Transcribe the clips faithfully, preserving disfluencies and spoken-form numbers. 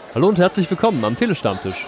Hallo und herzlich willkommen am Telestammtisch.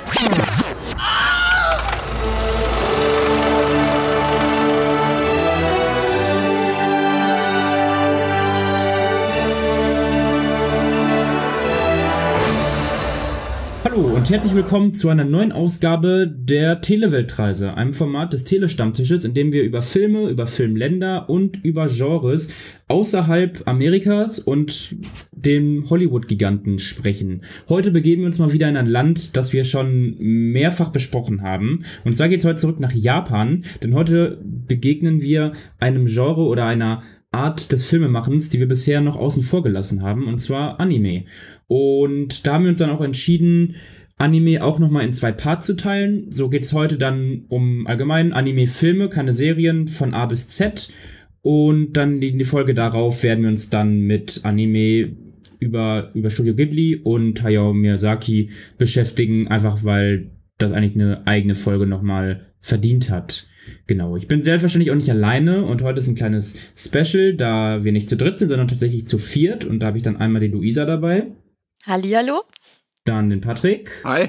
Hallo und herzlich willkommen zu einer neuen Ausgabe der Teleweltreise, einem Format des Telestammtisches, in dem wir über Filme, über Filmländer und über Genres außerhalb Amerikas und dem Hollywood-Giganten sprechen. Heute begeben wir uns mal wieder in ein Land, das wir schon mehrfach besprochen haben. Und zwar geht es heute zurück nach Japan, denn heute begegnen wir einem Genre oder einer Art des Filmemachens, die wir bisher noch außen vor gelassen haben, und zwar Anime. Und da haben wir uns dann auch entschieden, Anime auch nochmal in zwei Parts zu teilen. So geht es heute dann um allgemein Anime-Filme, keine Serien von A bis Z. Und dann in die Folge darauf werden wir uns dann mit Anime über, über Studio Ghibli und Hayao Miyazaki beschäftigen, einfach weil das eigentlich eine eigene Folge nochmal verdient hat. Genau, ich bin selbstverständlich auch nicht alleine und heute ist ein kleines Special, da wir nicht zu dritt sind, sondern tatsächlich zu viert. Und da habe ich dann einmal die Luisa dabei. Hallihallo. Dann den Patrick. Hi.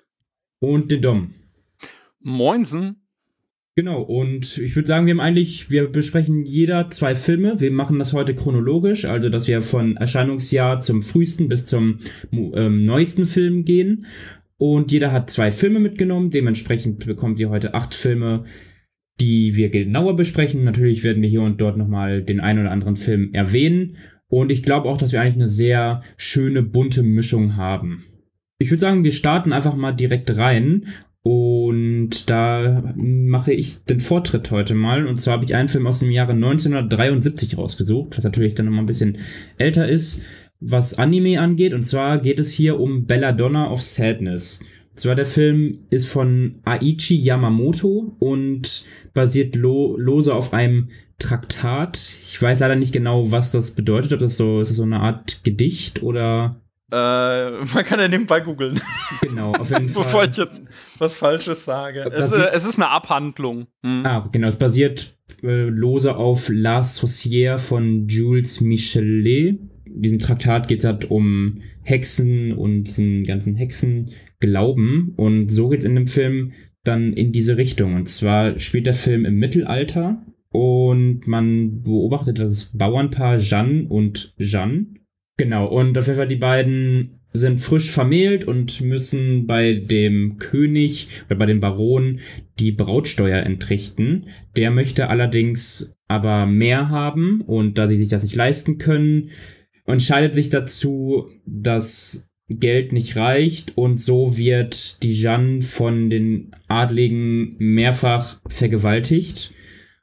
Und den Dom. Moinsen. Genau, und ich würde sagen, wir haben eigentlich, wir besprechen jeder zwei Filme. Wir machen das heute chronologisch, also dass wir von Erscheinungsjahr zum frühesten bis zum ähm, neuesten Film gehen. Und jeder hat zwei Filme mitgenommen, dementsprechend bekommt ihr heute acht Filme, die wir genauer besprechen. Natürlich werden wir hier und dort nochmal den einen oder anderen Film erwähnen. Und ich glaube auch, dass wir eigentlich eine sehr schöne, bunte Mischung haben. Ich würde sagen, wir starten einfach mal direkt rein. Und da mache ich den Vortritt heute mal. Und zwar habe ich einen Film aus dem Jahre neunzehnhundertdreiundsiebzig rausgesucht, was natürlich dann nochmal ein bisschen älter ist, was Anime angeht. Und zwar geht es hier um Belladonna of Sadness. Und zwar der Film ist von Aichi Yamamoto und basiert lo- lose auf einem Traktat. Ich weiß leider nicht genau, was das bedeutet. Ob das so, ist das so eine Art Gedicht oder... Äh, man kann ja nebenbei googeln. Genau, auf jeden Fall. Bevor ich jetzt was Falsches sage. Es, äh, es ist eine Abhandlung. Hm. Ah, genau. Es basiert äh, lose auf La Sorcière von Jules Michelet. In diesem Traktat geht es halt um Hexen und diesen ganzen Hexenglauben. Und so geht es in dem Film dann in diese Richtung. Und zwar spielt der Film im Mittelalter. Und man beobachtet das Bauernpaar Jeanne und Jeanne. Genau, und auf jeden Fall die beiden sind frisch vermählt und müssen bei dem König oder bei dem Baron die Brautsteuer entrichten. Der möchte allerdings aber mehr haben und da sie sich das nicht leisten können, entscheidet sich dazu, dass Geld nicht reicht und so wird die Jeanne von den Adligen mehrfach vergewaltigt.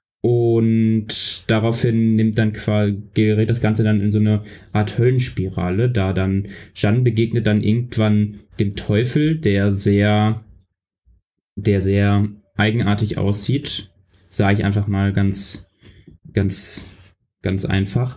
Und daraufhin nimmt dann quasi, gerät das Ganze dann in so eine Art Höllenspirale, da dann Jeanne begegnet dann irgendwann dem Teufel, der sehr, der sehr eigenartig aussieht. Sage ich einfach mal ganz, ganz, ganz einfach.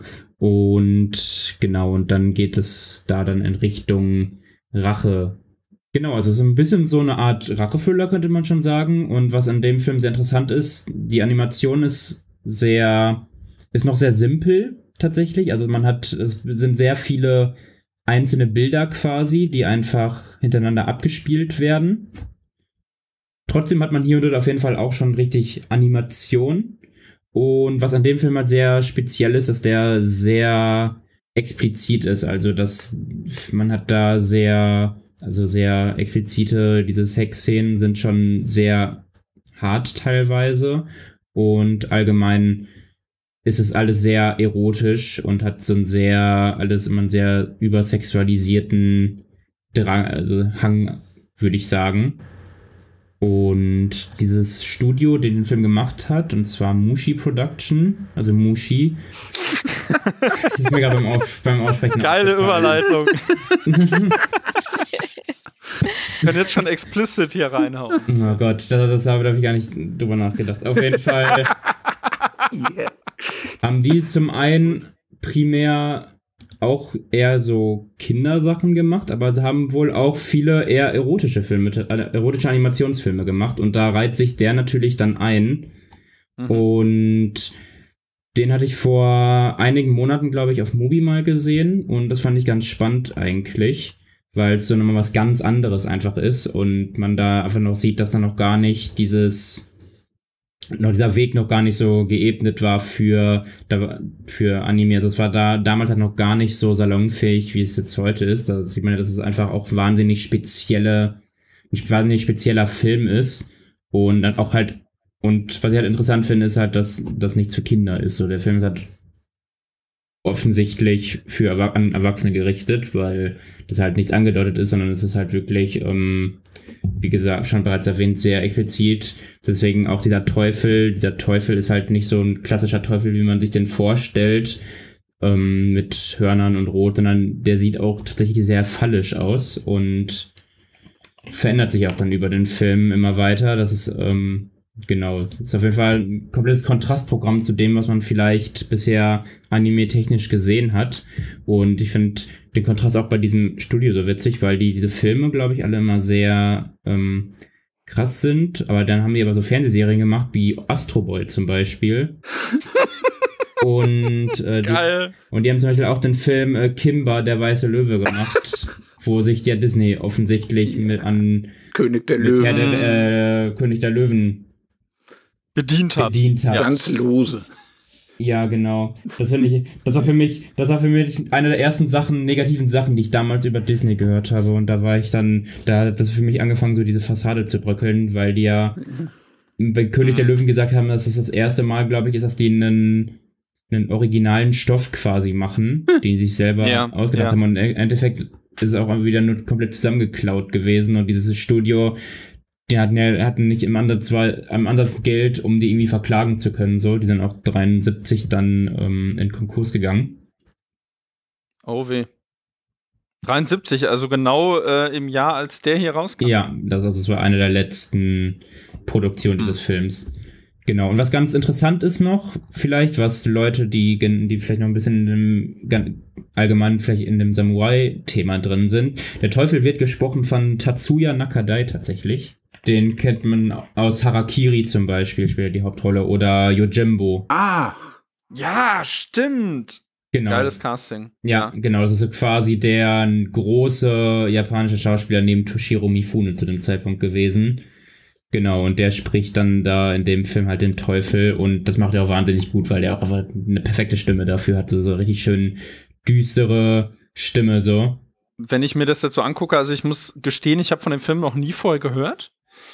Und genau, und dann geht es da dann in Richtung Rache. Genau, also so ein bisschen so eine Art Rachefüller, könnte man schon sagen. Und was an dem Film sehr interessant ist, die Animation ist sehr, ist noch sehr simpel tatsächlich. Also man hat, es sind sehr viele einzelne Bilder quasi, die einfach hintereinander abgespielt werden. Trotzdem hat man hier und dort auf jeden Fall auch schon richtig Animation. Und was an dem Film halt sehr speziell ist, dass der sehr explizit ist. Also dass man hat da sehr... Also sehr explizite, diese Sexszenen sind schon sehr hart teilweise und allgemein ist es alles sehr erotisch und hat so einen sehr, alles immer einen sehr übersexualisierten Drang, also Hang, würde ich sagen. Und dieses Studio, den den Film gemacht hat, und zwar Mushi Production, also Mushi. Das ist mir gerade beim, Auf, beim Aussprechen Geile Überleitung. Ich kann jetzt schon explicit hier reinhauen. Oh Gott, das, das habe ich gar nicht drüber nachgedacht. Auf jeden Fall yeah. haben die zum einen primär auch eher so Kindersachen gemacht, aber sie haben wohl auch viele eher erotische Filme, erotische Animationsfilme gemacht und da reiht sich der natürlich dann ein. Mhm. Und den hatte ich vor einigen Monaten, glaube ich, auf Mubi mal gesehen und das fand ich ganz spannend eigentlich, weil es so nochmal was ganz anderes einfach ist und man da einfach noch sieht, dass da noch gar nicht dieses, noch dieser Weg noch gar nicht so geebnet war für, für Anime. Also es war da damals halt noch gar nicht so salonfähig, wie es jetzt heute ist. Da sieht man ja, dass es einfach auch wahnsinnig spezielle, ein wahnsinnig spezieller Film ist und dann auch halt, und was ich halt interessant finde, ist halt, dass das nichts für Kinder ist. So, der Film ist halt offensichtlich für Erwa- an Erwachsene gerichtet, weil das halt nichts angedeutet ist, sondern es ist halt wirklich, ähm, wie gesagt, schon bereits erwähnt, sehr explizit. Deswegen auch dieser Teufel, dieser Teufel ist halt nicht so ein klassischer Teufel, wie man sich den vorstellt, ähm, mit Hörnern und Rot, sondern der sieht auch tatsächlich sehr phallisch aus und verändert sich auch dann über den Film immer weiter. Das ist, ähm, genau, es ist auf jeden Fall ein komplettes Kontrastprogramm zu dem, was man vielleicht bisher anime-technisch gesehen hat. Und ich finde den Kontrast auch bei diesem Studio so witzig, weil die diese Filme, glaube ich, alle immer sehr ähm, krass sind. Aber dann haben die aber so Fernsehserien gemacht, wie Astro Boy zum Beispiel. und, äh, Geil. Die, und die haben zum Beispiel auch den Film äh, Kimba, der weiße Löwe gemacht, wo sich der Disney offensichtlich mit an König der Löwen. Herr der, äh, König der Löwen bedient hat. Bedient hat. Ganz lose. Ja, genau. Das finde ich, das war für mich, das war für mich eine der ersten Sachen, negativen Sachen, die ich damals über Disney gehört habe. Und da war ich dann, da hat das für mich angefangen, so diese Fassade zu bröckeln, weil die ja bei König der Löwen gesagt haben, dass es das erste Mal, glaube ich, ist, dass die einen, einen originalen Stoff quasi machen, den sie sich selber ja, ausgedacht ja. haben. Und im Endeffekt ist es auch wieder nur komplett zusammengeklaut gewesen. Und dieses Studio, die hatten ja hatten nicht im Ansatz, war, am Ansatz Geld, um die irgendwie verklagen zu können. So, die sind auch dreiundsiebzig dann ähm, in Konkurs gegangen. Oh weh. dreiundsiebzig, also genau äh, im Jahr, als der hier rauskam. Ja, das, also das war eine der letzten Produktionen dieses mhm. Films. Genau. Und was ganz interessant ist noch, vielleicht, was Leute, die, die vielleicht noch ein bisschen in dem, allgemein vielleicht in dem Samurai-Thema drin sind. Der Teufel wird gesprochen von Tatsuya Nakadai tatsächlich. Den kennt man aus Harakiri zum Beispiel, spielt er die Hauptrolle, oder Yojimbo. Ah! Ja, stimmt! Genau. Geiles Casting. Ja, ja, genau. Das ist so quasi der große japanische Schauspieler neben Toshiro Mifune zu dem Zeitpunkt gewesen. Genau, und der spricht dann da in dem Film halt den Teufel und das macht er auch wahnsinnig gut, weil der auch einfach eine perfekte Stimme dafür hat, so, so richtig schön düstere Stimme so. Wenn ich mir das jetzt so angucke, also ich muss gestehen, ich habe von dem Film noch nie vorher gehört,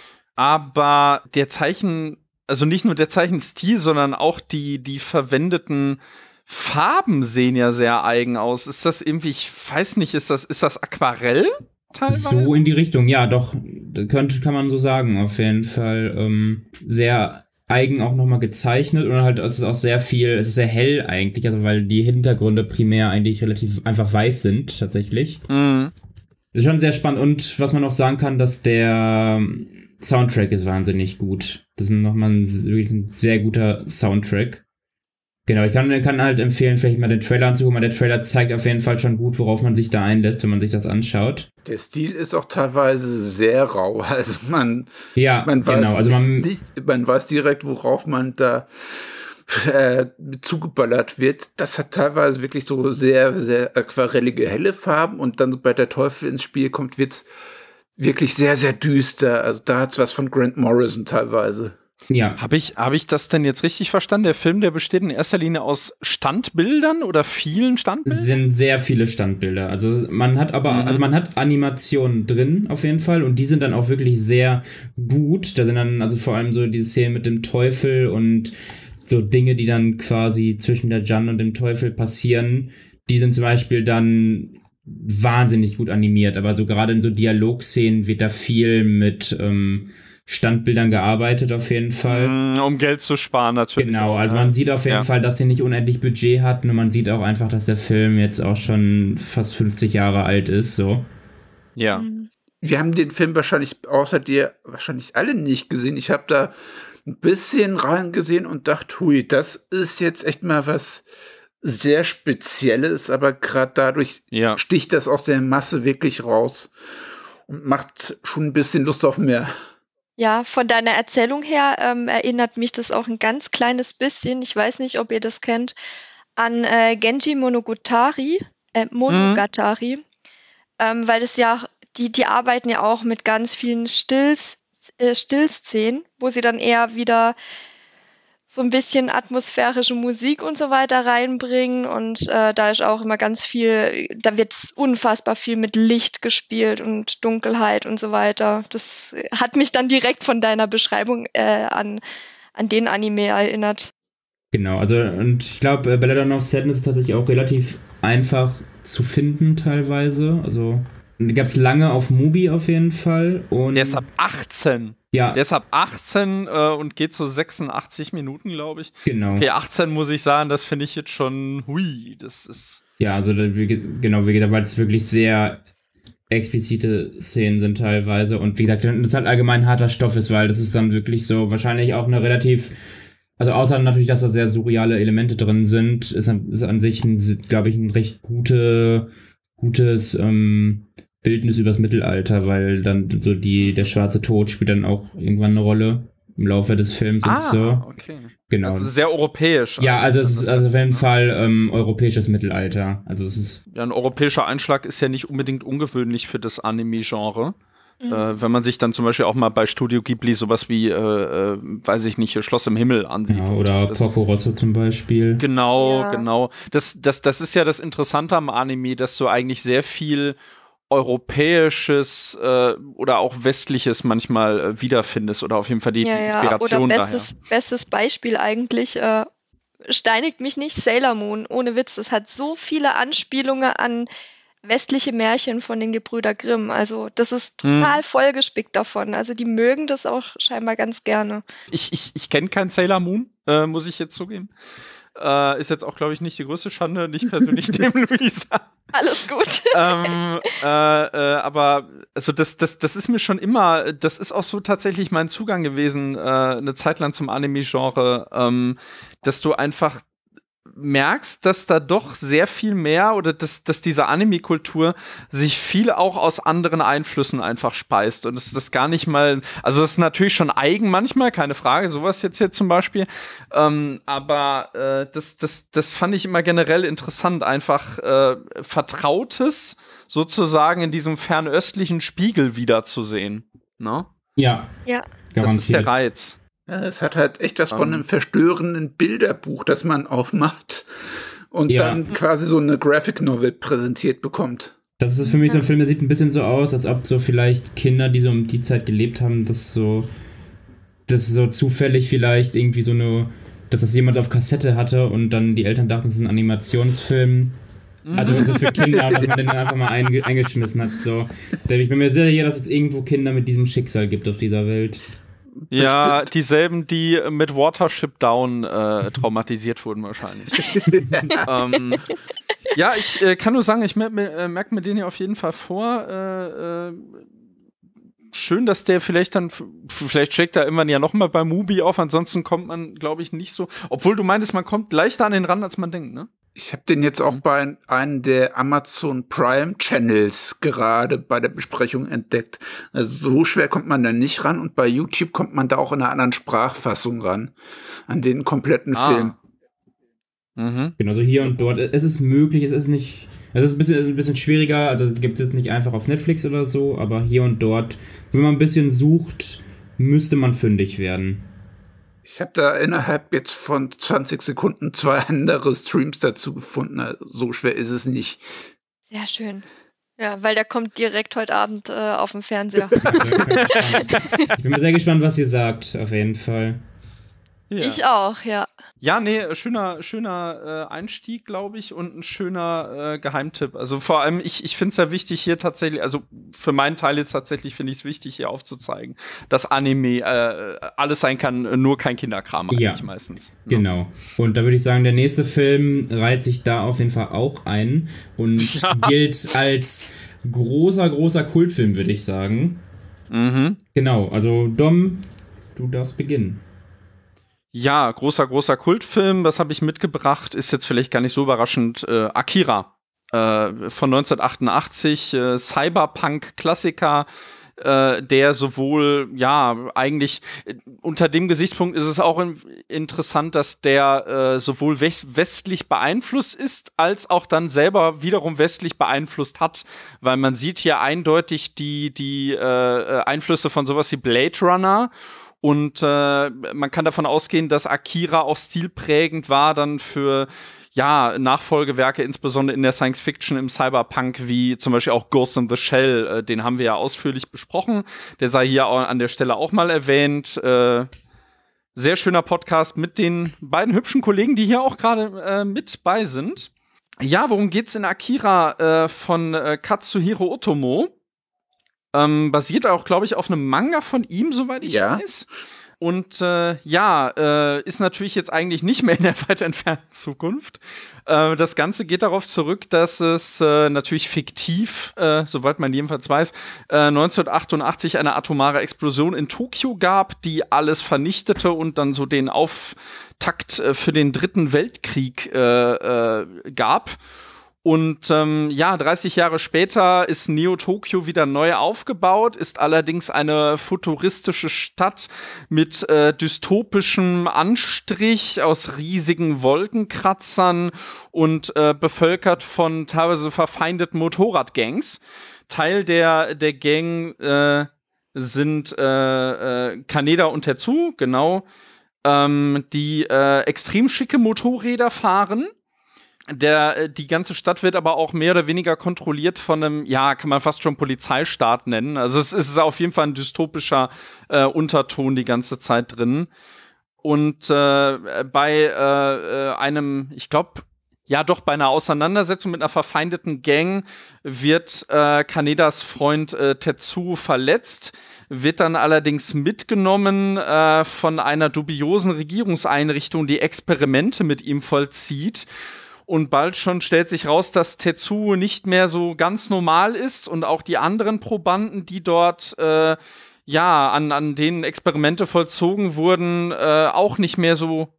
aber der Zeichen, also nicht nur der Zeichenstil, sondern auch die, die verwendeten Farben sehen ja sehr eigen aus. Ist das irgendwie, ich weiß nicht, ist das, ist das Aquarell? Teilweise? So in die Richtung, ja, doch, könnte, kann man so sagen, auf jeden Fall. Ähm, sehr eigen auch nochmal gezeichnet und halt, es ist auch sehr viel, es ist sehr hell eigentlich, also weil die Hintergründe primär eigentlich relativ einfach weiß sind, tatsächlich. Mhm. Ist schon sehr spannend und was man auch sagen kann, dass der Soundtrack ist wahnsinnig gut. Das ist nochmal ein, wirklich ein sehr guter Soundtrack. Genau, ich kann, kann halt empfehlen, vielleicht mal den Trailer anzugucken, weil der Trailer zeigt auf jeden Fall schon gut, worauf man sich da einlässt, wenn man sich das anschaut. Der Stil ist auch teilweise sehr rau, also man, ja, man weiß genau, also man, nicht, man weiß direkt, worauf man da äh, zugeballert wird. Das hat teilweise wirklich so sehr, sehr aquarellige, helle Farben und dann, sobald der Teufel ins Spiel kommt, wird's wirklich sehr, sehr düster. Also da hat's was von Grant Morrison teilweise. Ja. Habe ich, hab ich das denn jetzt richtig verstanden? Der Film, der besteht in erster Linie aus Standbildern oder vielen Standbildern? Es sind sehr viele Standbilder. Also man hat aber, mhm. also man hat Animationen drin auf jeden Fall und die sind dann auch wirklich sehr gut. Da sind dann also vor allem so diese Szenen mit dem Teufel und so Dinge, die dann quasi zwischen der Jan und dem Teufel passieren. Die sind zum Beispiel dann wahnsinnig gut animiert. Aber so gerade in so Dialogszenen wird da viel mit ähm, Standbildern gearbeitet auf jeden Fall. Um Geld zu sparen natürlich. Genau, auch, also ja. man sieht auf jeden ja. Fall, dass die nicht unendlich Budget hatten und man sieht auch einfach, dass der Film jetzt auch schon fast fünfzig Jahre alt ist, so. Ja. Wir haben den Film wahrscheinlich, außer dir, wahrscheinlich alle nicht gesehen. Ich habe da ein bisschen reingesehen und dachte, hui, das ist jetzt echt mal was sehr Spezielles, aber gerade dadurch ja. sticht das aus der Masse wirklich raus und macht schon ein bisschen Lust auf mehr. Ja, von deiner Erzählung her ähm, erinnert mich das auch ein ganz kleines bisschen, ich weiß nicht, ob ihr das kennt, an äh, Genji Monogatari, äh, Monogatari. Mhm. ähm, weil das ja, die, die arbeiten ja auch mit ganz vielen Stills, äh, Stillszenen, wo sie dann eher wieder so ein bisschen atmosphärische Musik und so weiter reinbringen und äh, da ist auch immer ganz viel, da wird unfassbar viel mit Licht gespielt und Dunkelheit und so weiter. Das hat mich dann direkt von deiner Beschreibung äh, an, an den Anime erinnert. Genau, also und ich glaube, Belladonna of Sadness ist tatsächlich auch relativ einfach zu finden teilweise. Also die gab es lange auf Mubi auf jeden Fall. Und der ist ab achtzehn. Ja. Der ist ab achtzehn äh, und geht so sechsundachtzig Minuten, glaube ich. Genau. Okay, achtzehn muss ich sagen, das finde ich jetzt schon, hui, das ist... Ja, also wie, genau, wie gesagt, weil es wirklich sehr explizite Szenen sind teilweise und wie gesagt, das halt allgemein harter Stoff ist, weil das ist dann wirklich so wahrscheinlich auch eine relativ, also außer natürlich, dass da sehr surreale Elemente drin sind, ist an, ist an sich, glaube ich, ein recht gute, gutes ähm, Bildnis übers Mittelalter, weil dann so die, der schwarze Tod spielt dann auch irgendwann eine Rolle im Laufe des Films ah, und so. Okay. Genau. Also sehr europäisch. Ja, also es ist also auf jeden ne? Fall ähm, europäisches Mittelalter. Also es ist. Ja, ein europäischer Einschlag ist ja nicht unbedingt ungewöhnlich für das Anime-Genre. Mhm. Äh, wenn man sich dann zum Beispiel auch mal bei Studio Ghibli sowas wie, äh, äh, weiß ich nicht, Schloss im Himmel ansieht. Ja, oder Porco Rosso zum Beispiel. Genau, ja. genau. Das, das, das ist ja das Interessante am Anime, dass du eigentlich sehr viel europäisches äh, oder auch westliches manchmal äh, wiederfindest oder auf jeden Fall die, ja, die Inspiration ja. Oder bestes, daher. bestes Beispiel eigentlich, äh, steinigt mich nicht, Sailor Moon, ohne Witz. Das hat so viele Anspielungen an westliche Märchen von den Gebrüder Grimm. Also das ist total hm. vollgespickt davon. Also die mögen das auch scheinbar ganz gerne. Ich, ich, ich kenne kein Sailor Moon, äh, muss ich jetzt zugeben. Äh, ist jetzt auch, glaube ich, nicht die größte Schande, nicht persönlich dem Luisa. Alles gut. ähm, äh, äh, aber also das, das, das ist mir schon immer, das ist auch so tatsächlich mein Zugang gewesen, äh, eine Zeit lang zum Anime-Genre, ähm, dass du einfach merkst, dass da doch sehr viel mehr oder dass, dass diese Anime-Kultur sich viel auch aus anderen Einflüssen einfach speist und es ist das gar nicht mal, also das ist natürlich schon eigen manchmal, keine Frage, sowas jetzt hier zum Beispiel, ähm, aber äh, das, das, das fand ich immer generell interessant, einfach äh, Vertrautes sozusagen in diesem fernöstlichen Spiegel wiederzusehen, ne? Ja. Ja. Das ist der Reiz. Ja, es hat halt echt was um. von einem verstörenden Bilderbuch, das man aufmacht und ja. dann quasi so eine Graphic Novel präsentiert bekommt. Das ist für mich so ein Film, der sieht ein bisschen so aus, als ob so vielleicht Kinder, die so um die Zeit gelebt haben, das so, das so zufällig vielleicht irgendwie so eine, dass das jemand auf Kassette hatte und dann die Eltern dachten, es ist ein Animationsfilm. Also das ist für Kinder, dass man den dann einfach mal einge- eingeschmissen hat. So. Ich bin mir sehr sicher, dass es irgendwo Kinder mit diesem Schicksal gibt auf dieser Welt. Ja, bestimmt. Dieselben, die mit Watership Down äh, traumatisiert wurden wahrscheinlich. ähm, ja, ich äh, kann nur sagen, ich mer- mer- merke mir den hier auf jeden Fall vor. Äh, äh, schön, dass der vielleicht dann, f- vielleicht checkt er irgendwann ja nochmal bei Mubi auf, ansonsten kommt man, glaube ich, nicht so. Obwohl du meintest, man kommt leichter an den ran, als man denkt, ne? Ich habe den jetzt auch bei einem der Amazon Prime Channels gerade bei der Besprechung entdeckt. Also so schwer kommt man da nicht ran und bei YouTube kommt man da auch in einer anderen Sprachfassung ran, an den kompletten ah. Film. Mhm. Genau, so hier und dort. Es ist möglich, es ist nicht, es ist ein bisschen, ein bisschen schwieriger, also gibt es jetzt nicht einfach auf Netflix oder so, aber hier und dort, wenn man ein bisschen sucht, müsste man fündig werden. Ich habe da innerhalb jetzt von zwanzig Sekunden zwei andere Streams dazu gefunden. Also so schwer ist es nicht. Sehr schön. Ja, weil der kommt direkt heute Abend äh, auf dem Fernseher. Ich bin mal sehr gespannt, was ihr sagt, auf jeden Fall. Ja. Ich auch, ja. Ja, nee, schöner, schöner äh, Einstieg, glaube ich, und ein schöner äh, Geheimtipp. Also vor allem, ich, ich finde es ja wichtig hier tatsächlich, also für meinen Teil jetzt tatsächlich finde ich es wichtig, hier aufzuzeigen, dass Anime äh, alles sein kann, nur kein Kinderkram eigentlich ja, meistens. Ne? Genau. Und da würde ich sagen, der nächste Film reiht sich da auf jeden Fall auch ein und ja. gilt als großer, großer Kultfilm, würde ich sagen. Mhm. Genau, also Dom, du darfst beginnen. Ja, großer, großer Kultfilm, was habe ich mitgebracht, ist jetzt vielleicht gar nicht so überraschend, äh, Akira äh, von neunzehnhundertachtundachtzig, äh, Cyberpunk-Klassiker, äh, der sowohl, ja, eigentlich äh, unter dem Gesichtspunkt ist es auch in, interessant, dass der äh, sowohl west- westlich beeinflusst ist, als auch dann selber wiederum westlich beeinflusst hat, weil man sieht hier eindeutig die, die äh, Einflüsse von sowas wie Blade Runner. Und äh, man kann davon ausgehen, dass Akira auch stilprägend war dann für ja, Nachfolgewerke, insbesondere in der Science Fiction, im Cyberpunk, wie zum Beispiel auch Ghost in the Shell, äh, den haben wir ja ausführlich besprochen. Der sei hier auch an der Stelle auch mal erwähnt. Äh, sehr schöner Podcast mit den beiden hübschen Kollegen, die hier auch gerade äh, mit bei sind. Ja, worum geht's in Akira äh, von äh, Katsuhiro Otomo? Ähm, basiert auch, glaube ich, auf einem Manga von ihm, soweit ich ja. weiß. Und äh, ja, äh, ist natürlich jetzt eigentlich nicht mehr in der weit entfernten Zukunft. Äh, das Ganze geht darauf zurück, dass es äh, natürlich fiktiv, äh, soweit man jedenfalls weiß, äh, neunzehnhundertachtundachtzig eine atomare Explosion in Tokio gab, die alles vernichtete und dann so den Auftakt äh, für den Dritten Weltkrieg äh, äh, gab. Und ähm, ja, dreißig Jahre später ist Neo-Tokio wieder neu aufgebaut, ist allerdings eine futuristische Stadt mit äh, dystopischem Anstrich aus riesigen Wolkenkratzern und äh, bevölkert von teilweise verfeindeten Motorradgangs. Teil der, der Gang äh, sind äh, äh, Kaneda und Tetsu, genau, ähm, die äh, extrem schicke Motorräder fahren. Der, die ganze Stadt wird aber auch mehr oder weniger kontrolliert von einem, ja, kann man fast schon Polizeistaat nennen. Also es ist auf jeden Fall ein dystopischer äh, Unterton die ganze Zeit drin. Und äh, bei äh, einem, ich glaube, ja doch, bei einer Auseinandersetzung mit einer verfeindeten Gang wird äh, Kanedas Freund äh, Tetsu verletzt, wird dann allerdings mitgenommen äh, von einer dubiosen Regierungseinrichtung, die Experimente mit ihm vollzieht. Und bald schon stellt sich raus, dass Tetsu nicht mehr so ganz normal ist und auch die anderen Probanden, die dort äh, ja an, an denen Experimente vollzogen wurden, äh, auch nicht mehr so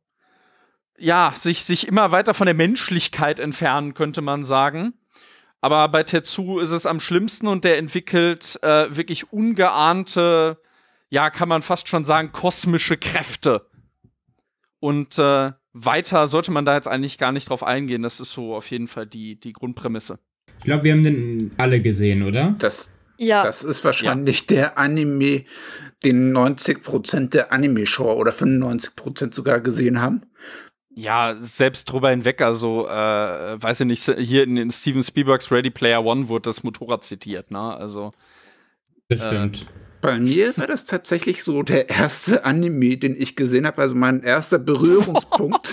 ja sich, sich immer weiter von der Menschlichkeit entfernen, könnte man sagen. Aber bei Tetsu ist es am schlimmsten und der entwickelt äh, wirklich ungeahnte, ja, kann man fast schon sagen, kosmische Kräfte. Und äh, weiter sollte man da jetzt eigentlich gar nicht drauf eingehen. Das ist so auf jeden Fall die, die Grundprämisse. Ich glaube, wir haben den alle gesehen, oder? Das, Ja. das ist wahrscheinlich ja. der Anime, den neunzig Prozent der Anime-Show oder fünfundneunzig Prozent sogar gesehen haben. Ja, selbst drüber hinweg, also, äh, weiß ich nicht, hier in, in Steven Spielbergs Ready Player One wurde das Motorrad zitiert, ne? Also. Das stimmt. Äh, Bei mir war das tatsächlich so der erste Anime, den ich gesehen habe, also mein erster Berührungspunkt.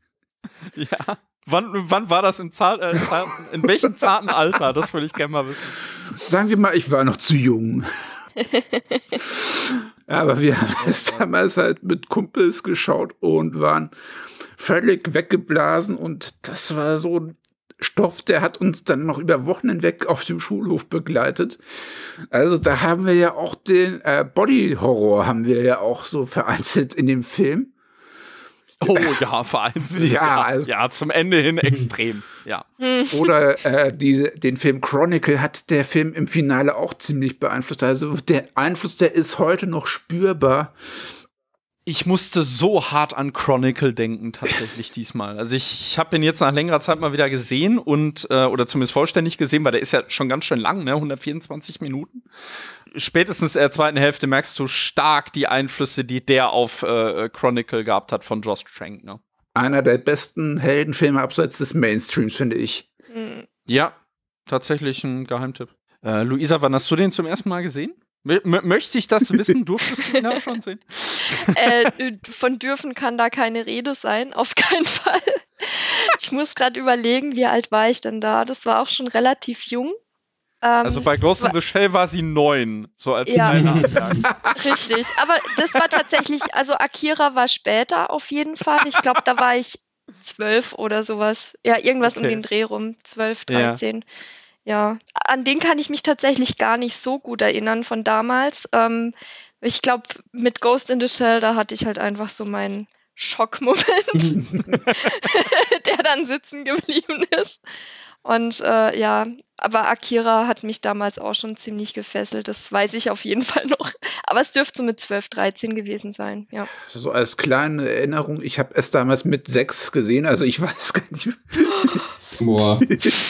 Ja. Wann, wann war das im Zart, äh, in welchem zarten Alter? Das würde ich gerne mal wissen. Sagen wir mal, ich war noch zu jung. Aber wir haben es damals halt mit Kumpels geschaut und waren völlig weggeblasen und das war so ein Stoff, der hat uns dann noch über Wochen hinweg auf dem Schulhof begleitet. Also da haben wir ja auch den äh, Body-Horror haben wir ja auch so vereinzelt in dem Film. Oh ja, vereinzelt. Ja, ja, also, ja, zum Ende hin extrem, ja. Oder äh, die, den Film Chronicle hat der Film im Finale auch ziemlich beeinflusst. Also der Einfluss, der ist heute noch spürbar. Ich musste so hart an Chronicle denken, tatsächlich diesmal. Also ich, ich habe ihn jetzt nach längerer Zeit mal wieder gesehen und, äh, oder zumindest vollständig gesehen, weil der ist ja schon ganz schön lang, ne, hundertvierundzwanzig Minuten. Spätestens in der zweiten Hälfte merkst du stark die Einflüsse, die der auf äh, Chronicle gehabt hat von Josh Trank, ne. Einer der besten Heldenfilme abseits des Mainstreams, finde ich. Mhm. Ja, tatsächlich ein Geheimtipp. Äh, Luisa, wann hast du den zum ersten Mal gesehen? M- möchte ich das wissen? Durftest du ihn auch schon sehen? Äh, von dürfen kann da keine Rede sein, auf keinen Fall. Ich muss gerade überlegen, wie alt war ich denn da? Das war auch schon relativ jung. Ähm, also bei Ghost in the Shell war sie neun, so als ja. kleiner Anmerkung. Richtig, aber das war tatsächlich, also Akira war später auf jeden Fall. Ich glaube, da war ich zwölf oder sowas. Ja, irgendwas Okay. um den Dreh rum, zwölf, dreizehn. Ja. ja, an den kann ich mich tatsächlich gar nicht so gut erinnern von damals. Ähm, ich glaube, mit Ghost in the Shell, da hatte ich halt einfach so meinen Schockmoment, der dann sitzen geblieben ist. Und äh, ja, aber Akira hat mich damals auch schon ziemlich gefesselt. Das weiß ich auf jeden Fall noch. Aber es dürfte so mit zwölf, dreizehn gewesen sein, ja. So als kleine Erinnerung, ich habe es damals mit sechs gesehen, also ich weiß gar nicht. Boah.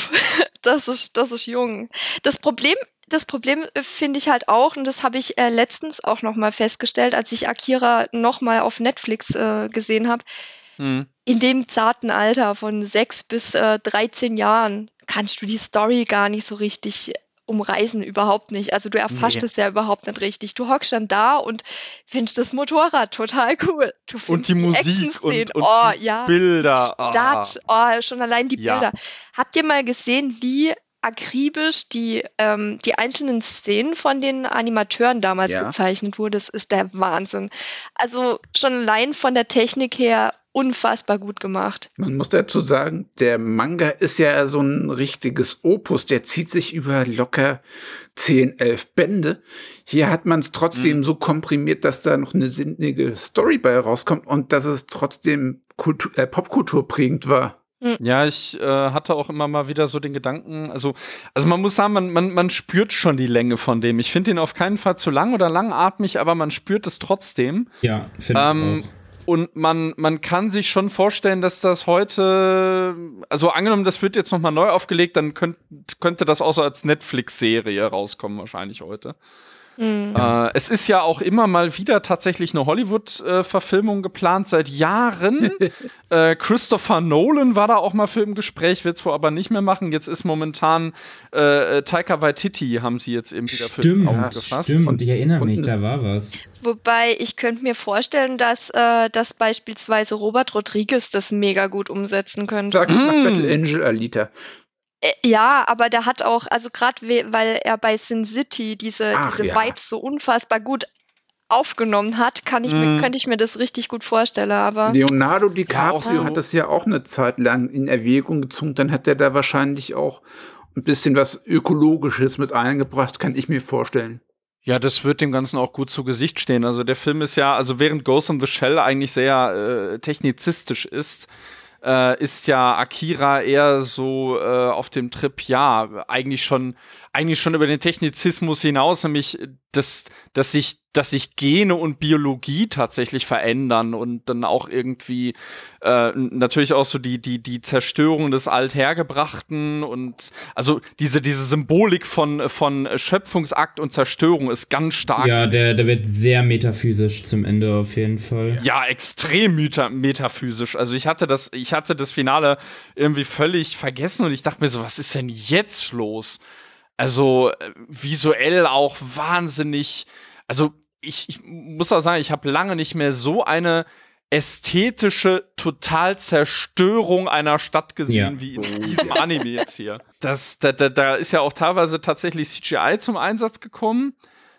Das ist, das ist jung. Das Problem, das Problem äh, finde ich halt auch, und das habe ich äh, letztens auch noch mal festgestellt, als ich Akira noch mal auf Netflix äh, gesehen habe. Hm. In dem zarten Alter von sechs bis äh, dreizehn Jahren kannst du die Story gar nicht so richtig umreißen, überhaupt nicht. Also du erfasst Nee. es ja überhaupt nicht richtig. Du hockst dann da und findest das Motorrad total cool. Du Und findest die Musik Action-Szenen. und, und oh, die ja. Bilder. Die Stadt, oh, schon allein die Ja. Bilder. Habt ihr mal gesehen, wie akribisch die, ähm, die einzelnen Szenen von den Animateuren damals Ja. gezeichnet wurden? Das ist der Wahnsinn. Also schon allein von der Technik her unfassbar gut gemacht. Man muss dazu sagen, der Manga ist ja so ein richtiges Opus, der zieht sich über locker zehn, elf Bände. Hier hat man es trotzdem Mhm. so komprimiert, dass da noch eine sinnige Story bei rauskommt und dass es trotzdem Kultur, äh, popkulturprägend war. Ja, ich äh, hatte auch immer mal wieder so den Gedanken, also, also man muss sagen, man, man, man spürt schon die Länge von dem. Ich finde ihn auf keinen Fall zu lang oder langatmig, aber man spürt es trotzdem. Ja, finde Ähm, ich auch. Und man, man kann sich schon vorstellen, dass das heute, also angenommen, das wird jetzt nochmal neu aufgelegt, dann könnt, könnte das auch so als Netflix-Serie rauskommen, wahrscheinlich heute. Mhm. Äh, es ist ja auch immer mal wieder tatsächlich eine Hollywood-Verfilmung geplant, seit Jahren. äh, Christopher Nolan war da auch mal für im Gespräch, wird es wohl aber nicht mehr machen. Jetzt ist momentan äh, Taika Waititi, haben sie jetzt eben wieder für ins Stimmt, Auge ja, gefasst. stimmt. Und ich erinnere und- mich, da war was. Wobei ich könnte mir vorstellen, dass, äh, dass beispielsweise Robert Rodriguez das mega gut umsetzen könnte. Sag ich Mm. mal Battle Angel Alita. Äh, ja, aber der hat auch, also gerade weil er bei Sin City diese, Ach, diese ja. Vibes so unfassbar gut aufgenommen hat, kann ich mir, Mhm. könnte ich mir das richtig gut vorstellen, aber Leonardo DiCaprio auch so. hat das ja auch eine Zeit lang in Erwägung gezogen. Dann hat er da wahrscheinlich auch ein bisschen was Ökologisches mit eingebracht, kann ich mir vorstellen. Ja, das wird dem Ganzen auch gut zu Gesicht stehen. Also der Film ist ja, also während Ghost in the Shell eigentlich sehr äh, technizistisch ist, äh, ist ja Akira eher so äh, auf dem Trip, ja, eigentlich schon, eigentlich schon über den Technizismus hinaus, nämlich dass, dass sich, dass sich Gene und Biologie tatsächlich verändern und dann auch irgendwie äh, natürlich auch so die, die, die Zerstörung des Althergebrachten und also diese, diese Symbolik von, von Schöpfungsakt und Zerstörung ist ganz stark. Ja, der, der wird sehr metaphysisch zum Ende auf jeden Fall. Ja, extrem meta metaphysisch. Also ich hatte das, ich hatte das Finale irgendwie völlig vergessen und ich dachte mir so, was ist denn jetzt los? Also äh, visuell auch wahnsinnig. Also ich, ich muss auch sagen, ich habe lange nicht mehr so eine ästhetische Totalzerstörung einer Stadt gesehen Ja. wie in diesem Anime jetzt hier. Das, da, da, da ist ja auch teilweise tatsächlich C G I zum Einsatz gekommen.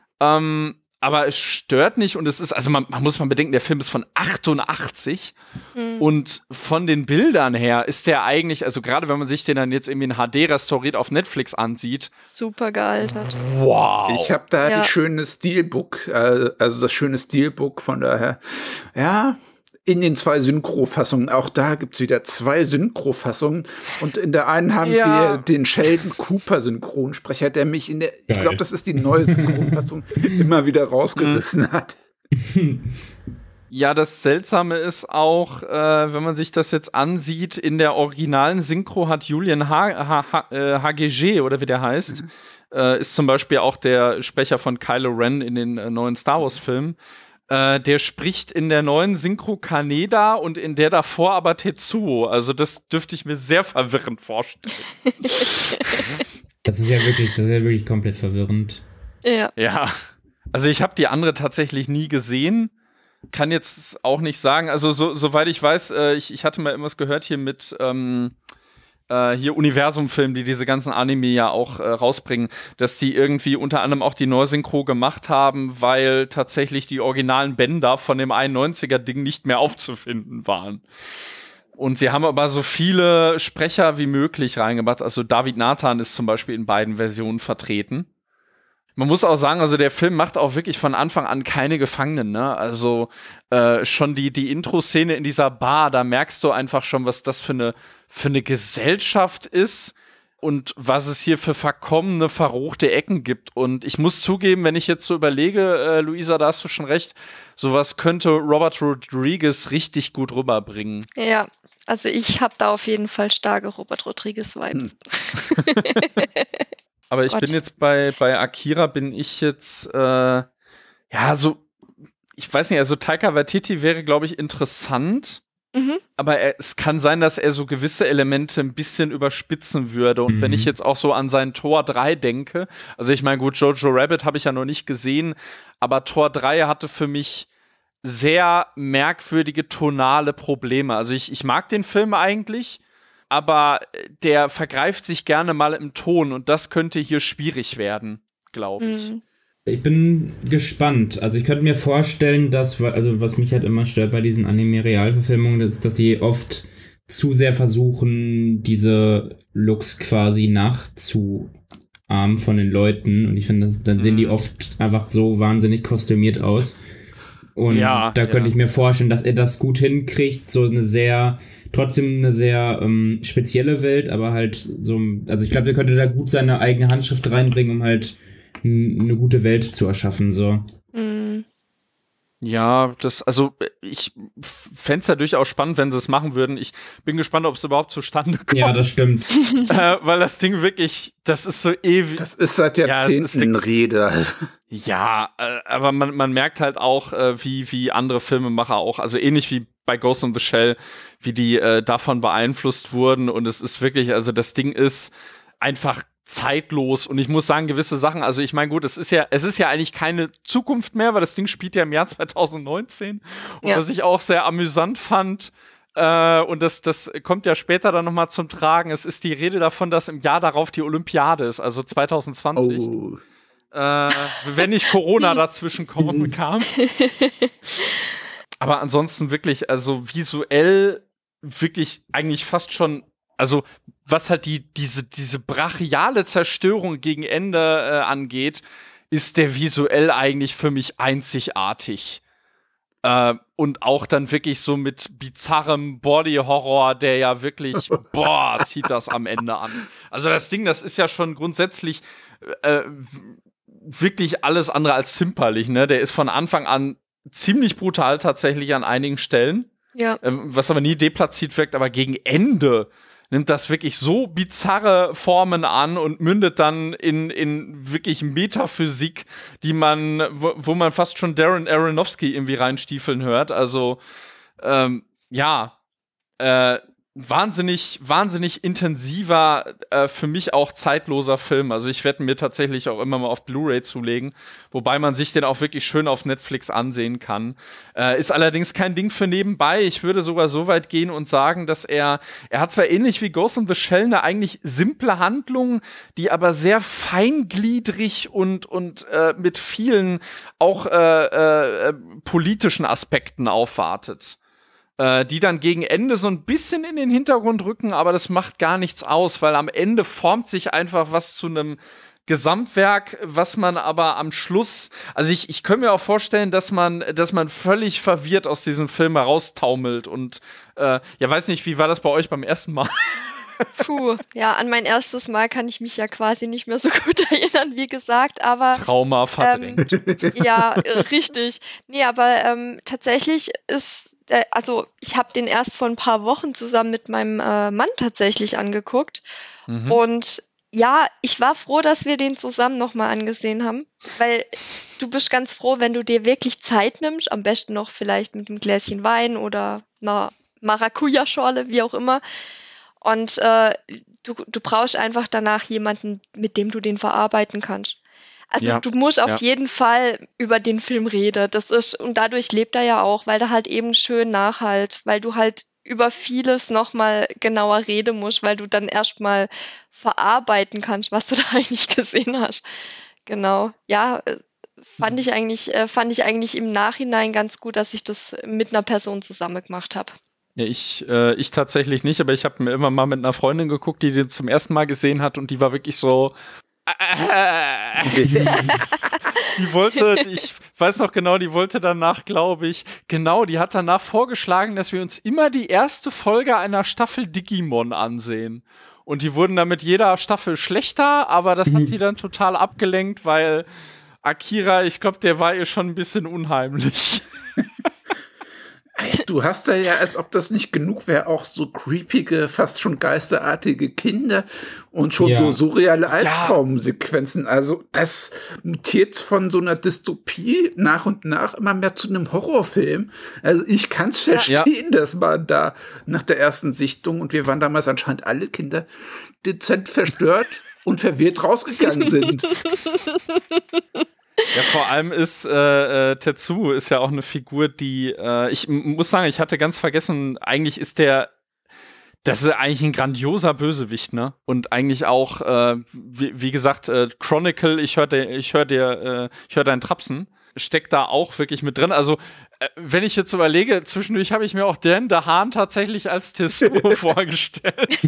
Ähm, aber es stört nicht und es ist, also man, man muss mal bedenken, der Film ist von achtundachtzig hm. und von den Bildern her ist der eigentlich, also gerade wenn man sich den dann jetzt irgendwie in H D restauriert auf Netflix ansieht, super gealtert. wow. Ich habe da Ja. die schöne Steelbook, äh, also das schöne Steelbook, von daher, ja, in den zwei Synchrofassungen, auch da gibt's wieder zwei Synchrofassungen und in der einen haben Ja. wir den Sheldon Cooper Synchronsprecher, der mich in der, ich Geil. glaube, das ist die neue Synchronfassung, immer wieder rausgerissen hat. Ja, das Seltsame ist auch, äh, wenn man sich das jetzt ansieht, in der originalen Synchro hat Julian H H H äh, H G G, oder wie der heißt, äh, ist zum Beispiel auch der Sprecher von Kylo Ren in den äh, neuen Star Wars-Filmen. Äh, der spricht in der neuen Synchro Kaneda und in der davor aber Tetsuo. Also das dürfte ich mir sehr verwirrend vorstellen. Das ist ja wirklich, das ist ja wirklich komplett verwirrend. Ja. Ja, also ich habe die andere tatsächlich nie gesehen. Kann jetzt auch nicht sagen. Also so, soweit ich weiß, äh, ich, ich hatte mal irgendwas gehört hier mit ähm, äh, hier Universum-Filmen, die diese ganzen Anime ja auch äh, rausbringen, dass die irgendwie unter anderem auch die Neusynchro gemacht haben, weil tatsächlich die originalen Bänder von dem einundneunziger-Ding nicht mehr aufzufinden waren. Und sie haben aber so viele Sprecher wie möglich reingebracht. Also David Nathan ist zum Beispiel in beiden Versionen vertreten. Man muss auch sagen, also der Film macht auch wirklich von Anfang an keine Gefangenen, ne? Also äh, schon die, die Intro-Szene in dieser Bar, da merkst du einfach schon, was das für eine, für eine Gesellschaft ist, und was es hier für verkommene, verruchte Ecken gibt. Und ich muss zugeben, wenn ich jetzt so überlege, äh, Luisa, da hast du schon recht, sowas könnte Robert Rodriguez richtig gut rüberbringen. Ja, also ich habe da auf jeden Fall starke Robert Rodriguez-Vibes. Hm. Aber ich Gott. bin jetzt bei, bei Akira, bin ich jetzt, äh, ja, so, ich weiß nicht, also Taika Waititi wäre, glaube ich, interessant. Mhm. Aber er, es kann sein, dass er so gewisse Elemente ein bisschen überspitzen würde. Und mhm. wenn ich jetzt auch so an sein Tor drei denke, also ich meine, gut, Jojo Rabbit habe ich ja noch nicht gesehen, aber Tor drei hatte für mich sehr merkwürdige tonale Probleme. Also ich, ich mag den Film eigentlich, aber der vergreift sich gerne mal im Ton und das könnte hier schwierig werden, glaube ich. Mhm. Ich bin gespannt. Also ich könnte mir vorstellen, dass, also was mich halt immer stört bei diesen Anime-Realverfilmungen, ist, dass die oft zu sehr versuchen, diese Looks quasi nachzuahmen von den Leuten. Und ich finde, dann sehen die oft einfach so wahnsinnig kostümiert aus. Und ja, da könnte ja. ich mir vorstellen, dass er das gut hinkriegt, so eine sehr, trotzdem eine sehr ähm, spezielle Welt, aber halt so, also ich glaube, der könnte da gut seine eigene Handschrift reinbringen, um halt eine gute Welt zu erschaffen, so. Mhm. Ja, das, also ich fände es ja durchaus spannend, wenn sie es machen würden. Ich bin gespannt, ob es überhaupt zustande kommt. Ja, das stimmt. äh, weil das Ding wirklich, das ist so ewig. Das ist seit Jahrzehnten in Rede. Ja, äh, aber man, man merkt halt auch, äh, wie, wie andere Filmemacher auch, also ähnlich wie bei Ghost in the Shell, wie die äh, davon beeinflusst wurden. Und es ist wirklich, also das Ding ist einfach zeitlos und ich muss sagen, gewisse Sachen, also ich meine, gut, es ist ja, es ist ja eigentlich keine Zukunft mehr, weil das Ding spielt ja im Jahr zwanzig neunzehn und ja. was ich auch sehr amüsant fand, äh, und das, das kommt ja später dann nochmal zum Tragen, es ist die Rede davon, dass im Jahr darauf die Olympiade ist, also zwanzig zwanzig. Oh. Äh, wenn nicht Corona dazwischen kommen kam. Aber ansonsten wirklich, also visuell wirklich eigentlich fast schon, also was halt die, diese, diese brachiale Zerstörung gegen Ende äh, angeht, ist der visuell eigentlich für mich einzigartig. Äh, und auch dann wirklich so mit bizarrem Body-Horror, der ja wirklich, boah, zieht das am Ende an. Also das Ding, das ist ja schon grundsätzlich äh, wirklich alles andere als zimperlich, ne? Der ist von Anfang an ziemlich brutal tatsächlich an einigen Stellen. Ja. Äh, was aber nie deplatziert wirkt, aber gegen Ende nimmt das wirklich so bizarre Formen an und mündet dann in, in wirklich Metaphysik, die man, wo, wo man fast schon Darren Aronofsky irgendwie reinstiefeln hört. Also, ähm, ja, äh, wahnsinnig, wahnsinnig intensiver, äh, für mich auch zeitloser Film. Also ich werde mir tatsächlich auch immer mal auf Blu-ray zulegen, wobei man sich den auch wirklich schön auf Netflix ansehen kann. Äh, ist allerdings kein Ding für nebenbei. Ich würde sogar so weit gehen und sagen, dass er, er hat zwar ähnlich wie Ghost in the Shell eine eigentlich simple Handlung, die aber sehr feingliedrig und, und äh, mit vielen auch äh, äh, politischen Aspekten aufwartet. Die dann gegen Ende so ein bisschen in den Hintergrund rücken, aber das macht gar nichts aus, weil am Ende formt sich einfach was zu einem Gesamtwerk, was man aber am Schluss, also ich, ich könnte mir auch vorstellen, dass man, dass man völlig verwirrt aus diesem Film heraustaumelt und äh, ja, weiß nicht, wie war das bei euch beim ersten Mal? Puh, ja, an mein erstes Mal kann ich mich ja quasi nicht mehr so gut erinnern, wie gesagt, aber Trauma verdrängt. Ähm, ja, richtig. Nee, aber ähm, tatsächlich ist also ich habe den erst vor ein paar Wochen zusammen mit meinem äh, Mann tatsächlich angeguckt. Mhm. Und ja, ich war froh, dass wir den zusammen nochmal angesehen haben, weil du bist ganz froh, wenn du dir wirklich Zeit nimmst, am besten noch vielleicht mit einem Gläschen Wein oder einer Maracuja-Schorle, wie auch immer. Und äh, du, du brauchst einfach danach jemanden, mit dem du den verarbeiten kannst. Also ja, du musst auf ja. jeden Fall über den Film reden. Das ist, und dadurch lebt er ja auch, weil der halt eben schön nachhalt, weil du halt über vieles nochmal genauer reden musst, weil du dann erstmal verarbeiten kannst, was du da eigentlich gesehen hast. Genau. Ja, fand ich eigentlich, fand ich eigentlich im Nachhinein ganz gut, dass ich das mit einer Person zusammen gemacht habe. Ja, ich, äh, ich tatsächlich nicht, aber ich habe mir immer mal mit einer Freundin geguckt, die den zum ersten Mal gesehen hat und die war wirklich so die wollte, ich weiß noch genau, die wollte danach, glaube ich, genau, die hat danach vorgeschlagen, dass wir uns immer die erste Folge einer Staffel Digimon ansehen. Und die wurden dann mit jeder Staffel schlechter, aber das hat sie dann total abgelenkt, weil Akira, ich glaube, der war ihr schon ein bisschen unheimlich. Du hast da ja, als ob das nicht genug wäre, auch so creepige, fast schon geisterartige Kinder und schon Ja. so surreale Albtraumsequenzen. Also das mutiert von so einer Dystopie nach und nach immer mehr zu einem Horrorfilm. Also ich kann es verstehen, dass man da nach der ersten Sichtung, und wir waren damals anscheinend alle Kinder, dezent verstört und verwirrt rausgegangen sind. Ja, vor allem ist äh, äh, Tetsuo ist ja auch eine Figur, die äh, ich m- muss sagen, ich hatte ganz vergessen, eigentlich ist der, das ist eigentlich ein grandioser Bösewicht, ne? Und eigentlich auch, äh, wie, wie gesagt, äh, Chronicle, ich höre dir, ich höre dir, äh, ich höre deinen Trapsen, steckt da auch wirklich mit drin. Also, äh, wenn ich jetzt überlege, zwischendurch habe ich mir auch Dan DeHaan tatsächlich als Tetsuo vorgestellt.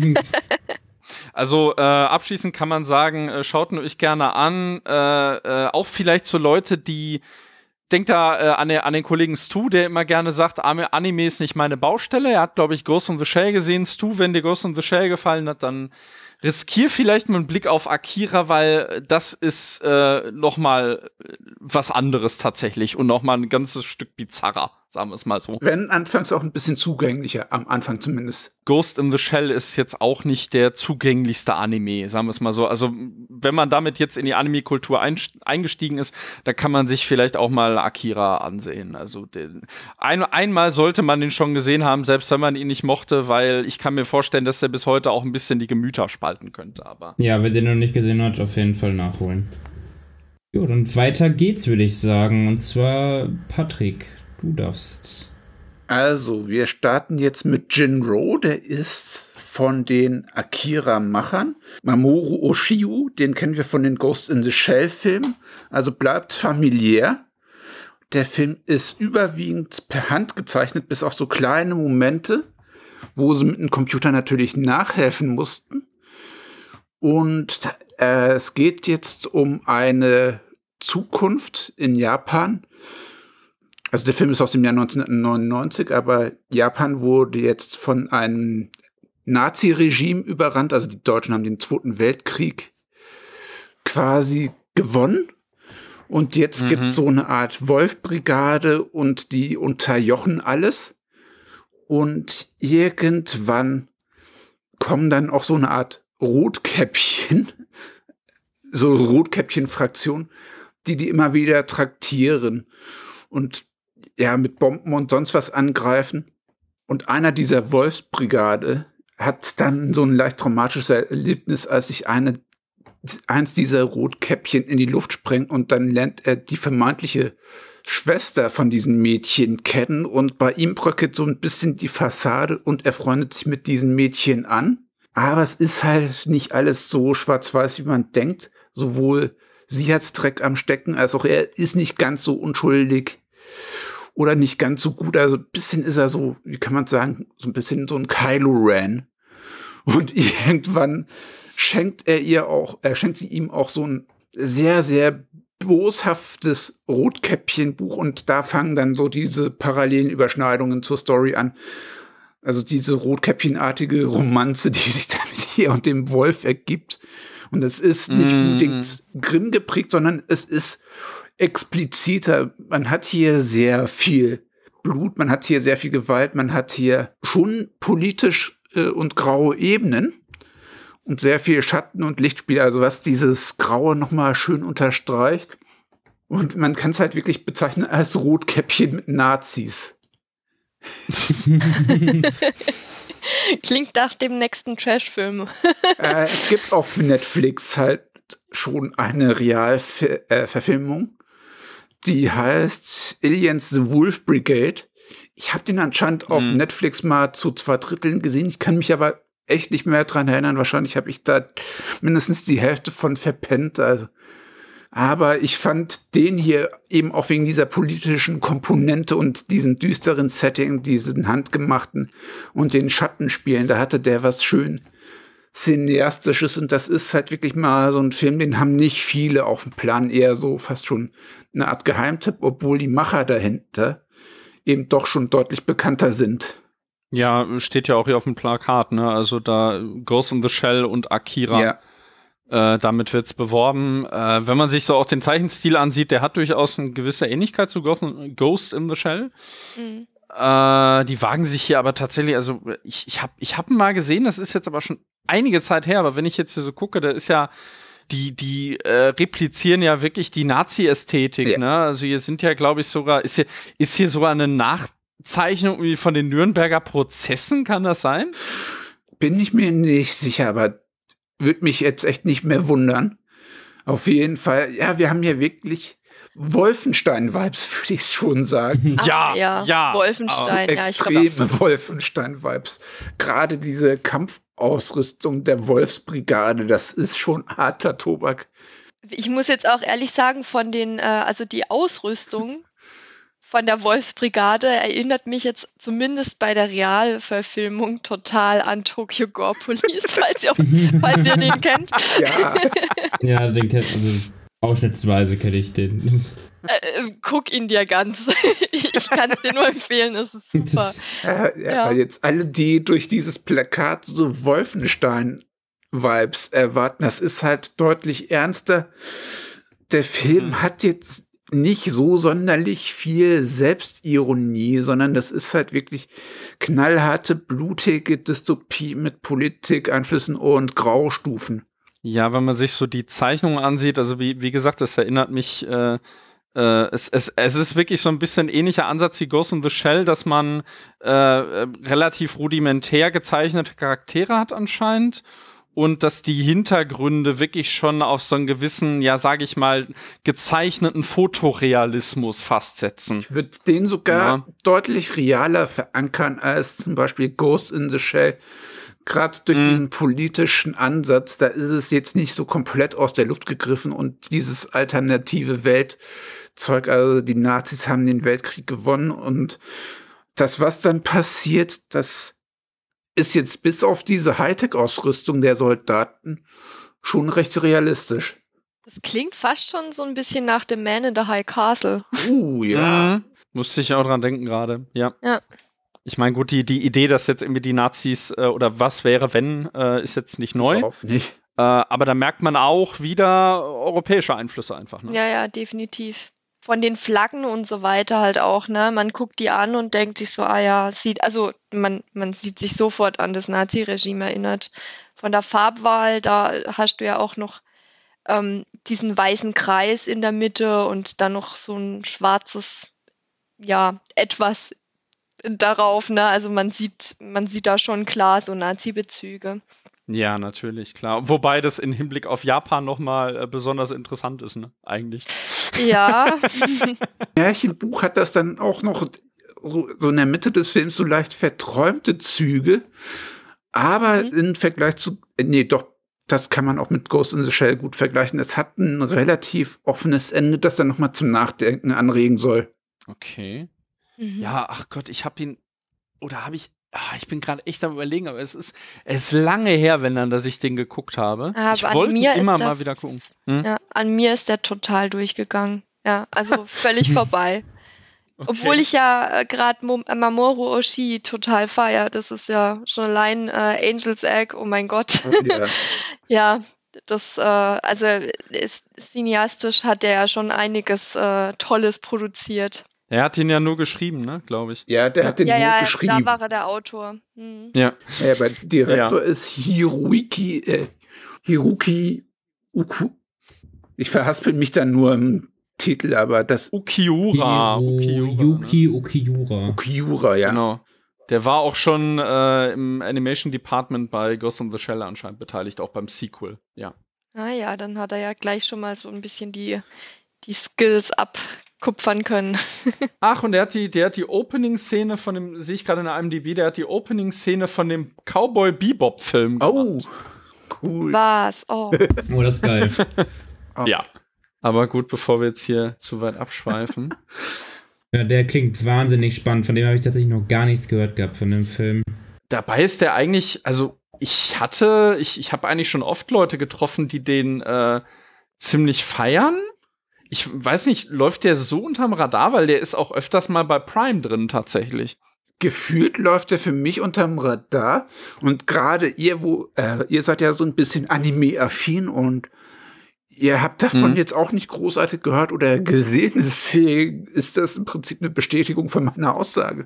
Also äh, abschließend kann man sagen, äh, schaut ihn euch gerne an. Äh, äh, auch vielleicht so Leute, die denkt da äh, an, der, an den Kollegen Stu, der immer gerne sagt, Anime ist nicht meine Baustelle. Er hat, glaube ich, Ghost in the Shell gesehen. Stu, wenn dir Ghost in the Shell gefallen hat, dann riskier vielleicht mal einen Blick auf Akira, weil das ist äh, noch mal was anderes tatsächlich und noch mal ein ganzes Stück bizarrer, sagen wir es mal so. Wenn anfangs auch ein bisschen zugänglicher, am Anfang zumindest. Ghost in the Shell ist jetzt auch nicht der zugänglichste Anime, sagen wir es mal so. Also, wenn man damit jetzt in die Anime-Kultur eingestiegen ist, da kann man sich vielleicht auch mal Akira ansehen. Also, den, ein, einmal sollte man den schon gesehen haben, selbst wenn man ihn nicht mochte, weil ich kann mir vorstellen, dass er bis heute auch ein bisschen die Gemüter spalten könnte. Aber Ja, wer den noch nicht gesehen hat, auf jeden Fall nachholen. Jo, dann weiter geht's, würde ich sagen. Und zwar, Patrick, du darfst. Also, wir starten jetzt mit Jinro, der ist von den Akira-Machern. Mamoru Oshio, den kennen wir von den Ghost in the Shell-Filmen, also bleibt familiär. Der Film ist überwiegend per Hand gezeichnet, bis auf so kleine Momente, wo sie mit dem Computer natürlich nachhelfen mussten. Und äh, es geht jetzt um eine Zukunft in Japan. Also der Film ist aus dem Jahr neunzehnhundertneunundneunzig, aber Japan wurde jetzt von einem Nazi-Regime überrannt. Also die Deutschen haben den Zweiten Weltkrieg quasi gewonnen. Und jetzt mhm. gibt es so eine Art Wolf-Brigade und die unterjochen alles. Und irgendwann kommen dann auch so eine Art Rotkäppchen, so Rotkäppchen-Fraktion, die die immer wieder traktieren und ja, mit Bomben und sonst was angreifen. Und einer dieser Wolfsbrigade hat dann so ein leicht traumatisches Erlebnis, als sich eine, eins dieser Rotkäppchen in die Luft sprengt und dann lernt er die vermeintliche Schwester von diesem Mädchen kennen und bei ihm bröckelt so ein bisschen die Fassade und er freundet sich mit diesem Mädchen an. Aber es ist halt nicht alles so schwarz-weiß, wie man denkt. Sowohl sie hat's Dreck am Stecken, als auch er ist nicht ganz so unschuldig oder nicht ganz so gut. Also ein bisschen ist er so, wie kann man sagen, so ein bisschen so ein Kylo Ren. Und irgendwann schenkt er ihr auch, er schenkt sie ihm auch so ein sehr, sehr boshaftes Rotkäppchenbuch und da fangen dann so diese parallelen Überschneidungen zur Story an. Also diese rotkäppchenartige Romanze, die sich da mit ihr und dem Wolf ergibt. Und es ist nicht mm. unbedingt Grimm geprägt, sondern es ist expliziter. Man hat hier sehr viel Blut, man hat hier sehr viel Gewalt, man hat hier schon politisch äh, und graue Ebenen und sehr viel Schatten- und Lichtspiel, also was dieses Graue nochmal schön unterstreicht. Und man kann es halt wirklich bezeichnen als Rotkäppchen mit Nazis. Klingt nach dem nächsten Trash-Film. äh, es gibt auf Netflix halt schon eine Realverfilmung, die heißt Aliens The Wolf Brigade. Ich habe den anscheinend mhm. auf Netflix mal zu zwei Dritteln gesehen. Ich kann mich aber echt nicht mehr dran erinnern. Wahrscheinlich habe ich da mindestens die Hälfte von verpennt. Also. Aber ich fand den hier eben auch wegen dieser politischen Komponente und diesem düsteren Setting, diesen handgemachten und den Schattenspielen, da hatte der was schön Cineastisches und das ist halt wirklich mal so ein Film, den haben nicht viele auf dem Plan, eher so fast schon eine Art Geheimtipp, obwohl die Macher dahinter eben doch schon deutlich bekannter sind. Ja, steht ja auch hier auf dem Plakat, ne? Also da Ghost in the Shell und Akira. Ja. Äh, damit wird's beworben. Äh, wenn man sich so auch den Zeichenstil ansieht, der hat durchaus eine gewisse Ähnlichkeit zu Ghost, Ghost in the Shell. Mhm. Äh, die wagen sich hier aber tatsächlich, also ich, ich habe ich hab ihn mal gesehen, das ist jetzt aber schon einige Zeit her, aber wenn ich jetzt hier so gucke, da ist ja, die, die äh, replizieren ja wirklich die Nazi-Ästhetik, Ja. ne? Also hier sind ja, glaube ich, sogar, ist hier, ist hier sogar eine Nachzeichnung irgendwie von den Nürnberger Prozessen, kann das sein? Bin ich mir nicht sicher, aber würde mich jetzt echt nicht mehr wundern. Auf jeden Fall, ja, wir haben hier wirklich Wolfenstein-Vibes, würde ich schon sagen. Ach, Ja, ja, ja. Wolfenstein, ja, ich glaub, Extreme Wolfenstein-Vibes. Gerade diese Kampfausrüstung der Wolfsbrigade, das ist schon harter Tobak. ich muss jetzt auch ehrlich sagen, von den, äh, also die Ausrüstung von der Wolfsbrigade erinnert mich jetzt zumindest bei der Realverfilmung total an Tokyo Gore Police, falls ihr, falls ihr den kennt. Ja, Ja, den kennt, also ausschnittsweise kenne ich den. Äh, guck ihn dir ganz. Ich kann es dir nur empfehlen, es ist super. äh, ja, Ja. jetzt alle, die durch dieses Plakat so Wolfenstein-Vibes erwarten, das ist halt deutlich ernster. Der Film Mhm. hat jetzt nicht so sonderlich viel Selbstironie, sondern das ist halt wirklich knallharte, blutige Dystopie mit Politik, Einflüssen und Graustufen. Ja, wenn man sich so die Zeichnungen ansieht, also wie, wie gesagt, das erinnert mich, äh, äh, es, es, es ist wirklich so ein bisschen ähnlicher Ansatz wie Ghost in the Shell, dass man äh, äh, relativ rudimentär gezeichnete Charaktere hat anscheinend und dass die Hintergründe wirklich schon auf so einen gewissen, ja, sage ich mal, gezeichneten Fotorealismus festsetzen. Ich würde den sogar Ja. deutlich realer verankern als zum Beispiel Ghost in the Shell. Gerade durch Mhm. diesen politischen Ansatz, da ist es jetzt nicht so komplett aus der Luft gegriffen und dieses alternative Weltzeug, also die Nazis haben den Weltkrieg gewonnen und das, was dann passiert, das ist jetzt bis auf diese Hightech-Ausrüstung der Soldaten schon recht realistisch. Das klingt fast schon so ein bisschen nach dem Man in the High Castle. Uh, ja. Mhm. Musste ich auch dran denken gerade, ja. Ja. Ich meine, gut, die, die Idee, dass jetzt irgendwie die Nazis äh, oder was wäre, wenn, äh, ist jetzt nicht neu. Überhaupt nicht. Äh, aber da merkt man auch wieder europäische Einflüsse einfach. Ne? Ja, ja, definitiv. Von den Flaggen und so weiter halt auch, ne? Man guckt die an und denkt sich so, ah ja, sieht, also man, man sieht sich sofort an das Nazi-Regime erinnert. Von der Farbwahl, da hast du ja auch noch ähm, diesen weißen Kreis in der Mitte und dann noch so ein schwarzes, ja, etwas darauf, ne? Also man sieht, man sieht da schon klar so Nazi-Bezüge. Ja, natürlich, klar. Wobei das im Hinblick auf Japan nochmal äh, besonders interessant ist, ne? Eigentlich. Ja, Märchenbuch hat das dann auch noch so so in der Mitte des Films so leicht verträumte Züge. Aber Mhm. im Vergleich zu, äh, nee, doch, das kann man auch mit Ghost in the Shell gut vergleichen. Es hat ein relativ offenes Ende, das dann nochmal zum Nachdenken anregen soll. Okay. Mhm. Ja, ach Gott, ich hab ihn. Oder habe ich. Ah, ich bin gerade echt am Überlegen, aber es ist, es ist lange her, wenn dann, dass ich den geguckt habe. Aber ich an wollte mir immer ist der- mal wieder gucken. Hm? Ja, an mir ist der total durchgegangen. Ja, also völlig vorbei. Okay. Obwohl ich ja äh, gerade Mamoru Oshii total feier. Das ist ja schon allein äh, Angel's Egg, oh mein Gott. Ja. Ja, das, äh, also ist, cineastisch hat er ja schon einiges äh, Tolles produziert. Er hat ihn ja nur geschrieben, ne, glaube ich. Ja, der Ja. hat den Ja, nur ja, da geschrieben. war er der Autor. Hm. Ja. Ja, aber Direktor Ja. ist Hiroiki, äh, Hiroki Uku. Ich verhaspel mich dann nur im Titel, aber das Ukiura. Hiro- Ukiura, ne? Yuki Ukiura. Ukiura, ja. Genau. Der war auch schon äh, im Animation Department bei Ghost in the Shell anscheinend beteiligt, auch beim Sequel. Ja. Naja, dann hat er ja gleich schon mal so ein bisschen die, die Skills abkupfern können. Ach, und der hat die, der hat die Opening-Szene von dem, sehe ich gerade in der I M D B, der hat die Opening-Szene von dem Cowboy Bebop-Film Oh, gemacht. cool. Was? Oh. Oh, das ist geil. Ja. Aber gut, bevor wir jetzt hier zu weit abschweifen. Ja, der klingt wahnsinnig spannend. Von dem habe ich tatsächlich noch gar nichts gehört gehabt, von dem Film. Dabei ist der eigentlich, also ich hatte, ich, ich habe eigentlich schon oft Leute getroffen, die den äh, ziemlich feiern. Ich weiß nicht, läuft der so unterm Radar, weil der ist auch öfters mal bei Prime drin tatsächlich. gefühlt läuft er für mich unterm Radar. Und gerade ihr, wo, äh, ihr seid ja so ein bisschen Anime-affin und ihr habt davon mhm. jetzt auch nicht großartig gehört oder gesehen. Deswegen ist das im Prinzip eine Bestätigung von meiner Aussage.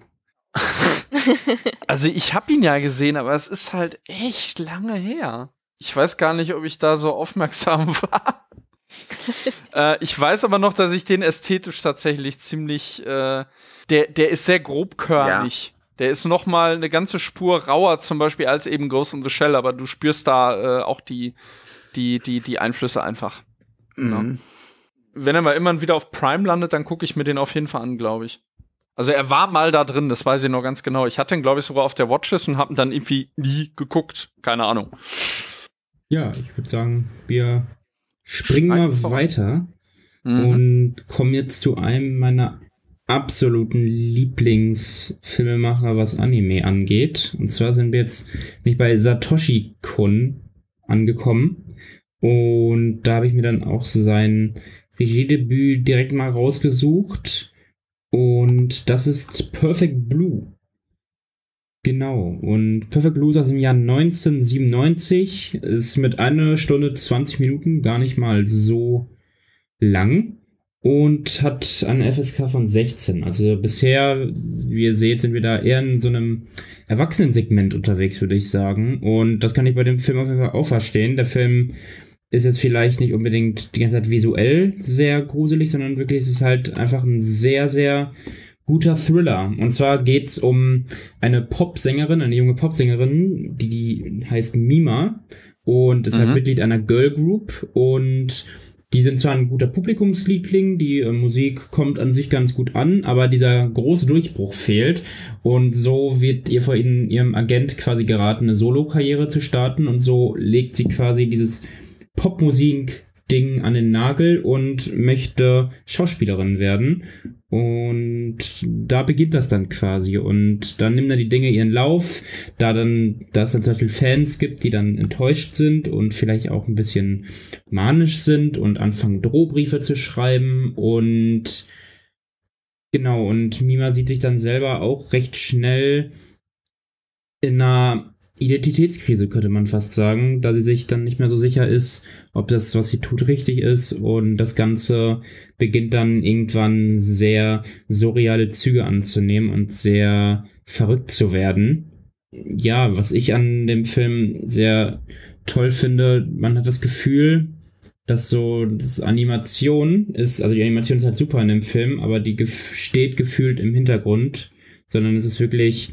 Also ich habe ihn ja gesehen, aber es ist halt echt lange her. Ich weiß gar nicht, ob ich da so aufmerksam war. äh, ich weiß aber noch, dass ich den ästhetisch tatsächlich ziemlich, äh, der, der ist sehr grobkörnig. Ja. Der ist noch mal eine ganze Spur rauer zum Beispiel als eben Ghost in the Shell, aber du spürst da äh, auch die, die, die, die Einflüsse einfach. Mhm. Ja. Wenn er mal immer wieder auf Prime landet, dann gucke ich mir den auf jeden Fall an, glaube ich. Also er war mal da drin, das weiß ich noch ganz genau. Ich hatte ihn, glaube ich, sogar auf der Watchlist und habe ihn dann irgendwie nie geguckt. Keine Ahnung. Ja, ich würde sagen, wir springen mal weiter mhm. und kommen jetzt zu einem meiner absoluten Lieblingsfilmemacher, was Anime angeht. Und zwar sind wir jetzt nicht bei Satoshi Kon angekommen. Und da habe ich mir dann auch sein Regiedebüt direkt mal rausgesucht. Und das ist Perfect Blue. Genau. Und Perfect Blue ist aus dem Jahr neunzehnhundertsiebenundneunzig. Ist mit einer Stunde zwanzig Minuten gar nicht mal so lang. Und hat eine F S K von sechzehn. Also bisher, wie ihr seht, sind wir da eher in so einem Erwachsenensegment unterwegs, würde ich sagen. Und das kann ich bei dem Film auf jeden Fall auch verstehen. Der Film ist jetzt vielleicht nicht unbedingt die ganze Zeit visuell sehr gruselig, sondern wirklich ist es halt einfach ein sehr, sehr guter Thriller. Und zwar geht's um eine Popsängerin, eine junge Popsängerin, die heißt Mima und ist mhm. halt Mitglied einer Girl Group und die sind zwar ein guter Publikumsliebling, die äh, Musik kommt an sich ganz gut an, aber dieser große Durchbruch fehlt und so wird ihr von ihnen, ihrem Agent quasi geraten, eine Solo-Karriere zu starten und so legt sie quasi dieses Popmusik-Ding an den Nagel und möchte Schauspielerin werden. Und da beginnt das dann quasi. Und dann nimmt er die Dinge ihren Lauf, da dann, da es dann zum Beispiel Fans gibt, die dann enttäuscht sind und vielleicht auch ein bisschen manisch sind und anfangen Drohbriefe zu schreiben. Und genau, und Mima sieht sich dann selber auch recht schnell in einer Identitätskrise, könnte man fast sagen, da sie sich dann nicht mehr so sicher ist, ob das, was sie tut, richtig ist und das Ganze beginnt dann irgendwann sehr surreale Züge anzunehmen und sehr verrückt zu werden. Ja, was ich an dem Film sehr toll finde, man hat das Gefühl, dass so das Animation ist, also die Animation ist halt super in dem Film, aber die gef- steht gefühlt im Hintergrund, sondern es ist wirklich,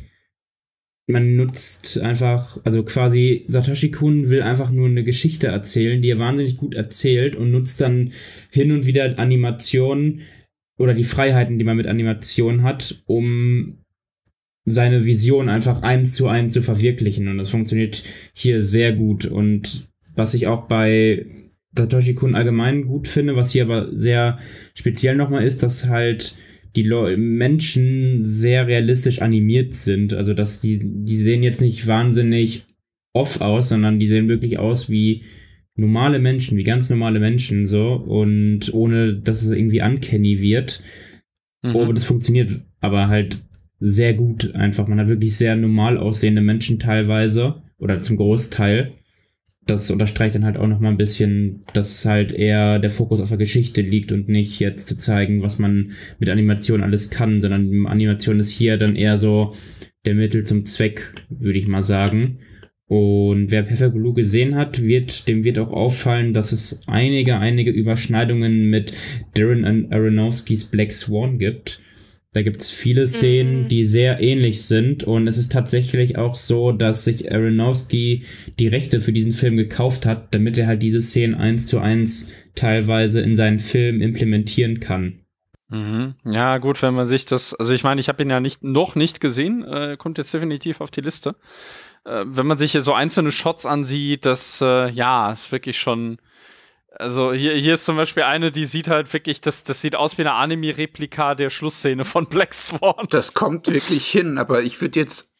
man nutzt einfach, also quasi Satoshi Kon will einfach nur eine Geschichte erzählen, die er wahnsinnig gut erzählt und nutzt dann hin und wieder Animationen oder die Freiheiten, die man mit Animationen hat, um seine Vision einfach eins zu eins zu verwirklichen. Und das funktioniert hier sehr gut. Und was ich auch bei Satoshi Kon allgemein gut finde, was hier aber sehr speziell nochmal ist, dass halt die Le- Menschen sehr realistisch animiert sind. Also, dass die, die sehen jetzt nicht wahnsinnig off aus, sondern die sehen wirklich aus wie normale Menschen, wie ganz normale Menschen, so. Und ohne, dass es irgendwie uncanny wird. Mhm. Aber das funktioniert aber halt sehr gut einfach. Man hat wirklich sehr normal aussehende Menschen teilweise. Oder zum Großteil. Das unterstreicht dann halt auch nochmal ein bisschen, dass halt eher der Fokus auf der Geschichte liegt und nicht jetzt zu zeigen, was man mit Animation alles kann, sondern Animation ist hier dann eher so der Mittel zum Zweck, würde ich mal sagen. Und wer Perfect Blue gesehen hat, wird, dem wird auch auffallen, dass es einige, einige Überschneidungen mit Darren Aronofskys Black Swan gibt. Da gibt es viele Szenen, mhm. die sehr ähnlich sind und es ist tatsächlich auch so, dass sich Aronofsky die Rechte für diesen Film gekauft hat, damit er halt diese Szenen eins zu eins teilweise in seinen Film implementieren kann. Mhm. Ja, gut, wenn man sich das, also ich meine, ich habe ihn ja nicht, noch nicht gesehen, äh, kommt jetzt definitiv auf die Liste. Äh, wenn man sich hier so einzelne Shots ansieht, das, äh, ja, ist wirklich schon. Also hier, hier ist zum Beispiel eine, die sieht halt wirklich, das, das sieht aus wie eine Anime-Replika der Schlussszene von Black Swan. Das kommt wirklich hin, aber ich würde jetzt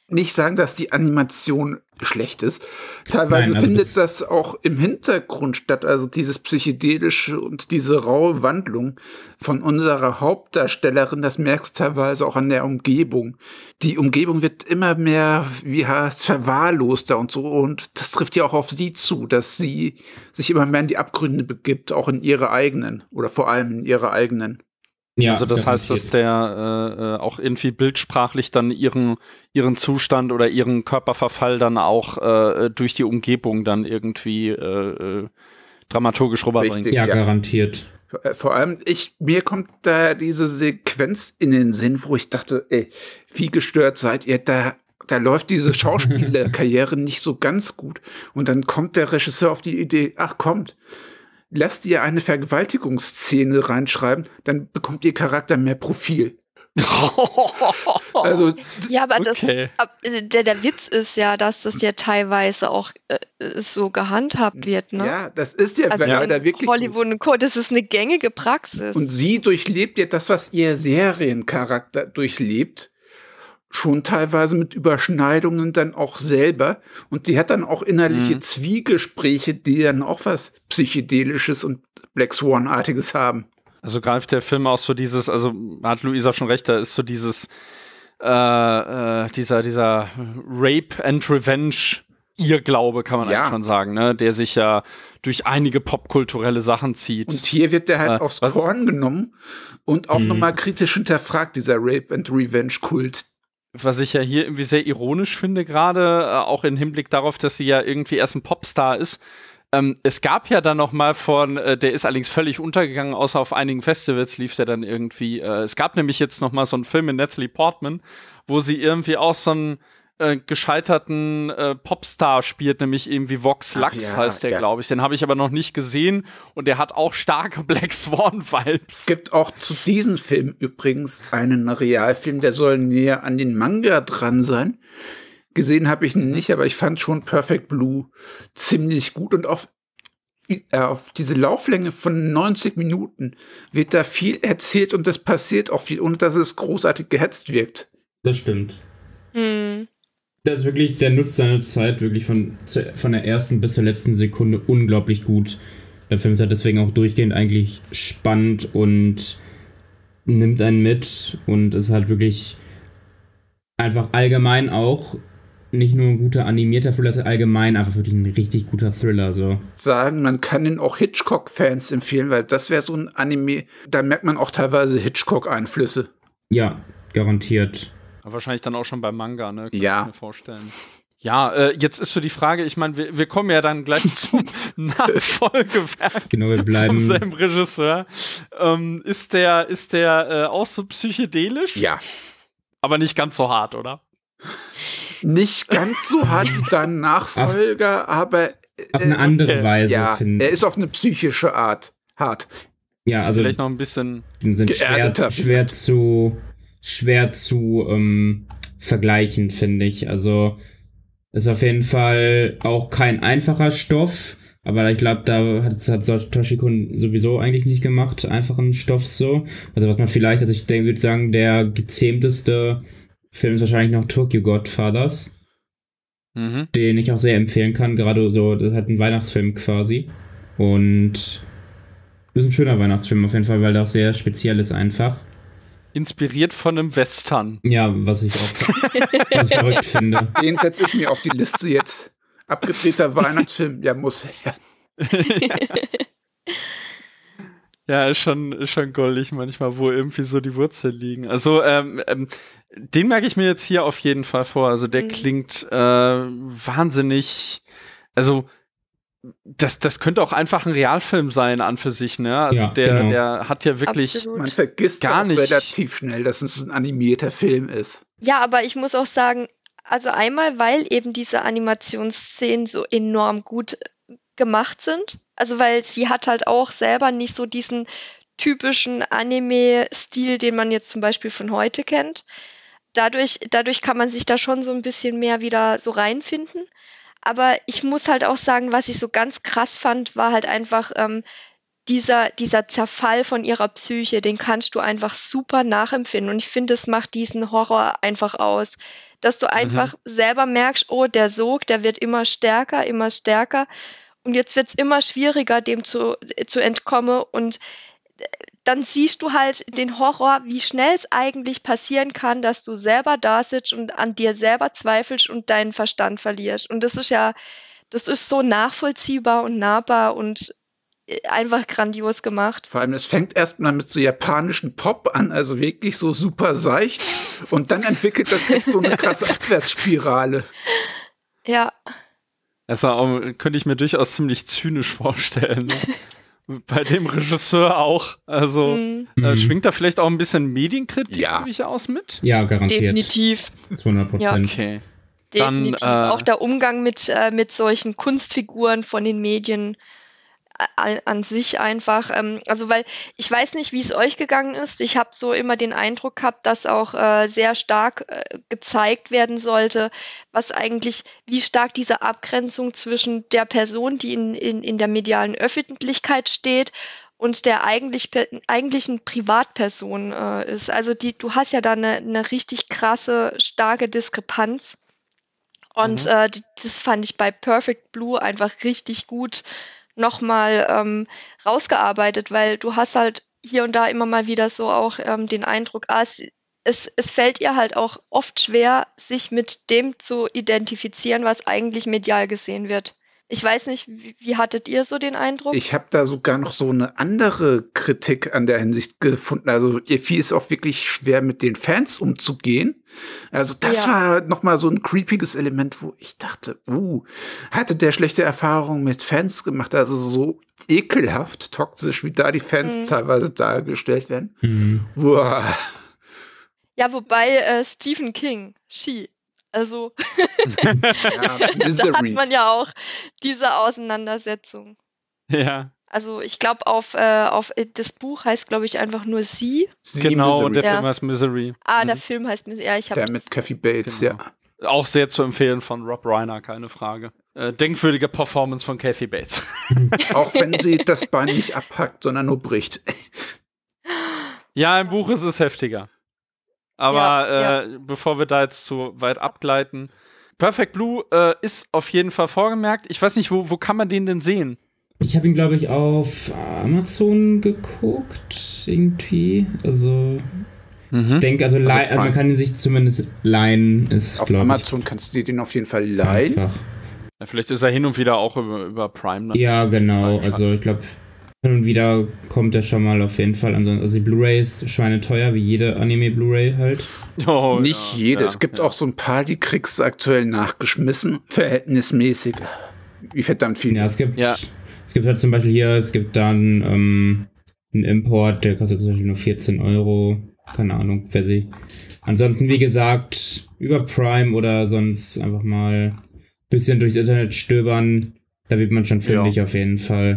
nicht sagen, dass die Animation schlecht ist. Teilweise Nein, also findet das, das auch im Hintergrund statt, also dieses Psychedelische und diese raue Wandlung von unserer Hauptdarstellerin, das merkst du teilweise auch an der Umgebung. Die Umgebung wird immer mehr, wie heißt, verwahrloster und so, und das trifft ja auch auf sie zu, dass sie sich immer mehr in die Abgründe begibt, auch in ihre eigenen, oder vor allem in ihre eigenen. ja, Also das heißt, dass der äh, äh, auch irgendwie bildsprachlich dann ihren, ihren Zustand oder ihren Körperverfall dann auch äh, durch die Umgebung dann irgendwie äh, äh, dramaturgisch rüberbringt. Richtig. ja, ja. garantiert. Vor allem, ich, mir kommt da diese Sequenz in den Sinn, wo ich dachte, ey, wie gestört seid ihr, da, da läuft diese Schauspielerkarriere nicht so ganz gut. Und dann kommt der Regisseur auf die Idee, ach kommt, lasst ihr eine Vergewaltigungsszene reinschreiben, dann bekommt ihr Charakter mehr Profil. Also, Ja, aber Okay. das, ab- äh, der, der Witz ist ja, dass das ja teilweise auch äh, so gehandhabt wird, ne? ja, das ist ja Also leider in wirklich so. Hollywood und Co., das ist eine gängige Praxis. Und sie durchlebt ja das, was ihr Seriencharakter durchlebt, schon teilweise mit Überschneidungen dann auch selber. Und die hat dann auch innerliche Mhm. Zwiegespräche, die dann auch was Psychedelisches und Black Swan-artiges haben. Also greift der Film auch so dieses, also hat Luisa schon recht, da ist so dieses, äh, äh, dieser, dieser Rape and Revenge Irrglaube, kann man Ja. eigentlich schon sagen, ne? Der sich ja durch einige popkulturelle Sachen zieht. Und hier wird der halt Äh, aufs was- Korn genommen und auch Mhm. nochmal kritisch hinterfragt, dieser Rape and Revenge-Kult. Was ich ja hier irgendwie sehr ironisch finde, gerade äh, auch im Hinblick darauf, dass sie ja irgendwie erst ein Popstar ist. Ähm, es gab ja dann noch mal von, äh, der ist allerdings völlig untergegangen, außer auf einigen Festivals lief der dann irgendwie. Äh, es gab nämlich jetzt noch mal so einen Film mit Natalie Portman, wo sie irgendwie auch so einen äh, gescheiterten äh, Popstar spielt, nämlich irgendwie Vox Ach Lux ja, heißt der, ja. glaube ich. Den habe ich aber noch nicht gesehen und der hat auch starke Black Swan-Vibes. Es gibt auch zu diesem Film übrigens einen Realfilm, der soll näher an den Manga dran sein. Gesehen habe ich ihn nicht, aber ich fand schon Perfect Blue ziemlich gut. Und auf, äh, auf diese Lauflänge von neunzig Minuten wird da viel erzählt und es passiert auch viel, ohne dass es großartig gehetzt wirkt. Das stimmt. Hm. Das ist wirklich, der nutzt seine Zeit wirklich von, zu- von der ersten bis zur letzten Sekunde unglaublich gut. Der Film ist halt deswegen auch durchgehend eigentlich spannend und nimmt einen mit und ist halt wirklich einfach allgemein auch nicht nur ein guter animierter Thriller, sondern allgemein einfach wirklich ein richtig guter Thriller. So. Sagen, man kann ihn auch Hitchcock-Fans empfehlen, weil das wäre so ein Anime, da merkt man auch teilweise Hitchcock-Einflüsse. Ja, garantiert. Wahrscheinlich dann auch schon beim Manga, ne? Kann Ja. ich mir vorstellen. Ja, äh, jetzt ist so die Frage, ich meine, wir, wir kommen ja dann gleich zum Nachfolgewerk Genau, wir vom bleiben. selben Regisseur. Ähm, ist der, ist der äh, auch so psychedelisch? Ja. Aber nicht ganz so hart, oder? Nicht ganz so hart wie dein Nachfolger, aber Auf eine andere okay. Weise, ja, finde er ich. ist auf eine psychische Art hart. Ja, also Vielleicht noch ein bisschen. die sind schwer, geerdeter schwer zu schwer zu ähm, vergleichen, finde ich. Also ist auf jeden Fall auch kein einfacher Stoff, aber ich glaube, da hat, hat Toshiko sowieso eigentlich nicht gemacht, einfachen Stoff so. Also was man vielleicht, also ich denke, würde sagen, der gezähmteste Film ist wahrscheinlich noch Tokyo Godfathers, Mhm. den ich auch sehr empfehlen kann. Gerade so, das ist halt ein Weihnachtsfilm quasi. Und ist ein schöner Weihnachtsfilm auf jeden Fall, weil der auch sehr speziell ist einfach. Inspiriert von einem Western. Ja, was ich auch was ich verrückt finde. Den setze ich mir auf die Liste jetzt. Abgedrehter Weihnachtsfilm, ja, muss her. Ja, ist schon, ist schon goldig manchmal, wo irgendwie so die Wurzeln liegen. Also, ähm, ähm, den merke ich mir jetzt hier auf jeden Fall vor. Also, der Mhm. klingt äh, wahnsinnig. Also, das, das könnte auch einfach ein Realfilm sein, an für sich, ne? Also, Ja, der, genau. der hat ja wirklich. Absolut. Man vergisst Gar auch nicht. relativ schnell, dass es ein animierter Film ist. Ja, aber ich muss auch sagen, also einmal, weil eben diese Animationsszenen so enorm gut gemacht sind. Also weil sie hat halt auch selber nicht so diesen typischen Anime-Stil, den man jetzt zum Beispiel von heute kennt. Dadurch, dadurch kann man sich da schon so ein bisschen mehr wieder so reinfinden. Aber ich muss halt auch sagen, was ich so ganz krass fand, war halt einfach ähm, dieser, dieser Zerfall von ihrer Psyche, den kannst du einfach super nachempfinden. Und ich finde, es macht diesen Horror einfach aus. dass du einfach mhm. selber merkst, oh, der Sog, der wird immer stärker, immer stärker und jetzt wird es immer schwieriger, dem zu, zu entkommen und dann siehst du halt den Horror, wie schnell es eigentlich passieren kann, dass du selber da sitzt und an dir selber zweifelst und deinen Verstand verlierst. Und das ist ja, das ist so nachvollziehbar und nahbar und einfach grandios gemacht. Vor allem, es fängt erstmal mit so japanischen Pop an, also wirklich so super seicht. Und dann entwickelt das echt so eine krasse Abwärtsspirale. Ja. Also auch, könnte ich mir durchaus ziemlich zynisch vorstellen. Ne? Bei dem Regisseur auch. Also mhm. äh, schwingt da vielleicht auch ein bisschen Medienkritik ja. durchaus mit? Ja, garantiert. Definitiv. hundert Prozent. Ja. Okay. Definitiv. Dann, äh, auch der Umgang mit, äh, mit solchen Kunstfiguren von den Medien an, an sich einfach. Ähm, also, weil ich weiß nicht, wie es euch gegangen ist. Ich habe so immer den Eindruck gehabt, dass auch äh, sehr stark äh, gezeigt werden sollte, was eigentlich, wie stark diese Abgrenzung zwischen der Person, die in, in, in der medialen Öffentlichkeit steht, und der eigentlich eigentlichen Privatperson äh, ist. Also die, du hast ja da eine, eine richtig krasse, starke Diskrepanz. Und mhm. äh, die, das fand ich bei Perfect Blue einfach richtig gut nochmal ähm, rausgearbeitet, weil du hast halt hier und da immer mal wieder so auch ähm, den Eindruck, ah, es, es, es fällt ihr halt auch oft schwer, sich mit dem zu identifizieren, was eigentlich medial gesehen wird. Ich weiß nicht, wie, wie hattet ihr so den Eindruck? Ich habe da sogar noch so eine andere Kritik an der Hinsicht gefunden. Also ihr fiel es auch wirklich schwer, mit den Fans umzugehen. Also das ja. war noch mal so ein creepiges Element, wo ich dachte, uh, hatte der schlechte Erfahrungen mit Fans gemacht? Also so ekelhaft, toxisch, wie da die Fans mhm. teilweise dargestellt werden. Mhm. Wow. Ja, wobei äh, Stephen King, She, also ja, da hat man ja auch diese Auseinandersetzung. Ja. Also ich glaube, auf, äh, auf das Buch heißt, glaube ich, einfach nur Sie. Sie genau, Misery. und der ja. Film heißt Misery. Ah, mhm. der Film heißt Misery. Ja, ich habe der mit Kathy Bates, genau. ja. Auch sehr zu empfehlen von Rob Reiner, keine Frage. Äh, denkwürdige Performance von Kathy Bates. Auch wenn sie das Bein nicht abhackt, sondern nur bricht. Ja, im Buch ist es heftiger. Aber ja, äh, ja. bevor wir da jetzt zu weit abgleiten, Perfect Blue äh, ist auf jeden Fall vorgemerkt. Ich weiß nicht, wo, wo kann man den denn sehen? Ich habe ihn, glaube ich, auf Amazon geguckt, irgendwie. Also, mhm. ich denke, also, also man kann ihn sich zumindest leihen. Ist, auf Amazon ich, kannst du dir den auf jeden Fall leihen. Ja, vielleicht ist er hin und wieder auch über, über Prime. Dann ja, genau. Also, ich glaube, hin und wieder kommt er schon mal auf jeden Fall. Also, die Blu-ray ist schweineteuer, wie jede Anime-Bluray halt. Oh, Nicht ja, jede. Ja, es gibt ja. auch so ein paar, die kriegst du aktuell nachgeschmissen. Verhältnismäßig. Wie verdammt viel. Ja, es gibt... Ja. Es gibt halt zum Beispiel hier, es gibt dann ähm, einen Import, der kostet zum Beispiel nur vierzehn Euro. Keine Ahnung, wer sie. Ansonsten, wie gesagt, über Prime oder sonst einfach mal ein bisschen durchs Internet stöbern. Da wird man schon fündig ja. auf jeden Fall.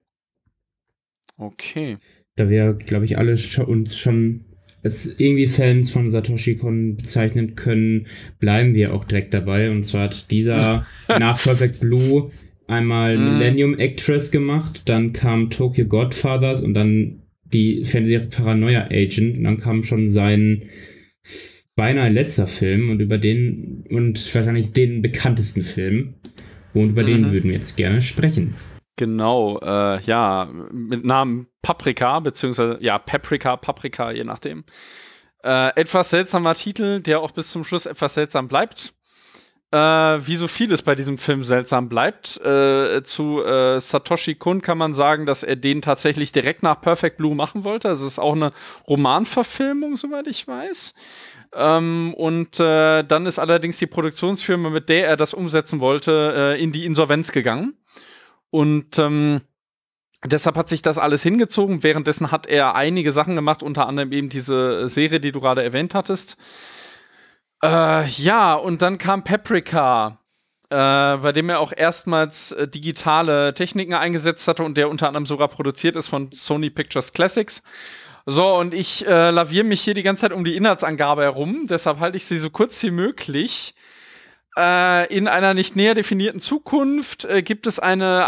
Okay. Da wir, glaube ich, alle schon, uns schon als irgendwie Fans von Satoshi Kon bezeichnen können, bleiben wir auch direkt dabei. Und zwar hat dieser nach Perfect Blue einmal mm. Millennium Actress gemacht, dann kam Tokyo Godfathers und dann die Fernsehserie Paranoia Agent und dann kam schon sein beinahe letzter Film und über den und wahrscheinlich den bekanntesten Film und über mhm. den würden wir jetzt gerne sprechen. Genau, äh, ja, mit Namen Paprika, beziehungsweise, ja, Paprika, Paprika, je nachdem. Äh, etwas seltsamer Titel, der auch bis zum Schluss etwas seltsam bleibt. Äh, wie so vieles bei diesem Film seltsam bleibt. Äh, zu äh, Satoshi Kon kann man sagen, dass er den tatsächlich direkt nach Perfect Blue machen wollte. Also es ist auch eine Romanverfilmung, soweit ich weiß. Ähm, und äh, dann ist allerdings die Produktionsfirma, mit der er das umsetzen wollte, äh, in die Insolvenz gegangen. Und ähm, deshalb hat sich das alles hingezogen. Währenddessen hat er einige Sachen gemacht, unter anderem eben diese Serie, die du gerade erwähnt hattest. Äh, ja, und dann kam Paprika, äh, bei dem er auch erstmals äh, digitale Techniken eingesetzt hatte und der unter anderem sogar produziert ist von Sony Pictures Classics. So, und ich äh, laviere mich hier die ganze Zeit um die Inhaltsangabe herum, deshalb halte ich sie so kurz wie möglich. Äh, in einer nicht näher definierten Zukunft äh, gibt es eine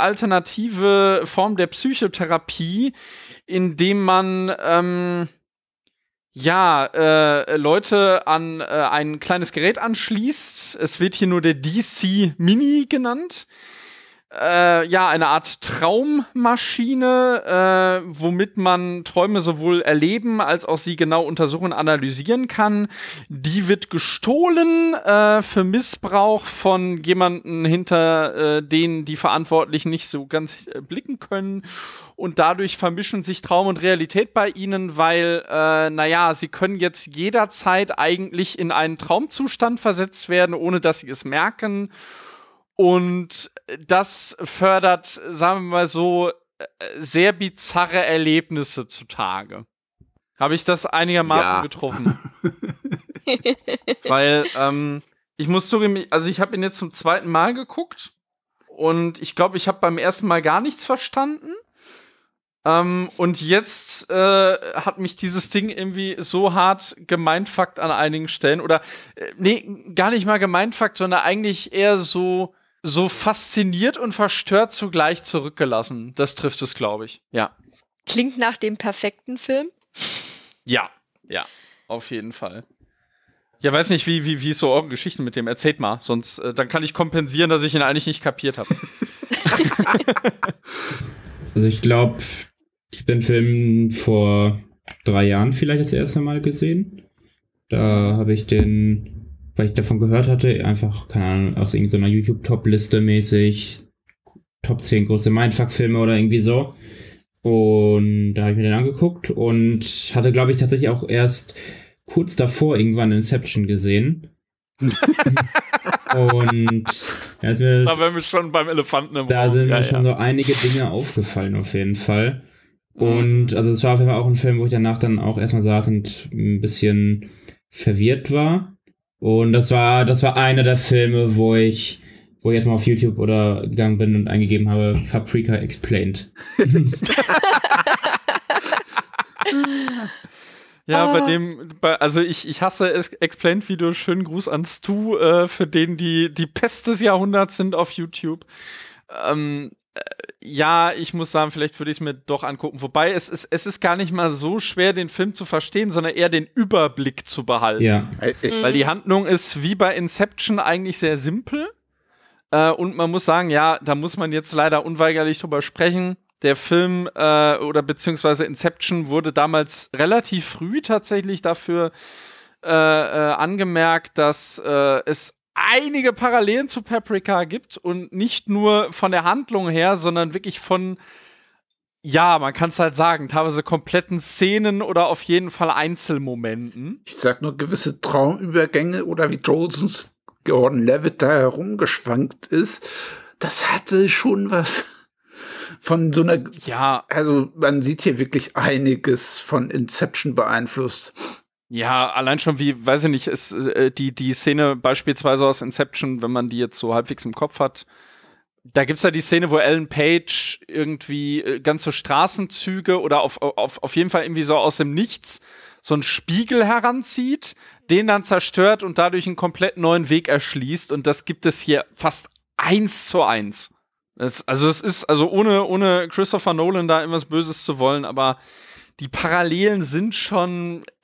alternative Form der Psychotherapie, in dem man ähm, ja, äh, Leute an äh, ein kleines Gerät anschließt. Es wird hier nur der D C Mini genannt. Äh, ja, eine Art Traummaschine, äh, womit man Träume sowohl erleben als auch sie genau untersuchen und analysieren kann. Die wird gestohlen äh, für Missbrauch von jemanden, hinter äh, denen die Verantwortlichen nicht so ganz äh, blicken können. Und dadurch vermischen sich Traum und Realität bei ihnen, weil, äh, naja, sie können jetzt jederzeit eigentlich in einen Traumzustand versetzt werden, ohne dass sie es merken. Und das fördert, sagen wir mal so, sehr bizarre Erlebnisse zutage. Habe ich das einigermaßen Ja. getroffen? Weil, ähm, ich muss zugeben, also ich habe ihn jetzt zum zweiten Mal geguckt und ich glaube, ich habe beim ersten Mal gar nichts verstanden. Ähm, und jetzt äh, hat mich dieses Ding irgendwie so hart gemindfuckt an einigen Stellen. Oder, äh, nee, gar nicht mal gemindfuckt, sondern eigentlich eher so so fasziniert und verstört zugleich zurückgelassen. Das trifft es, glaube ich. Ja. Klingt nach dem perfekten Film. Ja, ja, auf jeden Fall. Ja, weiß nicht, wie, wie, wie ist so eure Geschichte mit dem? Erzählt mal, sonst äh, dann kann ich kompensieren, dass ich ihn eigentlich nicht kapiert habe. Also ich glaube, ich habe den Film vor drei Jahren vielleicht das erste Mal gesehen. Da habe ich den, weil ich davon gehört hatte, einfach, keine Ahnung, aus irgendeiner YouTube-Top-Liste mäßig, Top zehn große Mindfuck-Filme oder irgendwie so. Und da habe ich mir den angeguckt und hatte, glaube ich, tatsächlich auch erst kurz davor irgendwann Inception gesehen. Und ja, ist mir, da wären wir schon beim Elefanten im da Raum. sind ja, mir schon ja. so einige Dinge aufgefallen, auf jeden Fall. Und also es war auf jeden Fall auch ein Film, wo ich danach dann auch erstmal saß und ein bisschen verwirrt war. Und das war, das war einer der Filme, wo ich, wo ich erstmal auf YouTube oder gegangen bin und eingegeben habe, Paprika Explained. Ja, Ah. bei dem, bei, also ich, ich hasse es, Explained-Video, schönen Gruß an Stu, äh, für den die, die Pest des Jahrhunderts sind auf YouTube. Ähm, äh, ja, ich muss sagen, vielleicht würde ich es mir doch angucken. Wobei, es ist, es ist gar nicht mal so schwer, den Film zu verstehen, sondern eher den Überblick zu behalten. Ja. Ich, Weil die Handlung ist wie bei Inception eigentlich sehr simpel. Äh, und man muss sagen, ja, da muss man jetzt leider unweigerlich drüber sprechen. Der Film äh, oder beziehungsweise Inception wurde damals relativ früh tatsächlich dafür äh, äh, angemerkt, dass äh, es einige Parallelen zu Paprika gibt und nicht nur von der Handlung her, sondern wirklich von, ja, man kann es halt sagen, teilweise kompletten Szenen oder auf jeden Fall Einzelmomenten. ich sag nur gewisse Traumübergänge oder wie Jolsons Gordon Levitt da herumgeschwankt ist, das hatte schon was von so einer, Ja, also man sieht hier wirklich einiges von Inception beeinflusst. ja, allein schon wie, weiß ich nicht, ist äh, die, die Szene beispielsweise aus Inception, wenn man die jetzt so halbwegs im Kopf hat, da gibt's ja die Szene, wo Ellen Page irgendwie äh, ganze Straßenzüge oder auf, auf, auf jeden Fall irgendwie so aus dem Nichts so einen Spiegel heranzieht, den dann zerstört und dadurch einen komplett neuen Weg erschließt. Und das gibt es hier fast eins zu eins. Das, also es ist, also ohne, ohne Christopher Nolan da irgendwas Böses zu wollen, aber die Parallelen sind schon äh,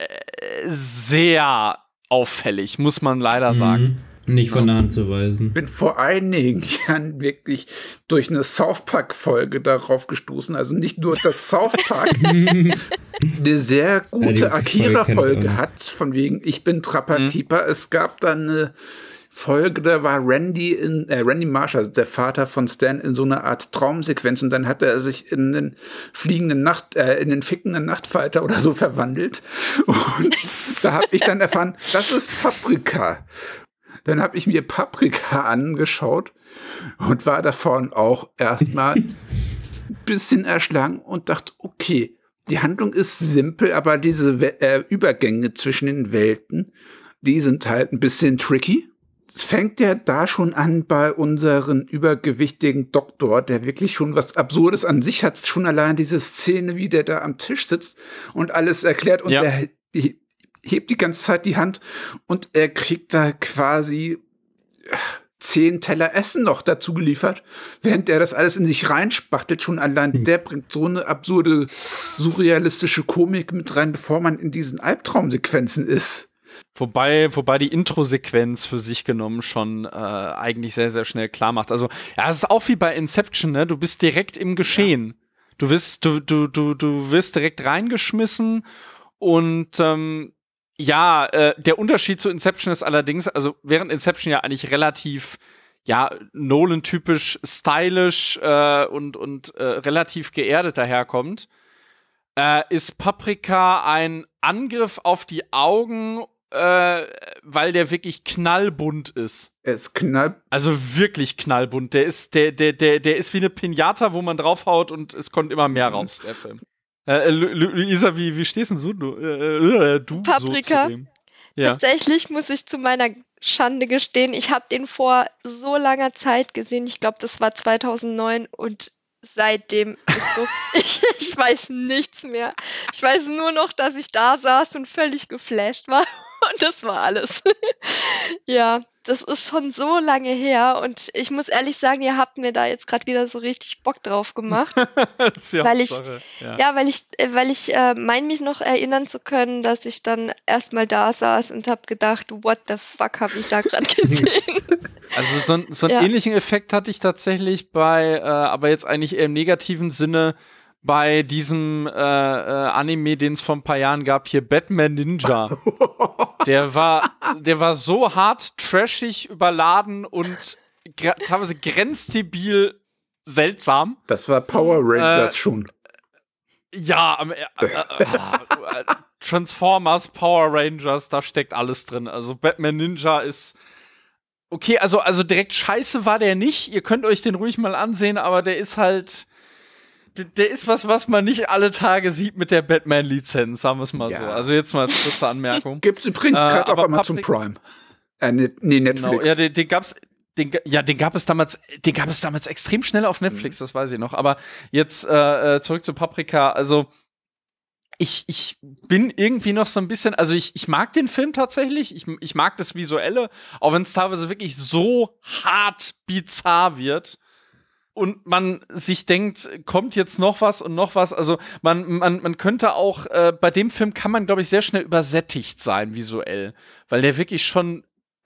sehr auffällig, muss man leider sagen. Mhm. Nicht von der Hand zu weisen. Ich bin vor einigen Jahren wirklich durch eine South Park-Folge darauf gestoßen. Also nicht nur, dass South Park eine sehr gute Ja, die Folge Akira-Folge kennt man. hat, von wegen ich bin Trapper-Keeper. Es gab dann eine Folge, da war Randy in äh, Randy Marsh, also der Vater von Stan, in so einer Art Traumsequenz und dann hat er sich in den fliegenden Nacht, äh, in den fickenden Nachtfalter oder so verwandelt. Und da habe ich dann erfahren, das ist Paprika. Dann habe ich mir Paprika angeschaut und war davon auch erstmal ein bisschen erschlagen und dachte, okay, die Handlung ist simpel, aber diese We- äh, Übergänge zwischen den Welten, die sind halt ein bisschen tricky. Es fängt ja da schon an bei unserem übergewichtigen Doktor, der wirklich schon was Absurdes an sich hat. Schon allein diese Szene, wie der da am Tisch sitzt und alles erklärt und Ja. er hebt die ganze Zeit die Hand und er kriegt da quasi zehn Teller Essen noch dazu geliefert, während er das alles in sich reinspachtelt. Schon allein hm. der bringt so eine absurde, surrealistische Komik mit rein, bevor man in diesen Albtraumsequenzen ist. Wobei, wobei die Intro-Sequenz für sich genommen schon äh, eigentlich sehr, sehr schnell klar macht. Also, ja, es ist auch wie bei Inception, ne? Du bist direkt im Geschehen. Ja. Du wirst, du, du, du, du wirst direkt reingeschmissen und ähm, ja, äh, der Unterschied zu Inception ist allerdings, also während Inception ja eigentlich relativ, ja, Nolan-typisch stylisch äh, und, und äh, relativ geerdet daherkommt, äh, ist Paprika ein Angriff auf die Augen, äh, weil der wirklich knallbunt ist. Er ist knall. Also wirklich knallbunt. Der ist, der, der, der, der ist wie eine Pinata, wo man draufhaut und es kommt immer mehr raus, der Film. Äh, Lu- Lu- Luisa, wie, wie stehst denn so, du, äh, äh, du Paprika. so zu dem? Ja. Tatsächlich muss ich zu meiner Schande gestehen, ich habe den vor so langer Zeit gesehen. Ich glaube, das war zweitausendneun und seitdem ist so, ich, ich weiß nichts mehr. Ich weiß nur noch, dass ich da saß und völlig geflasht war und das war alles. Ja, das ist schon so lange her und ich muss ehrlich sagen, ihr habt mir da jetzt gerade wieder so richtig Bock drauf gemacht. Das ist ja weil ich, Sache. Ja. ja, weil ich, äh, weil ich äh, meine mich noch erinnern zu können, dass ich dann erstmal da saß und habe gedacht, what the fuck habe ich da gerade gesehen? Also so, so einen Ja. ähnlichen Effekt hatte ich tatsächlich bei, äh, aber jetzt eigentlich eher im negativen Sinne, bei diesem äh, äh, Anime, den es vor ein paar Jahren gab, hier Batman Ninja. Der war, der war so hart trashig, überladen und gra- teilweise grenzdebil seltsam. Das war Power Rangers Äh, schon. Ja, am, äh, äh, äh, Transformers, Power Rangers, da steckt alles drin. Also Batman Ninja ist okay, also, also direkt scheiße war der nicht. Ihr könnt euch den ruhig mal ansehen, aber der ist halt d- der ist was, was man nicht alle Tage sieht mit der Batman-Lizenz, sagen wir es mal Ja. so. Also jetzt mal als kurze Anmerkung. Gibt's übrigens Äh, gerade auf aber Amazon Paprik- Prime. Äh, ne, nee, Netflix. Genau, ja, den, den gab's, den, ga- ja, den gab es damals, den gab es damals extrem schnell auf Netflix, das weiß ich noch. Aber jetzt äh, äh, zurück zu Paprika. Also ich, ich bin irgendwie noch so ein bisschen, also ich, ich mag den Film tatsächlich, ich, ich mag das Visuelle, auch wenn es teilweise wirklich so hart bizarr wird. Und man sich denkt, kommt jetzt noch was und noch was. Also man, man, man könnte auch, äh, bei dem Film kann man, glaube ich, sehr schnell übersättigt sein visuell. Weil der wirklich schon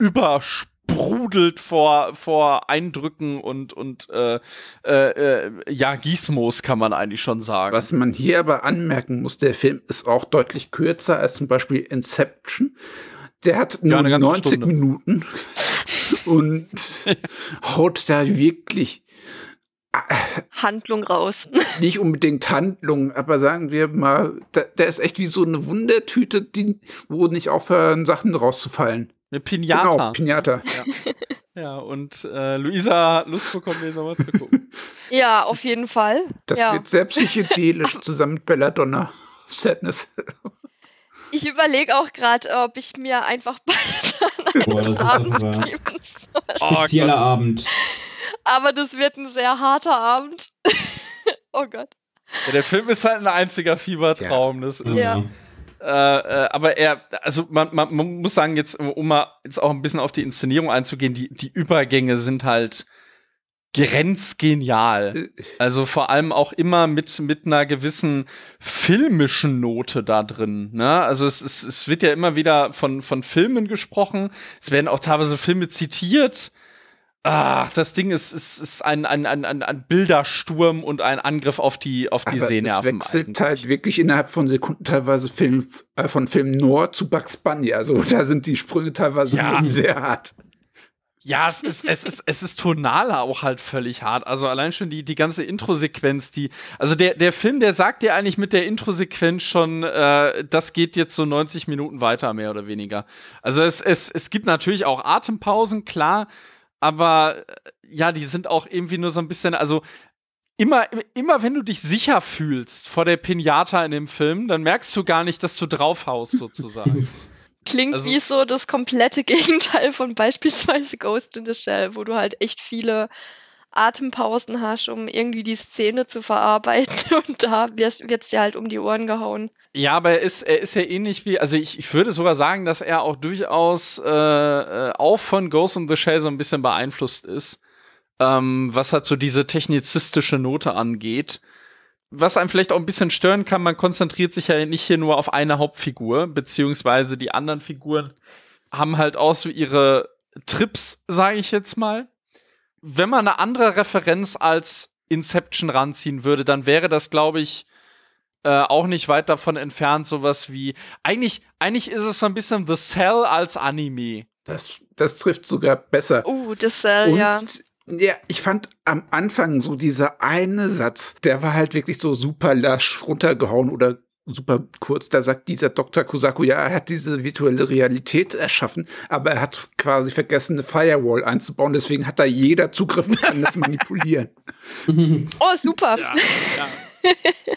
übersprudelt vor, vor Eindrücken und, und äh, äh, äh, ja, Gizmos kann man eigentlich schon sagen. Was man hier aber anmerken muss, der Film ist auch deutlich kürzer als zum Beispiel Inception. Der hat nur Ja, eine ganze neunzig Stunde. Minuten und haut da wirklich Handlung raus. nicht unbedingt Handlung, aber sagen wir mal, der, der ist echt wie so eine Wundertüte, die, wo nicht aufhören, Sachen rauszufallen. Eine Pinata. Genau, Pinata. Ja, und äh, Luisa hat Lust bekommen, den nochmal zu gucken. Ja, auf jeden Fall. Das ja. wird sehr psychedelisch zusammen mit Belladonna. Sadness. Ich überlege auch gerade, ob ich mir einfach beide Boah, das ist Abend einfach geben soll. Oh spezieller Gott. Abend. Aber das wird ein sehr harter Abend. Oh Gott. Ja, der Film ist halt ein einziger Fiebertraum. Das ist, Ja. Äh, äh, aber er, also man, man, man muss sagen, jetzt, um mal jetzt auch ein bisschen auf die Inszenierung einzugehen, die, die Übergänge sind halt grenzgenial. Also vor allem auch immer mit, mit einer gewissen filmischen Note da drin. Ne? Also es, es, es wird ja immer wieder von, von Filmen gesprochen. Es werden auch teilweise Filme zitiert. Ach, das Ding ist, ist, ist ein, ein, ein, ein, ein Bildersturm und ein Angriff auf die, auf die Aber Sehnerven. es wechselt eigentlich. halt wirklich innerhalb von Sekunden teilweise Film, äh, von Film Noir zu Bugs Bunny. Also da sind die Sprünge teilweise Ja. schon sehr hart. Ja, es ist, es ist, es ist tonal auch halt völlig hart. Also allein schon die, die ganze Intro-Sequenz, die, also der, der Film, der sagt dir eigentlich mit der Intro-Sequenz schon, äh, das geht jetzt so neunzig Minuten weiter, mehr oder weniger. Also es, es, es gibt natürlich auch Atempausen, klar, aber äh, ja, die sind auch irgendwie nur so ein bisschen, also immer, immer wenn du dich sicher fühlst vor der Pinata in dem Film, dann merkst du gar nicht, dass du draufhaust, sozusagen. Klingt Also- wie so das komplette Gegenteil von beispielsweise Ghost in the Shell, wo du halt echt viele Atempausen hast, um irgendwie die Szene zu verarbeiten und da wird es dir halt um die Ohren gehauen. Ja, aber er ist, er ist ja ähnlich wie, also ich, ich würde sogar sagen, dass er auch durchaus äh, äh, auch von Ghost in the Shell so ein bisschen beeinflusst ist, ähm, was halt so diese technizistische Note angeht. Was einem vielleicht auch ein bisschen stören kann, man konzentriert sich ja nicht hier nur auf eine Hauptfigur, beziehungsweise die anderen Figuren haben halt auch so ihre Trips, sage ich jetzt mal. Wenn man eine andere Referenz als Inception ranziehen würde, dann wäre das, glaube ich, äh, auch nicht weit davon entfernt, sowas wie, eigentlich, eigentlich ist es so ein bisschen The Cell als Anime. Das, das trifft sogar besser. Uh, das äh, Und ja. ja, ich fand am Anfang so dieser eine Satz, der war halt wirklich so super lasch runtergehauen oder super kurz. Da sagt dieser Doktor Kusaku, ja, er hat diese virtuelle Realität erschaffen, aber er hat quasi vergessen, eine Firewall einzubauen. Deswegen hat da jeder Zugriff und kann das manipulieren. Oh, super. Ja, ja.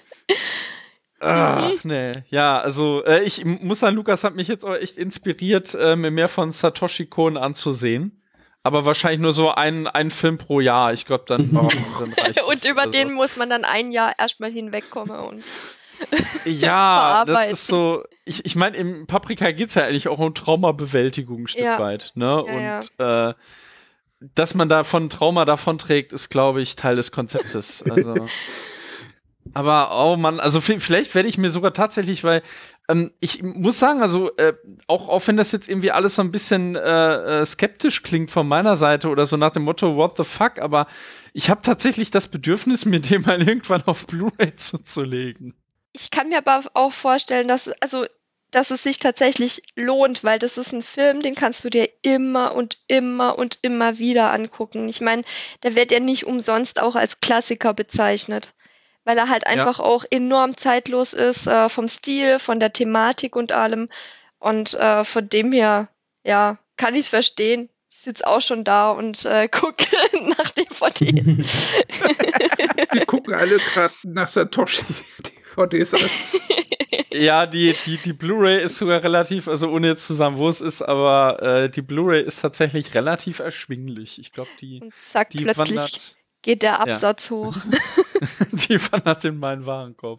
Ach, nee. Ja, also äh, ich muss sagen, Lukas hat mich jetzt auch echt inspiriert, äh, mir mehr von Satoshi Kon anzusehen. Aber wahrscheinlich nur so ein, ein Film pro Jahr. Ich glaube, dann, oh, dann reicht es. Und über also. den muss man dann ein Jahr erstmal hinwegkommen und ja, das ist so. Ich, ich meine, im Paprika geht es ja eigentlich auch um Traumabewältigung ein Stück ja. weit. Ne? Ja, und ja. Äh, dass man da von Trauma davonträgt, ist, glaube ich, Teil des Konzeptes. Also. Aber, oh Mann, also vielleicht werde ich mir sogar tatsächlich, weil ähm, ich muss sagen, also äh, auch, auch wenn das jetzt irgendwie alles so ein bisschen äh, äh, skeptisch klingt von meiner Seite oder so nach dem Motto, what the fuck, aber ich habe tatsächlich das Bedürfnis, mir den mal irgendwann auf Blu-ray zuzulegen. Ich kann mir aber auch vorstellen, dass, also, dass es sich tatsächlich lohnt, weil das ist ein Film, den kannst du dir immer und immer und immer wieder angucken. Ich meine, der wird ja nicht umsonst auch als Klassiker bezeichnet. Weil er halt einfach ja. auch enorm zeitlos ist, äh, vom Stil, von der Thematik und allem. Und äh, von dem her, ja, kann ich es verstehen. Ich sitze auch schon da und äh, gucke nach D V Ds. Wir gucken alle gerade nach Satoshi D V Ds an. Ja, die, die, die Blu-ray ist sogar relativ, also ohne jetzt zu sagen, wo es ist, aber äh, die Blu-ray ist tatsächlich relativ erschwinglich. Ich glaube, die, und zack, die plötzlich wandert, geht der Absatz ja. hoch. Die wandert in meinen Warenkorb.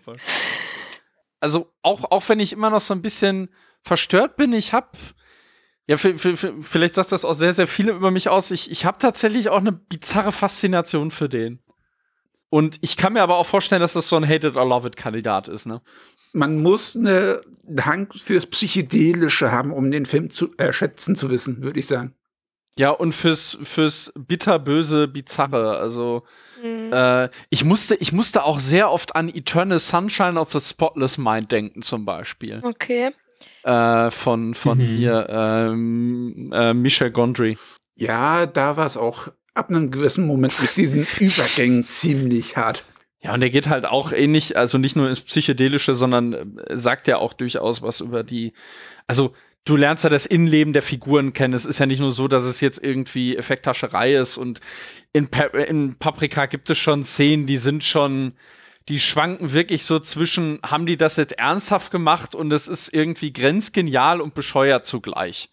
Also auch, auch wenn ich immer noch so ein bisschen verstört bin, ich habe, ja, vielleicht sagt das auch sehr, sehr viele über mich aus, ich, ich habe tatsächlich auch eine bizarre Faszination für den. Und ich kann mir aber auch vorstellen, dass das so ein Hate-it-or-love-it-Kandidat ist, ne? Man muss einen Hang fürs Psychedelische haben, um den Film zu äh, schätzen zu wissen, würde ich sagen. Ja, und fürs, fürs bitterböse, bizarre, also mhm. äh, ich musste, ich musste auch sehr oft an Eternal Sunshine of the Spotless Mind denken, zum Beispiel. Okay. Äh, von von mhm. hier, ähm, äh, Michel Gondry. Ja, da war es auch ab einem gewissen Moment mit diesen Übergängen ziemlich hart. Ja, und der geht halt auch ähnlich, also nicht nur ins Psychedelische, sondern äh, sagt ja auch durchaus was über die, also du lernst ja das Innenleben der Figuren kennen. Es ist ja nicht nur so, dass es jetzt irgendwie Effekthascherei ist. Und in, pa- in Paprika gibt es schon Szenen, die sind schon, die schwanken wirklich so zwischen, haben die das jetzt ernsthaft gemacht und es ist irgendwie grenzgenial und bescheuert zugleich.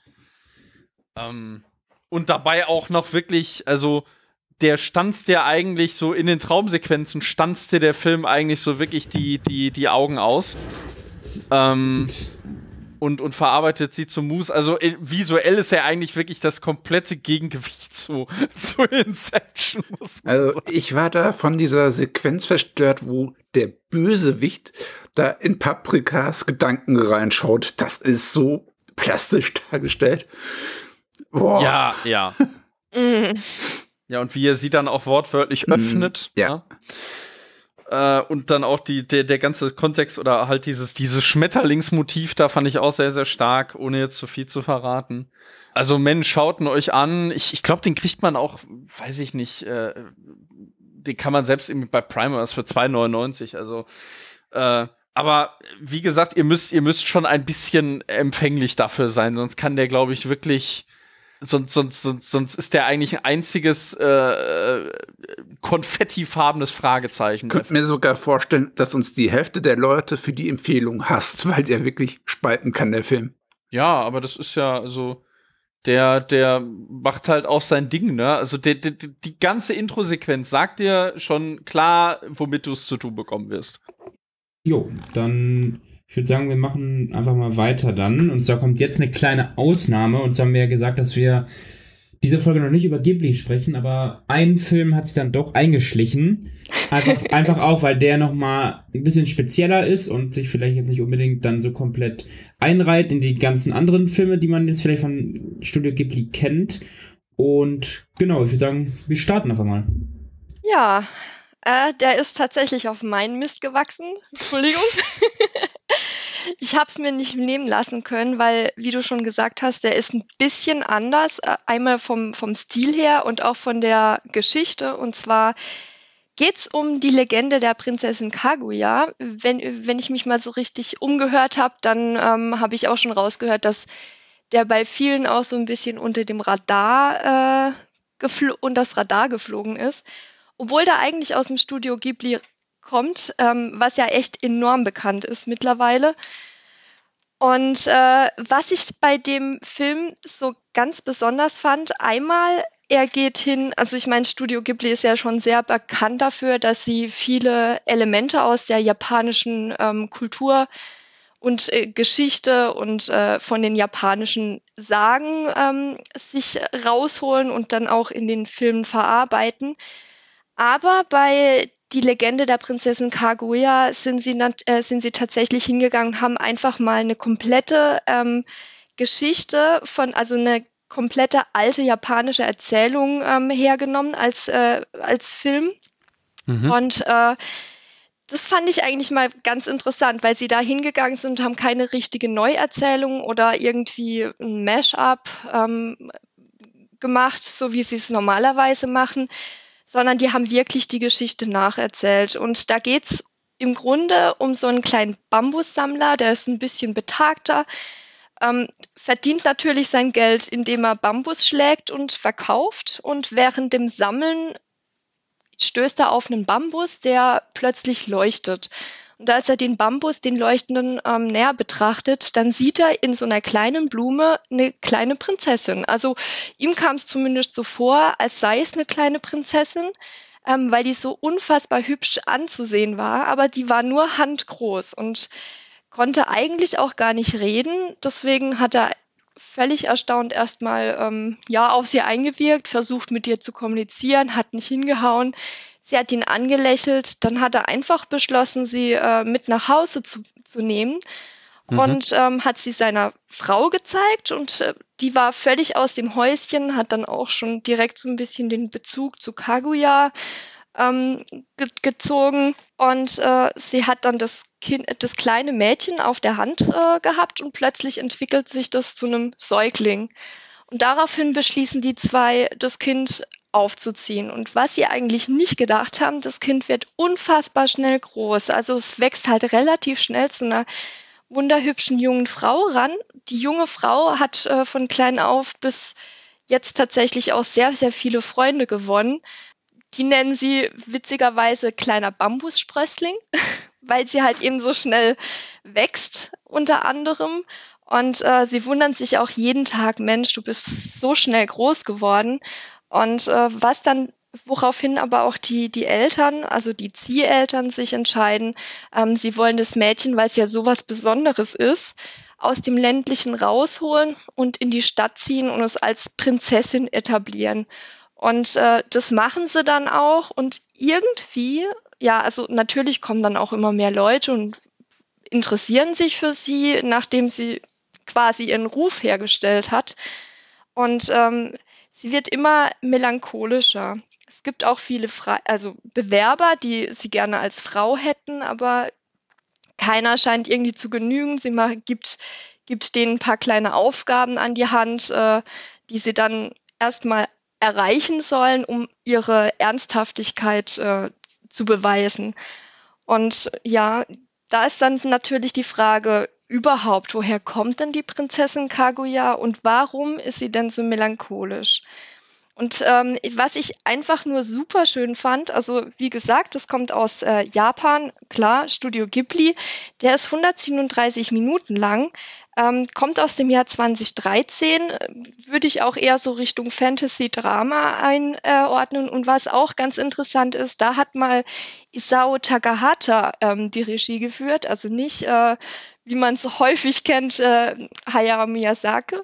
Ähm, und dabei auch noch wirklich, also der stanzt dir eigentlich so in den Traumsequenzen, stanzt dir der Film eigentlich so wirklich die, die, die Augen aus. Ähm, Und, und verarbeitet sie zu Moose. Also äh, visuell ist er eigentlich wirklich das komplette Gegengewicht zu, zu Inception, muss man Also sagen. ich war da von dieser Sequenz verstört, wo der Bösewicht da in Paprikas Gedanken reinschaut. Das ist so plastisch dargestellt. Boah. Ja, ja. Ja, und wie er sie dann auch wortwörtlich mm, öffnet. Ja. ja. Und dann auch die, der, der ganze Kontext oder halt dieses, dieses Schmetterlingsmotiv, da fand ich auch sehr, sehr stark, ohne jetzt zu viel zu verraten. Also Mensch, schaut ihn euch an. Ich, ich glaube, den kriegt man auch, weiß ich nicht, äh, den kann man selbst irgendwie bei Prime was für zwei neunundneunzig. Also, äh, aber wie gesagt, ihr müsst, ihr müsst schon ein bisschen empfänglich dafür sein, sonst kann der, glaube ich, wirklich Sonst, sonst, sonst, sonst ist der eigentlich ein einziges äh, konfettifarbenes Fragezeichen. Ich könnte mir sogar vorstellen, dass uns die Hälfte der Leute für die Empfehlung hasst, weil der wirklich spalten kann, der Film. Ja, aber das ist ja, also Der, der macht halt auch sein Ding, ne? Also die, die, die ganze Intro-Sequenz sagt dir schon klar, womit du es zu tun bekommen wirst. Jo, dann, ich würde sagen, wir machen einfach mal weiter dann. Und zwar kommt jetzt eine kleine Ausnahme. Und zwar haben wir ja gesagt, dass wir diese Folge noch nicht über Ghibli sprechen, aber ein Film hat sich dann doch eingeschlichen. Einfach, einfach auch, weil der nochmal ein bisschen spezieller ist und sich vielleicht jetzt nicht unbedingt dann so komplett einreiht in die ganzen anderen Filme, die man jetzt vielleicht von Studio Ghibli kennt. Und genau, ich würde sagen, wir starten einfach mal. Ja, äh, der ist tatsächlich auf meinen Mist gewachsen. Entschuldigung. Ich habe es mir nicht nehmen lassen können, weil, wie du schon gesagt hast, der ist ein bisschen anders. äh, Einmal vom, vom Stil her und auch von der Geschichte. Und zwar geht es um die Legende der Prinzessin Kaguya. Wenn, wenn ich mich mal so richtig umgehört habe, dann ähm, habe ich auch schon rausgehört, dass der bei vielen auch so ein bisschen unter dem Radar äh, geflo- und das Radar geflogen ist. Obwohl der eigentlich aus dem Studio Ghibli kommt, ähm, was ja echt enorm bekannt ist mittlerweile. Und äh, was ich bei dem Film so ganz besonders fand, einmal, er geht hin, also ich meine, Studio Ghibli ist ja schon sehr bekannt dafür, dass sie viele Elemente aus der japanischen ähm, Kultur und äh, Geschichte und äh, von den japanischen Sagen ähm, sich rausholen und dann auch in den Filmen verarbeiten. Aber bei Die Legende der Prinzessin Kaguya sind sie, nat- äh, sind sie tatsächlich hingegangen und haben einfach mal eine komplette ähm, Geschichte von, also eine komplette alte japanische Erzählung ähm, hergenommen als, äh, als Film. Mhm. Und äh, das fand ich eigentlich mal ganz interessant, weil sie da hingegangen sind und haben keine richtige Neuerzählung oder irgendwie ein Mash-up ähm, gemacht, so wie sie es normalerweise machen, sondern die haben wirklich die Geschichte nacherzählt. Und da geht's im Grunde um so einen kleinen Bambussammler, der ist ein bisschen betagter, ähm, verdient natürlich sein Geld, indem er Bambus schlägt und verkauft. Und während dem Sammeln stößt er auf einen Bambus, der plötzlich leuchtet. Und als er den Bambus, den leuchtenden, ähm, näher betrachtet, dann sieht er in so einer kleinen Blume eine kleine Prinzessin. Also ihm kam es zumindest so vor, als sei es eine kleine Prinzessin, ähm, weil die so unfassbar hübsch anzusehen war, aber die war nur handgroß und konnte eigentlich auch gar nicht reden. Deswegen hat er völlig erstaunt erstmal ähm, ja, auf sie eingewirkt, versucht mit ihr zu kommunizieren, hat nicht hingehauen. Sie hat ihn angelächelt, dann hat er einfach beschlossen, sie äh, mit nach Hause zu, zu nehmen Mhm. und ähm, hat sie seiner Frau gezeigt und äh, die war völlig aus dem Häuschen, hat dann auch schon direkt so ein bisschen den Bezug zu Kaguya ähm, ge gezogen und äh, sie hat dann das Kind, das kleine Mädchen auf der Hand äh, gehabt und plötzlich entwickelt sich das zu einem Säugling. Und daraufhin beschließen die zwei, das Kind aufzuziehen. Und was sie eigentlich nicht gedacht haben, das Kind wird unfassbar schnell groß. Also es wächst halt relativ schnell zu einer wunderhübschen jungen Frau ran. Die junge Frau hat äh, von klein auf bis jetzt tatsächlich auch sehr, sehr viele Freunde gewonnen. Die nennen sie witzigerweise kleiner Bambussprössling, weil sie halt eben so schnell wächst, unter anderem. Und äh, sie wundern sich auch jeden Tag, Mensch, du bist so schnell groß geworden. Und äh, was dann, woraufhin aber auch die, die Eltern, also die Zieheltern sich entscheiden, ähm, sie wollen das Mädchen, weil es ja sowas Besonderes ist, aus dem Ländlichen rausholen und in die Stadt ziehen und es als Prinzessin etablieren. Und äh, das machen sie dann auch und irgendwie, ja, also natürlich kommen dann auch immer mehr Leute und interessieren sich für sie, nachdem sie quasi ihren Ruf hergestellt hat. Und ähm, sie wird immer melancholischer. Es gibt auch viele Fre also Bewerber, die sie gerne als Frau hätten, aber keiner scheint irgendwie zu genügen. Sie ma- gibt, gibt denen ein paar kleine Aufgaben an die Hand, äh, die sie dann erstmal erreichen sollen, um ihre Ernsthaftigkeit äh, zu beweisen. Und ja, da ist dann natürlich die Frage überhaupt, woher kommt denn die Prinzessin Kaguya und warum ist sie denn so melancholisch? Und ähm, was ich einfach nur super schön fand, also wie gesagt, das kommt aus äh, Japan, klar, Studio Ghibli, der ist hundertsiebenunddreißig Minuten lang, ähm, kommt aus dem Jahr zwanzig dreizehn, äh, würde ich auch eher so Richtung Fantasy-Drama einordnen. Und was auch ganz interessant ist, da hat mal Isao Takahata ähm, die Regie geführt, also nicht, äh, wie man es häufig kennt, äh, Hayao Miyazaki.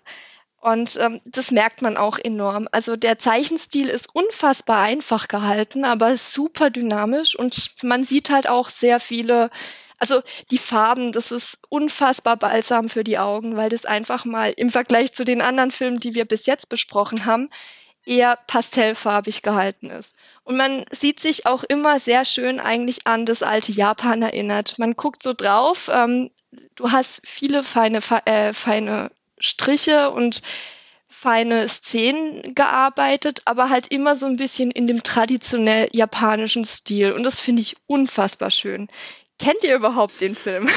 Und ähm, das merkt man auch enorm. Also der Zeichenstil ist unfassbar einfach gehalten, aber super dynamisch und man sieht halt auch sehr viele, also die Farben, das ist unfassbar balsam für die Augen, weil das einfach mal im Vergleich zu den anderen Filmen, die wir bis jetzt besprochen haben, eher pastellfarbig gehalten ist. Und man sieht sich auch immer sehr schön eigentlich an das alte Japan erinnert. Man guckt so drauf, ähm, du hast viele feine, äh, feine Striche und feine Szenen gearbeitet, aber halt immer so ein bisschen in dem traditionell japanischen Stil. Und das finde ich unfassbar schön. Kennt ihr überhaupt den Film?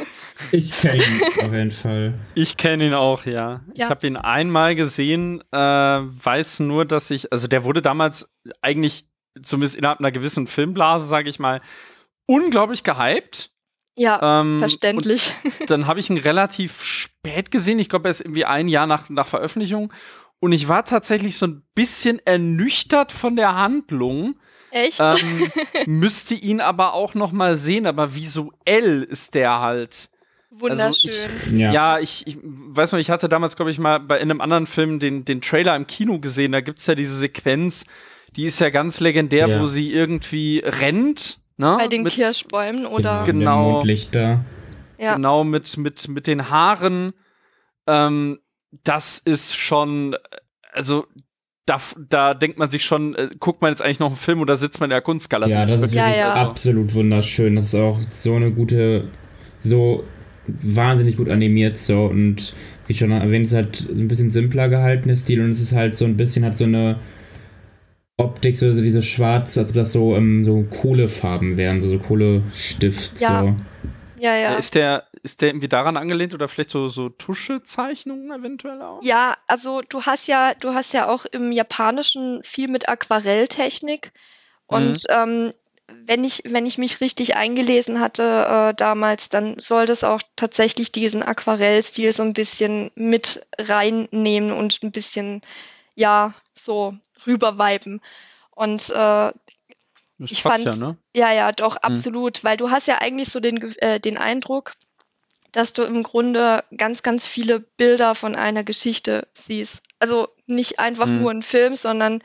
Ich kenne ihn auf jeden Fall. Ich kenne ihn auch, ja. ja. Ich habe ihn einmal gesehen, äh, weiß nur, dass ich, also der wurde damals eigentlich, zumindest innerhalb einer gewissen Filmblase, sage ich mal, unglaublich gehypt. Ja, ähm, verständlich. Dann habe ich ihn relativ spät gesehen. Ich glaube, er ist irgendwie ein Jahr nach, nach Veröffentlichung. Und ich war tatsächlich so ein bisschen ernüchtert von der Handlung. Echt? Ähm, müsste ihn aber auch noch mal sehen. Aber visuell ist der halt wunderschön. Also ich, ja. ja, ich, ich weiß noch, ich hatte damals, glaube ich, mal bei in einem anderen Film den, den Trailer im Kino gesehen. Da gibt es ja diese Sequenz, die ist ja ganz legendär, ja. wo sie irgendwie rennt. Ne? Bei den mit, Kirschbäumen oder genau, Mondlichter. Ja. Genau, mit, mit, mit den Haaren. Ähm, das ist schon, also da, da denkt man sich schon, äh, guckt man jetzt eigentlich noch einen Film oder sitzt man in der Kunstgalerie? Ja, das ist ja, wirklich ja. absolut wunderschön. Das ist auch so eine gute, so wahnsinnig gut animiert so und wie schon erwähnt, es ist halt ein bisschen simpler gehaltener Stil und es ist halt so ein bisschen, hat so eine Optik, so diese schwarz, als ob das so, ähm, so Kohlefarben wären, so, so Kohlestift. Ja. So. Ja, ja. Ist der, ist der irgendwie daran angelehnt oder vielleicht so, so Tuschezeichnungen eventuell auch? Ja, also du hast ja, du hast ja auch im Japanischen viel mit Aquarelltechnik. Und mhm. ähm, wenn ich, wenn ich mich richtig eingelesen hatte äh, damals, dann soll das auch tatsächlich diesen Aquarellstil so ein bisschen mit reinnehmen und ein bisschen, ja, so rüberviben. Und äh, das ich passt fand, ja, ne? ja, ja, doch, absolut, hm. weil du hast ja eigentlich so den, äh, den Eindruck, dass du im Grunde ganz, ganz viele Bilder von einer Geschichte siehst. Also nicht einfach hm. nur ein Film, sondern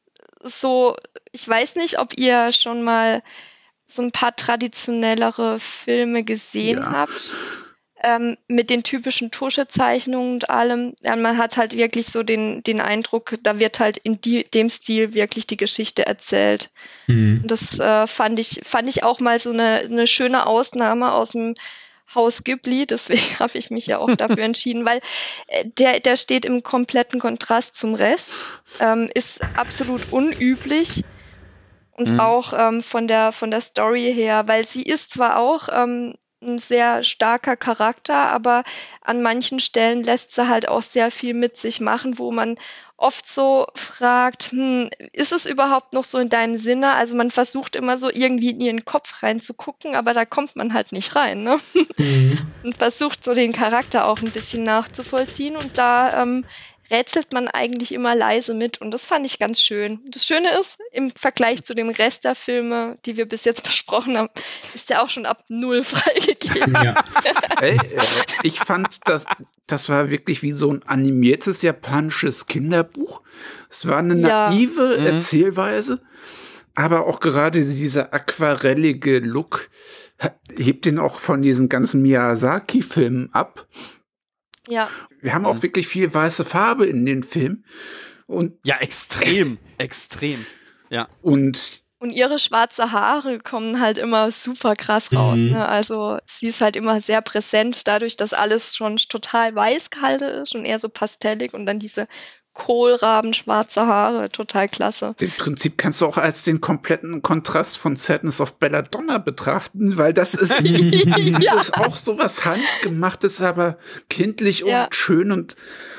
so, ich weiß nicht, ob ihr schon mal so ein paar traditionellere Filme gesehen ja. habt. Ähm, mit den typischen Tuschezeichnungen und allem. Ja, man hat halt wirklich so den, den Eindruck, da wird halt in die, dem Stil wirklich die Geschichte erzählt. Mhm. Und das äh, fand ich, fand ich auch mal so eine, eine schöne Ausnahme aus dem Haus Ghibli. Deswegen habe ich mich ja auch dafür entschieden, weil äh, der, der steht im kompletten Kontrast zum Rest, ähm, ist absolut unüblich. Und mhm. auch ähm, von der, von der Story her, weil sie ist zwar auch ähm, ein sehr starker Charakter, aber an manchen Stellen lässt sie halt auch sehr viel mit sich machen, wo man oft so fragt, hm, ist es überhaupt noch so in deinem Sinne? Also man versucht immer so irgendwie in ihren Kopf reinzugucken, aber da kommt man halt nicht rein, ne? Mhm. Und versucht so den Charakter auch ein bisschen nachzuvollziehen und da ähm, rätselt man eigentlich immer leise mit und das fand ich ganz schön. Das Schöne ist, im Vergleich zu dem Rest der Filme, die wir bis jetzt besprochen haben, ist der auch schon ab null freigegeben. Ja. Ey, äh, ich fand, das, das war wirklich wie so ein animiertes japanisches Kinderbuch. Es war eine ja. naive mhm. Erzählweise, aber auch gerade dieser aquarellige Look hebt den auch von diesen ganzen Miyazaki-Filmen ab. Ja. Wir haben auch mhm. wirklich viel weiße Farbe in den Filmen. Und ja, extrem, extrem. Ja. Und, und ihre schwarze Haare kommen halt immer super krass raus. Mhm. Ne? Also sie ist halt immer sehr präsent, dadurch, dass alles schon total weiß gehalten ist und eher so pastellig und dann diese Kohlraben, schwarze Haare, total klasse. Im Prinzip kannst du auch als den kompletten Kontrast von Sadness of Belladonna betrachten, weil das ist, ja. das ist auch so was Handgemachtes, aber kindlich und ja. schön und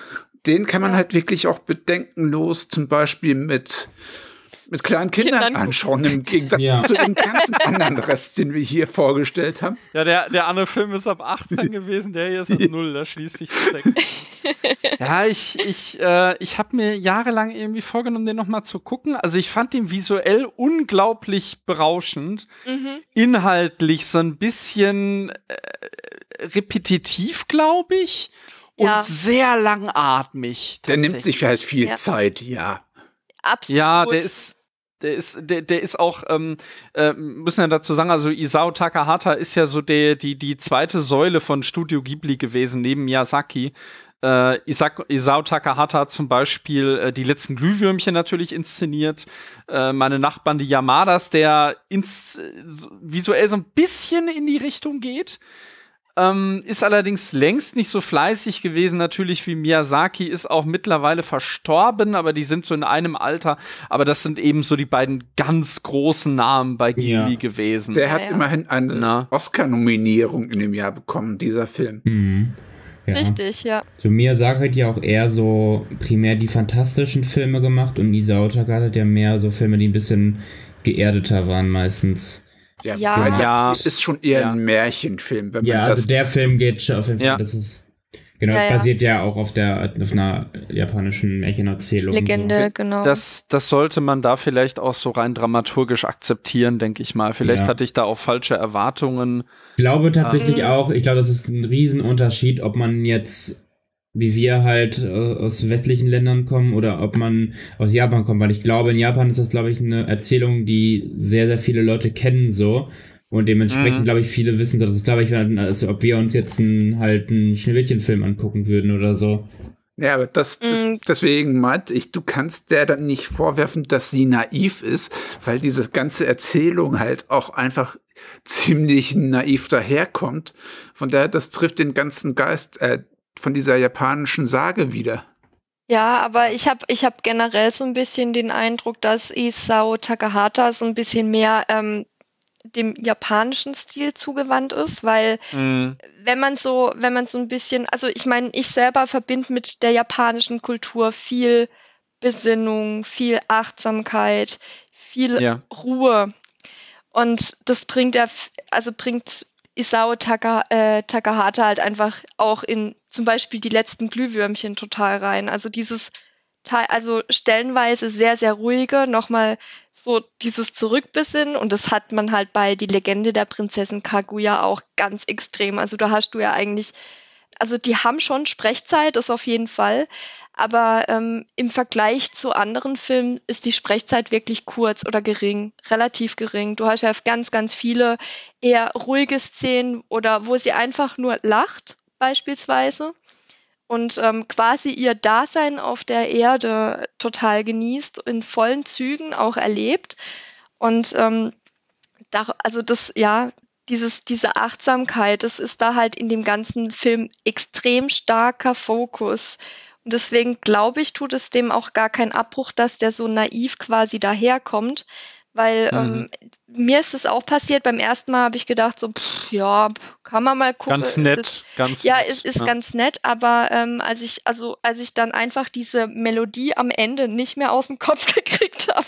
den kann man Ja. halt wirklich auch bedenkenlos zum Beispiel mit, mit kleinen Kindern, Kindern gucken. anschauen, im Gegensatz Ja. zu dem ganzen anderen Rest, den wir hier vorgestellt haben. Ja, der, der andere Film ist ab achtzehn gewesen, der hier ist ab null, da schließt sich das Text. Ja, ich, ich, äh, ich habe mir jahrelang irgendwie vorgenommen, den nochmal zu gucken. Also ich fand den visuell unglaublich berauschend, Mhm. inhaltlich so ein bisschen äh, repetitiv, glaube ich, und Ja. sehr langatmig. Der nimmt tatsächlich. sich halt viel Ja. Zeit, ja. Absolut. Ja, der ist, der ist, der, der ist auch, ähm, äh, müssen wir dazu sagen, also Isao Takahata ist ja so der, die, die zweite Säule von Studio Ghibli gewesen, neben Miyazaki. Äh, Isao, Isao Takahata hat zum Beispiel äh, die letzten Glühwürmchen natürlich inszeniert. Äh, meine Nachbarn, die Yamadas, der ins, so, visuell so ein bisschen in die Richtung geht. Ähm, ist allerdings längst nicht so fleißig gewesen, natürlich wie Miyazaki, ist auch mittlerweile verstorben, aber die sind so in einem Alter. Aber das sind eben so die beiden ganz großen Namen bei Ghibli Ja. gewesen. Der Ja, hat ja. immerhin eine Na. Oscar-Nominierung in dem Jahr bekommen, dieser Film. Mhm. Ja. Richtig, ja. So Miyazaki hat ja auch eher so primär die fantastischen Filme gemacht und Isao Takahata hat ja mehr so Filme, die ein bisschen geerdeter waren meistens. Ja, Ja. weil das Ja. ist schon eher Ja. ein Märchenfilm, wenn man Ja, das also der Film geht schon auf jeden Fall, Ja. das ist, genau, Ja, ja. basiert ja auch auf der, auf einer japanischen Märchenerzählung. Legende, genau. Das, das sollte man da vielleicht auch so rein dramaturgisch akzeptieren, denke ich mal. Vielleicht Ja. hatte ich da auch falsche Erwartungen. Ich glaube tatsächlich Mhm. auch, ich glaube, das ist ein Riesenunterschied, ob man jetzt, wie wir halt äh, aus westlichen Ländern kommen oder ob man aus Japan kommt, weil ich glaube, in Japan ist das, glaube ich, eine Erzählung, die sehr, sehr viele Leute kennen so und dementsprechend, Mhm. glaube ich, viele wissen so. Das ist, glaube ich, als ob wir uns jetzt einen, halt einen Schneewittchen-Film angucken würden oder so. Ja, aber das, das Mm. deswegen meinte ich, du kannst der dann nicht vorwerfen, dass sie naiv ist, weil diese ganze Erzählung halt auch einfach ziemlich naiv daherkommt. Von daher, das trifft den ganzen Geist äh, von dieser japanischen Sage wieder. Ja, aber ich habe ich hab generell so ein bisschen den Eindruck, dass Isao Takahata so ein bisschen mehr ähm, dem japanischen Stil zugewandt ist, weil Mhm. wenn man so, wenn man so ein bisschen, also ich meine, ich selber verbinde mit der japanischen Kultur viel Besinnung, viel Achtsamkeit, viel Ja. Ruhe. Und das bringt er, f- also bringt Isao Taka, äh, Takahata halt einfach auch in zum Beispiel die letzten Glühwürmchen total rein. Also dieses Teil, also stellenweise sehr, sehr ruhige, nochmal so dieses Zurückbesinnen und das hat man halt bei Die Legende der Prinzessin Kaguya auch ganz extrem. Also da hast du ja eigentlich, also die haben schon Sprechzeit, das auf jeden Fall, aber ähm, im Vergleich zu anderen Filmen ist die Sprechzeit wirklich kurz oder gering, relativ gering. Du hast ja ganz, ganz viele eher ruhige Szenen oder wo sie einfach nur lacht, beispielsweise, und ähm, quasi ihr Dasein auf der Erde total genießt, in vollen Zügen auch erlebt. Und ähm, da, also das, ja, dieses, diese Achtsamkeit, das ist da halt in dem ganzen Film extrem starker Fokus. Und deswegen glaube ich, tut es dem auch gar keinen Abbruch, dass der so naiv quasi daherkommt. Weil Mhm. ähm, mir ist es auch passiert, beim ersten Mal habe ich gedacht, so, pff, ja, kann man mal gucken. Ganz Es nett, ist, ganz ja, nett. es ist ja. ganz nett, aber ähm, als ich, also als ich dann einfach diese Melodie am Ende nicht mehr aus dem Kopf gekriegt habe,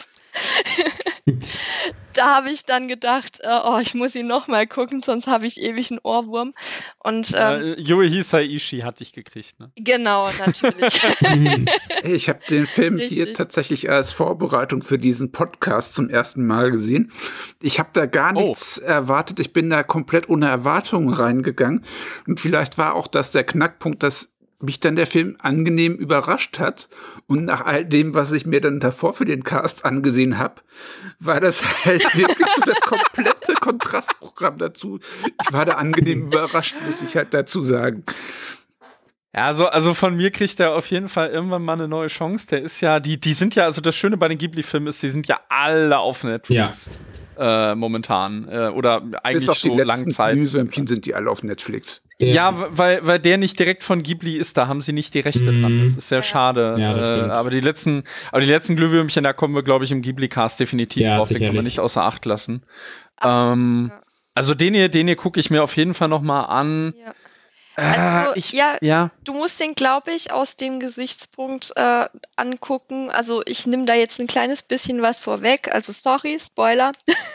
da habe ich dann gedacht, äh, oh, ich muss ihn noch mal gucken, sonst habe ich ewig einen Ohrwurm. Und ähm, Äh, Yui Saiishi hatte ich gekriegt, ne? genau, natürlich. Mhm. Hey, ich habe den Film hier Richtig. tatsächlich als Vorbereitung für diesen Podcast zum ersten Mal gesehen. Ich habe da gar Oh. nichts erwartet. Ich bin da komplett ohne Erwartungen reingegangen. Und vielleicht war auch das der Knackpunkt, dass mich dann der Film angenehm überrascht hat. Und nach all dem, was ich mir dann davor für den Cast angesehen habe, war das halt wirklich so das komplette Kontrastprogramm dazu. Ich war da angenehm überrascht, muss ich halt dazu sagen. Ja, also, also von mir kriegt er auf jeden Fall irgendwann mal eine neue Chance. Der ist ja, die, die sind ja, also das Schöne bei den Ghibli-Filmen ist, die sind ja alle auf Netflix äh, momentan. Äh, oder eigentlich Bis auf die so letzten Langzeit. Glühwürmchen sind die alle auf Netflix. Ja, w- weil, weil der nicht direkt von Ghibli ist, da haben sie nicht die Rechte Mhm. dran. Das ist sehr schade. Ja, das äh, stimmt. aber die letzten, aber die letzten Glühwürmchen, da kommen wir, glaube ich, im Ghibli-Cast definitiv Ja, drauf. Den kann man sicherlich. nicht außer Acht lassen. Ähm, Ja. also den hier, den hier gucke ich mir auf jeden Fall noch mal an. Ja. Also, ich, ja, ja. du musst den, glaube ich, aus dem Gesichtspunkt äh, angucken. Also ich nehme da jetzt ein kleines bisschen was vorweg. Also sorry, Spoiler.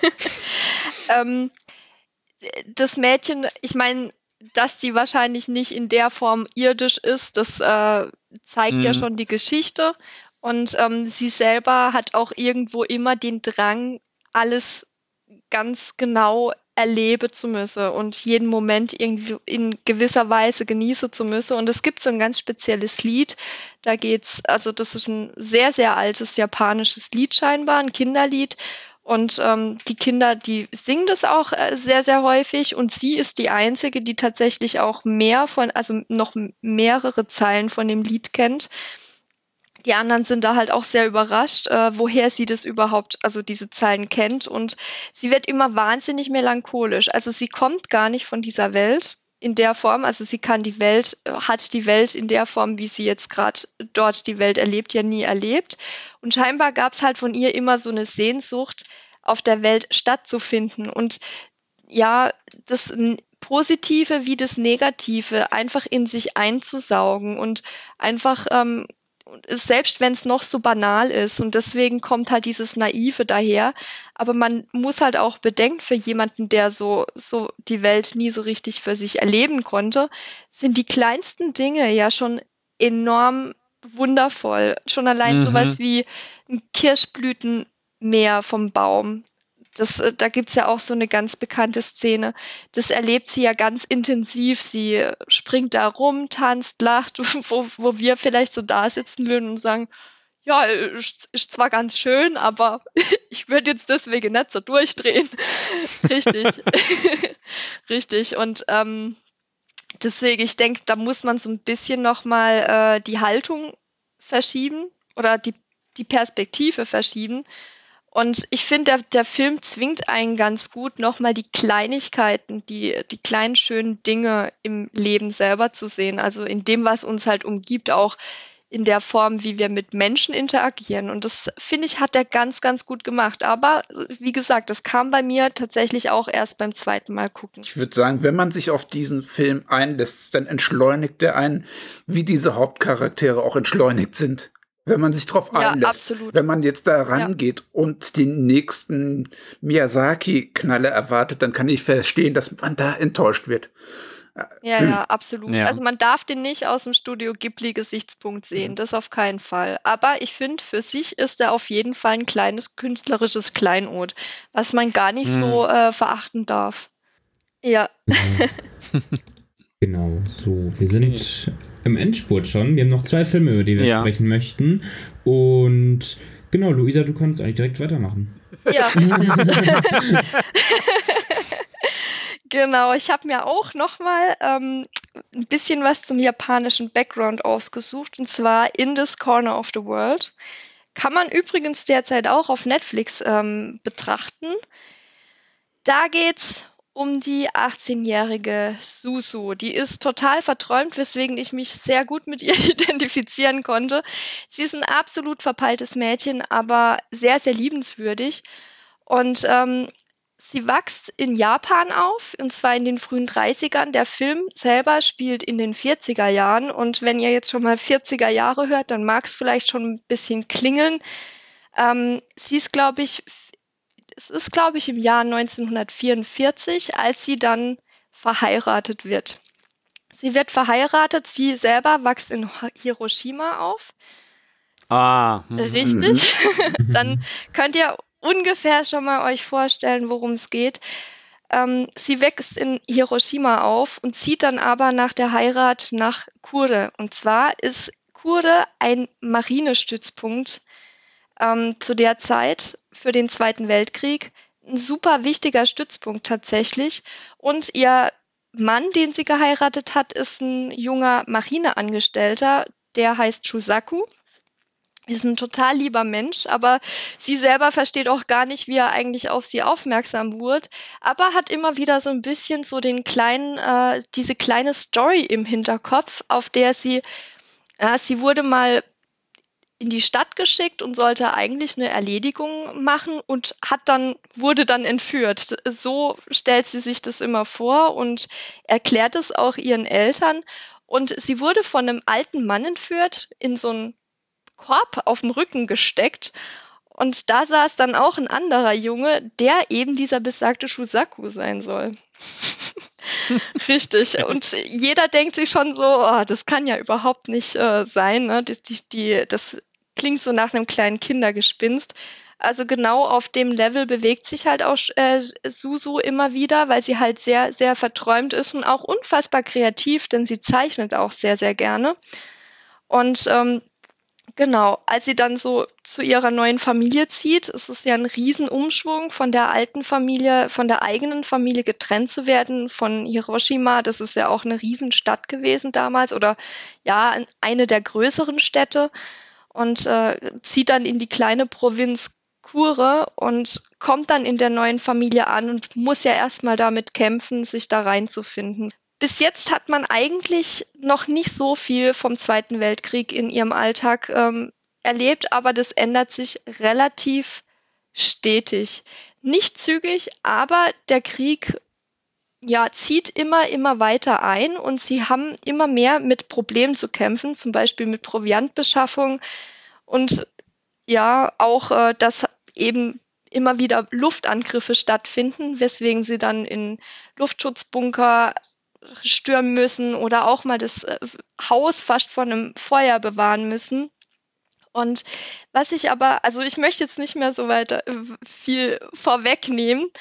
ähm, das Mädchen, ich meine, dass die wahrscheinlich nicht in der Form irdisch ist, das äh, zeigt Mhm. ja schon die Geschichte. Und ähm, sie selber hat auch irgendwo immer den Drang, alles ganz genau erlebe zu müssen und jeden Moment irgendwie in gewisser Weise genieße zu müssen. Und es gibt so ein ganz spezielles Lied, da geht's, also das ist ein sehr, sehr altes japanisches Lied scheinbar, ein Kinderlied. Und ähm, die Kinder, die singen das auch äh, sehr, sehr häufig. Und sie ist die Einzige, die tatsächlich auch mehr von, also noch m- mehrere Zeilen von dem Lied kennt. Die anderen sind da halt auch sehr überrascht, äh, woher sie das überhaupt, also diese Zeilen kennt. Und sie wird immer wahnsinnig melancholisch. Also sie kommt gar nicht von dieser Welt in der Form. Also sie kann die Welt, äh, hat die Welt in der Form, wie sie jetzt gerade dort die Welt erlebt, ja nie erlebt. Und scheinbar gab es halt von ihr immer so eine Sehnsucht, auf der Welt stattzufinden. Und ja, das N- Positive wie das Negative einfach in sich einzusaugen und einfach, ähm, und es- selbst wenn es noch so banal ist, und deswegen kommt halt dieses Naive daher, aber man muss halt auch bedenken, für jemanden, der so, so die Welt nie so richtig für sich erleben konnte, sind die kleinsten Dinge ja schon enorm wundervoll. Schon allein sowas Mhm. wie ein Kirschblütenmeer vom Baum. Das, äh, da gibt's ja auch so eine ganz bekannte Szene. Das erlebt sie ja ganz intensiv. Sie äh, springt da rum, tanzt, lacht, wo, wo wir vielleicht so da sitzen würden und sagen, ja, ist, ist zwar ganz schön, aber ich würde jetzt deswegen nicht so durchdrehen. Richtig. Richtig. Und ähm, deswegen, ich denke, da muss man so ein bisschen nochmal äh, die Haltung verschieben oder die, die Perspektive verschieben. Und ich finde, der, der Film zwingt einen ganz gut, nochmal die Kleinigkeiten, die, die kleinen schönen Dinge im Leben selber zu sehen. Also in dem, was uns halt umgibt, auch in der Form, wie wir mit Menschen interagieren. Und das, finde ich, hat er ganz, ganz gut gemacht. Aber wie gesagt, das kam bei mir tatsächlich auch erst beim zweiten Mal gucken. Ich würde sagen, wenn man sich auf diesen Film einlässt, dann entschleunigt er einen, wie diese Hauptcharaktere auch entschleunigt sind. Wenn man sich drauf Ja, einlässt. absolut. Wenn man jetzt da rangeht und den nächsten Miyazaki-Knaller erwartet, dann kann ich verstehen, dass man da enttäuscht wird. Ja, ja, absolut. Ja. Also man darf den nicht aus dem Studio Ghibli-Gesichtspunkt sehen, das auf keinen Fall. Aber ich finde, für sich ist er auf jeden Fall ein kleines künstlerisches Kleinod, was man gar nicht Hm. so äh, verachten darf. Ja, Genau, so, wir sind im Endspurt schon. Wir haben noch zwei Filme, über die wir Ja. sprechen möchten. Und genau, Luisa, du kannst eigentlich direkt weitermachen. ja, richtig. Genau, ich habe mir auch nochmal ähm, ein bisschen was zum japanischen Background ausgesucht, und zwar In This Corner of the World. Kann man übrigens derzeit auch auf Netflix ähm, betrachten. Da geht's um die achtzehnjährige Susu. Die ist total verträumt, weswegen ich mich sehr gut mit ihr identifizieren konnte. Sie ist ein absolut verpeiltes Mädchen, aber sehr, sehr liebenswürdig. Und ähm, sie wächst in Japan auf, und zwar in den frühen dreißigern. Der Film selber spielt in den vierziger Jahren. Und wenn ihr jetzt schon mal vierziger Jahre hört, dann mag es vielleicht schon ein bisschen klingeln. Ähm, sie ist, glaube ich, es ist, glaube ich, im Jahr neunzehnhundertvierundvierzig, als sie dann verheiratet wird. Sie wird verheiratet, sie selber wächst in Hiroshima auf. Ah. Mhm. Richtig. Dann könnt ihr ungefähr schon mal euch vorstellen, worum es geht. Ähm, sie wächst in Hiroshima auf und zieht dann aber nach der Heirat nach Kure. Und zwar ist Kure ein Marinestützpunkt ähm, zu der Zeit für den Zweiten Weltkrieg. Ein super wichtiger Stützpunkt tatsächlich. Und ihr Mann, den sie geheiratet hat, ist ein junger Marineangestellter, der heißt Shusaku. Ist ein total lieber Mensch, aber sie selber versteht auch gar nicht, wie er eigentlich auf sie aufmerksam wurde, aber hat immer wieder so ein bisschen so den kleinen, äh, diese kleine Story im Hinterkopf, auf der sie, äh, sie wurde mal in die Stadt geschickt und sollte eigentlich eine Erledigung machen und hat dann, wurde dann entführt. So stellt sie sich das immer vor und erklärt es auch ihren Eltern. Und sie wurde von einem alten Mann entführt, in so einen Korb auf dem Rücken gesteckt. Und da saß dann auch ein anderer Junge, der eben dieser besagte Shusaku sein soll. Richtig. Und jeder denkt sich schon so, oh, das kann ja überhaupt nicht äh, sein. Ne? Die, die, die, das klingt so nach einem kleinen Kindergespinst. Also genau auf dem Level bewegt sich halt auch äh, Suzu immer wieder, weil sie halt sehr, sehr verträumt ist und auch unfassbar kreativ, denn sie zeichnet auch sehr, sehr gerne. Und ähm, genau, als sie dann so zu ihrer neuen Familie zieht, ist es ja ein Riesenumschwung, von der alten Familie, von der eigenen Familie getrennt zu werden, von Hiroshima. Das ist ja auch eine Riesenstadt gewesen damals oder ja, eine der größeren Städte. Und äh, zieht dann in die kleine Provinz Kure und kommt dann in der neuen Familie an und muss ja erstmal damit kämpfen, sich da reinzufinden. Bis jetzt hat man eigentlich noch nicht so viel vom Zweiten Weltkrieg in ihrem Alltag ähm, erlebt, aber das ändert sich relativ stetig. Nicht zügig, aber der Krieg ja, zieht immer, immer weiter ein und sie haben immer mehr mit Problemen zu kämpfen, zum Beispiel mit Proviantbeschaffung und ja, auch, äh, dass eben immer wieder Luftangriffe stattfinden, weswegen sie dann in Luftschutzbunker stürmen müssen oder auch mal das äh, Haus fast vor einem Feuer bewahren müssen. Und was ich aber, also ich möchte jetzt nicht mehr so weiter äh, viel vorwegnehmen.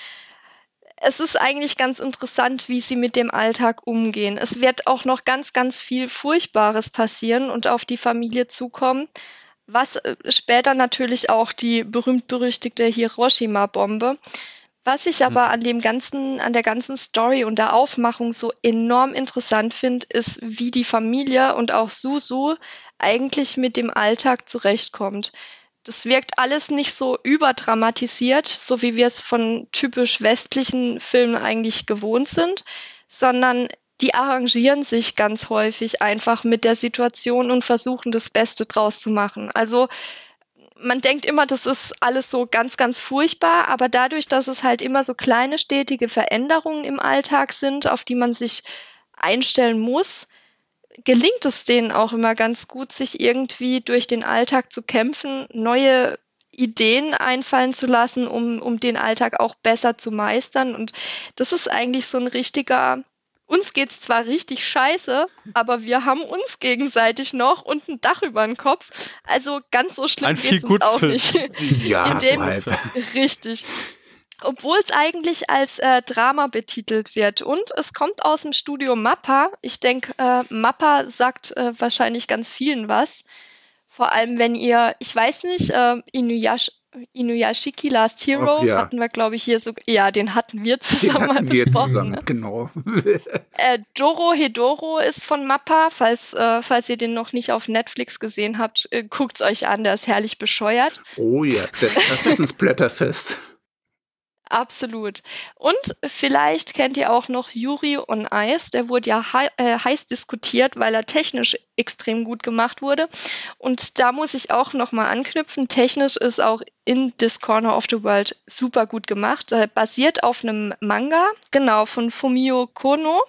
Es ist eigentlich ganz interessant, wie sie mit dem Alltag umgehen. Es wird auch noch ganz, ganz viel Furchtbares passieren und auf die Familie zukommen, was äh, später natürlich auch die berühmt-berüchtigte Hiroshima-Bombe. Was ich aber an dem ganzen, an der ganzen Story und der Aufmachung so enorm interessant finde, ist, wie die Familie und auch Suzu eigentlich mit dem Alltag zurechtkommt. Das wirkt alles nicht so überdramatisiert, so wie wir es von typisch westlichen Filmen eigentlich gewohnt sind, sondern die arrangieren sich ganz häufig einfach mit der Situation und versuchen, das Beste draus zu machen. Also man denkt immer, das ist alles so ganz, ganz furchtbar, aber dadurch, dass es halt immer so kleine, stetige Veränderungen im Alltag sind, auf die man sich einstellen muss, gelingt es denen auch immer ganz gut, sich irgendwie durch den Alltag zu kämpfen, neue Ideen einfallen zu lassen, um, um den Alltag auch besser zu meistern. Und das ist eigentlich so ein richtiger, uns geht's zwar richtig scheiße, aber wir haben uns gegenseitig noch und ein Dach über den Kopf. Also ganz so schlimm Ein geht's uns auch Feel-Good-Film. nicht. Ja, In dem, so halb. richtig. Obwohl es eigentlich als äh, Drama betitelt wird. Und es kommt aus dem Studio Mappa. Ich denke, äh, Mappa sagt äh, wahrscheinlich ganz vielen was. Vor allem, wenn ihr, ich weiß nicht, äh, Inuyash, Inuyashiki Last Hero Ach ja. hatten wir, glaube ich, hier so, ja, den hatten wir Den zusammen mal hatten wir besprochen. zusammen, Ne? genau. Äh, Doro Hedoro ist von Mappa. Falls, äh, falls ihr den noch nicht auf Netflix gesehen habt, äh, guckt's euch an, der ist herrlich bescheuert. Oh ja, das, das ist ein Splatterfest. Absolut. Und vielleicht kennt ihr auch noch Yuri on Ice. Der wurde ja hei- äh, heiß diskutiert, weil er technisch extrem gut gemacht wurde. Und da muss ich auch nochmal anknüpfen. Technisch ist auch in This Corner of the World super gut gemacht. Äh, basiert auf einem Manga, genau, von Fumio Kono.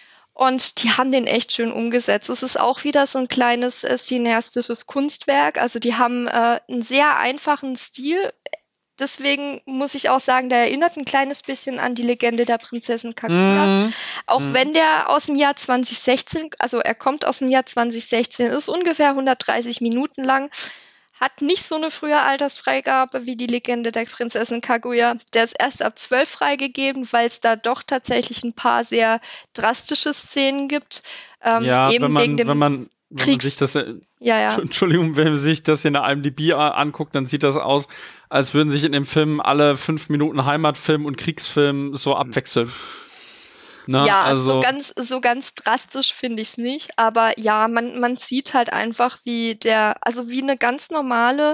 Und die haben den echt schön umgesetzt. Es ist auch wieder so ein kleines äh, cineastisches Kunstwerk. Also die haben äh, einen sehr einfachen Stil. Deswegen muss ich auch sagen, der erinnert ein kleines bisschen an die Legende der Prinzessin Kaguya. Mhm. Auch Mhm. wenn der aus dem Jahr zwanzig sechzehn, also er kommt aus dem Jahr zwanzig sechzehn, ist ungefähr hundertdreißig Minuten lang, hat nicht so eine frühe Altersfreigabe wie die Legende der Prinzessin Kaguya. Der ist erst ab zwölf freigegeben, weil es da doch tatsächlich ein paar sehr drastische Szenen gibt. Ähm, Ja, eben wenn man, wegen dem wenn man, wenn man Kriegs- sich das, äh, Ja, ja. Entschuldigung, wenn man sich das in der I M D B a- anguckt, dann sieht das aus, als würden sich in dem Film alle fünf Minuten Heimatfilm und Kriegsfilm so abwechseln. Na, Ja, also, so ganz, so ganz drastisch finde ich es nicht, aber ja, man, man sieht halt einfach, wie der, also wie eine ganz normale,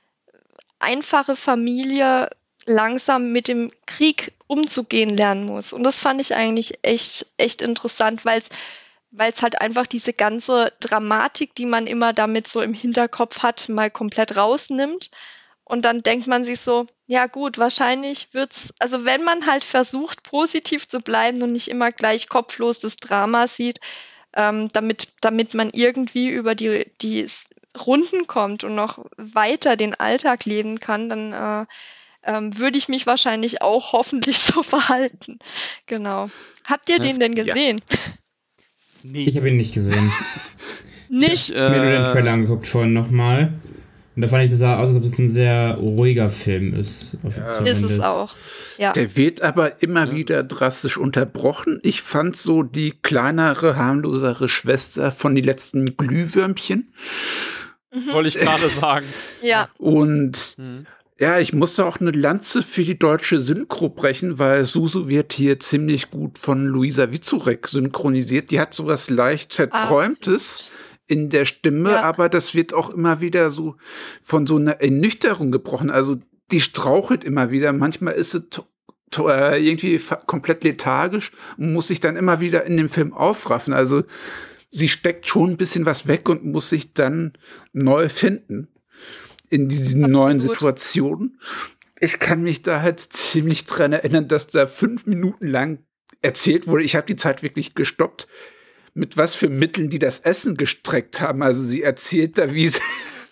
einfache Familie langsam mit dem Krieg umzugehen lernen muss. Und das fand ich eigentlich echt, echt interessant, weil es weil es halt einfach diese ganze Dramatik, die man immer damit so im Hinterkopf hat, mal komplett rausnimmt. Und dann denkt man sich so, ja gut, wahrscheinlich wird's, also wenn man halt versucht, positiv zu bleiben und nicht immer gleich kopflos das Drama sieht, ähm, damit, damit man irgendwie über die, die Runden kommt und noch weiter den Alltag leben kann, dann äh, ähm, würde ich mich wahrscheinlich auch hoffentlich so verhalten. Genau. Habt ihr Das- den denn ja. gesehen? Nee. Ich habe ihn nicht gesehen. Nicht? Ich, Ich habe mir nur den äh, Trailer angeguckt vorhin nochmal. Und da fand ich, das sah aus, als ob es ein sehr ruhiger Film ist. Ja. Ist es auch. Ja. Der wird aber immer wieder drastisch unterbrochen. Ich fand so die kleinere, harmlosere Schwester von die letzten Glühwürmchen. Wollte ich gerade sagen. Ja. Und Mhm. ja, ich musste auch eine Lanze für die deutsche Synchro brechen, weil Susu wird hier ziemlich gut von Luisa Witzurek synchronisiert. Die hat sowas leicht Verträumtes in der Stimme, Ja. aber das wird auch immer wieder so von so einer Ernüchterung gebrochen. Also die strauchelt immer wieder. Manchmal ist sie to- to- äh, irgendwie fa- komplett lethargisch und muss sich dann immer wieder in dem Film aufraffen. Also sie steckt schon ein bisschen was weg und muss sich dann neu finden in diesen Absolut. neuen Situationen. Ich kann mich da halt ziemlich dran erinnern, dass da fünf Minuten lang erzählt wurde. Ich habe die Zeit wirklich gestoppt, mit was für Mitteln die das Essen gestreckt haben. Also sie erzählt da, wie sie,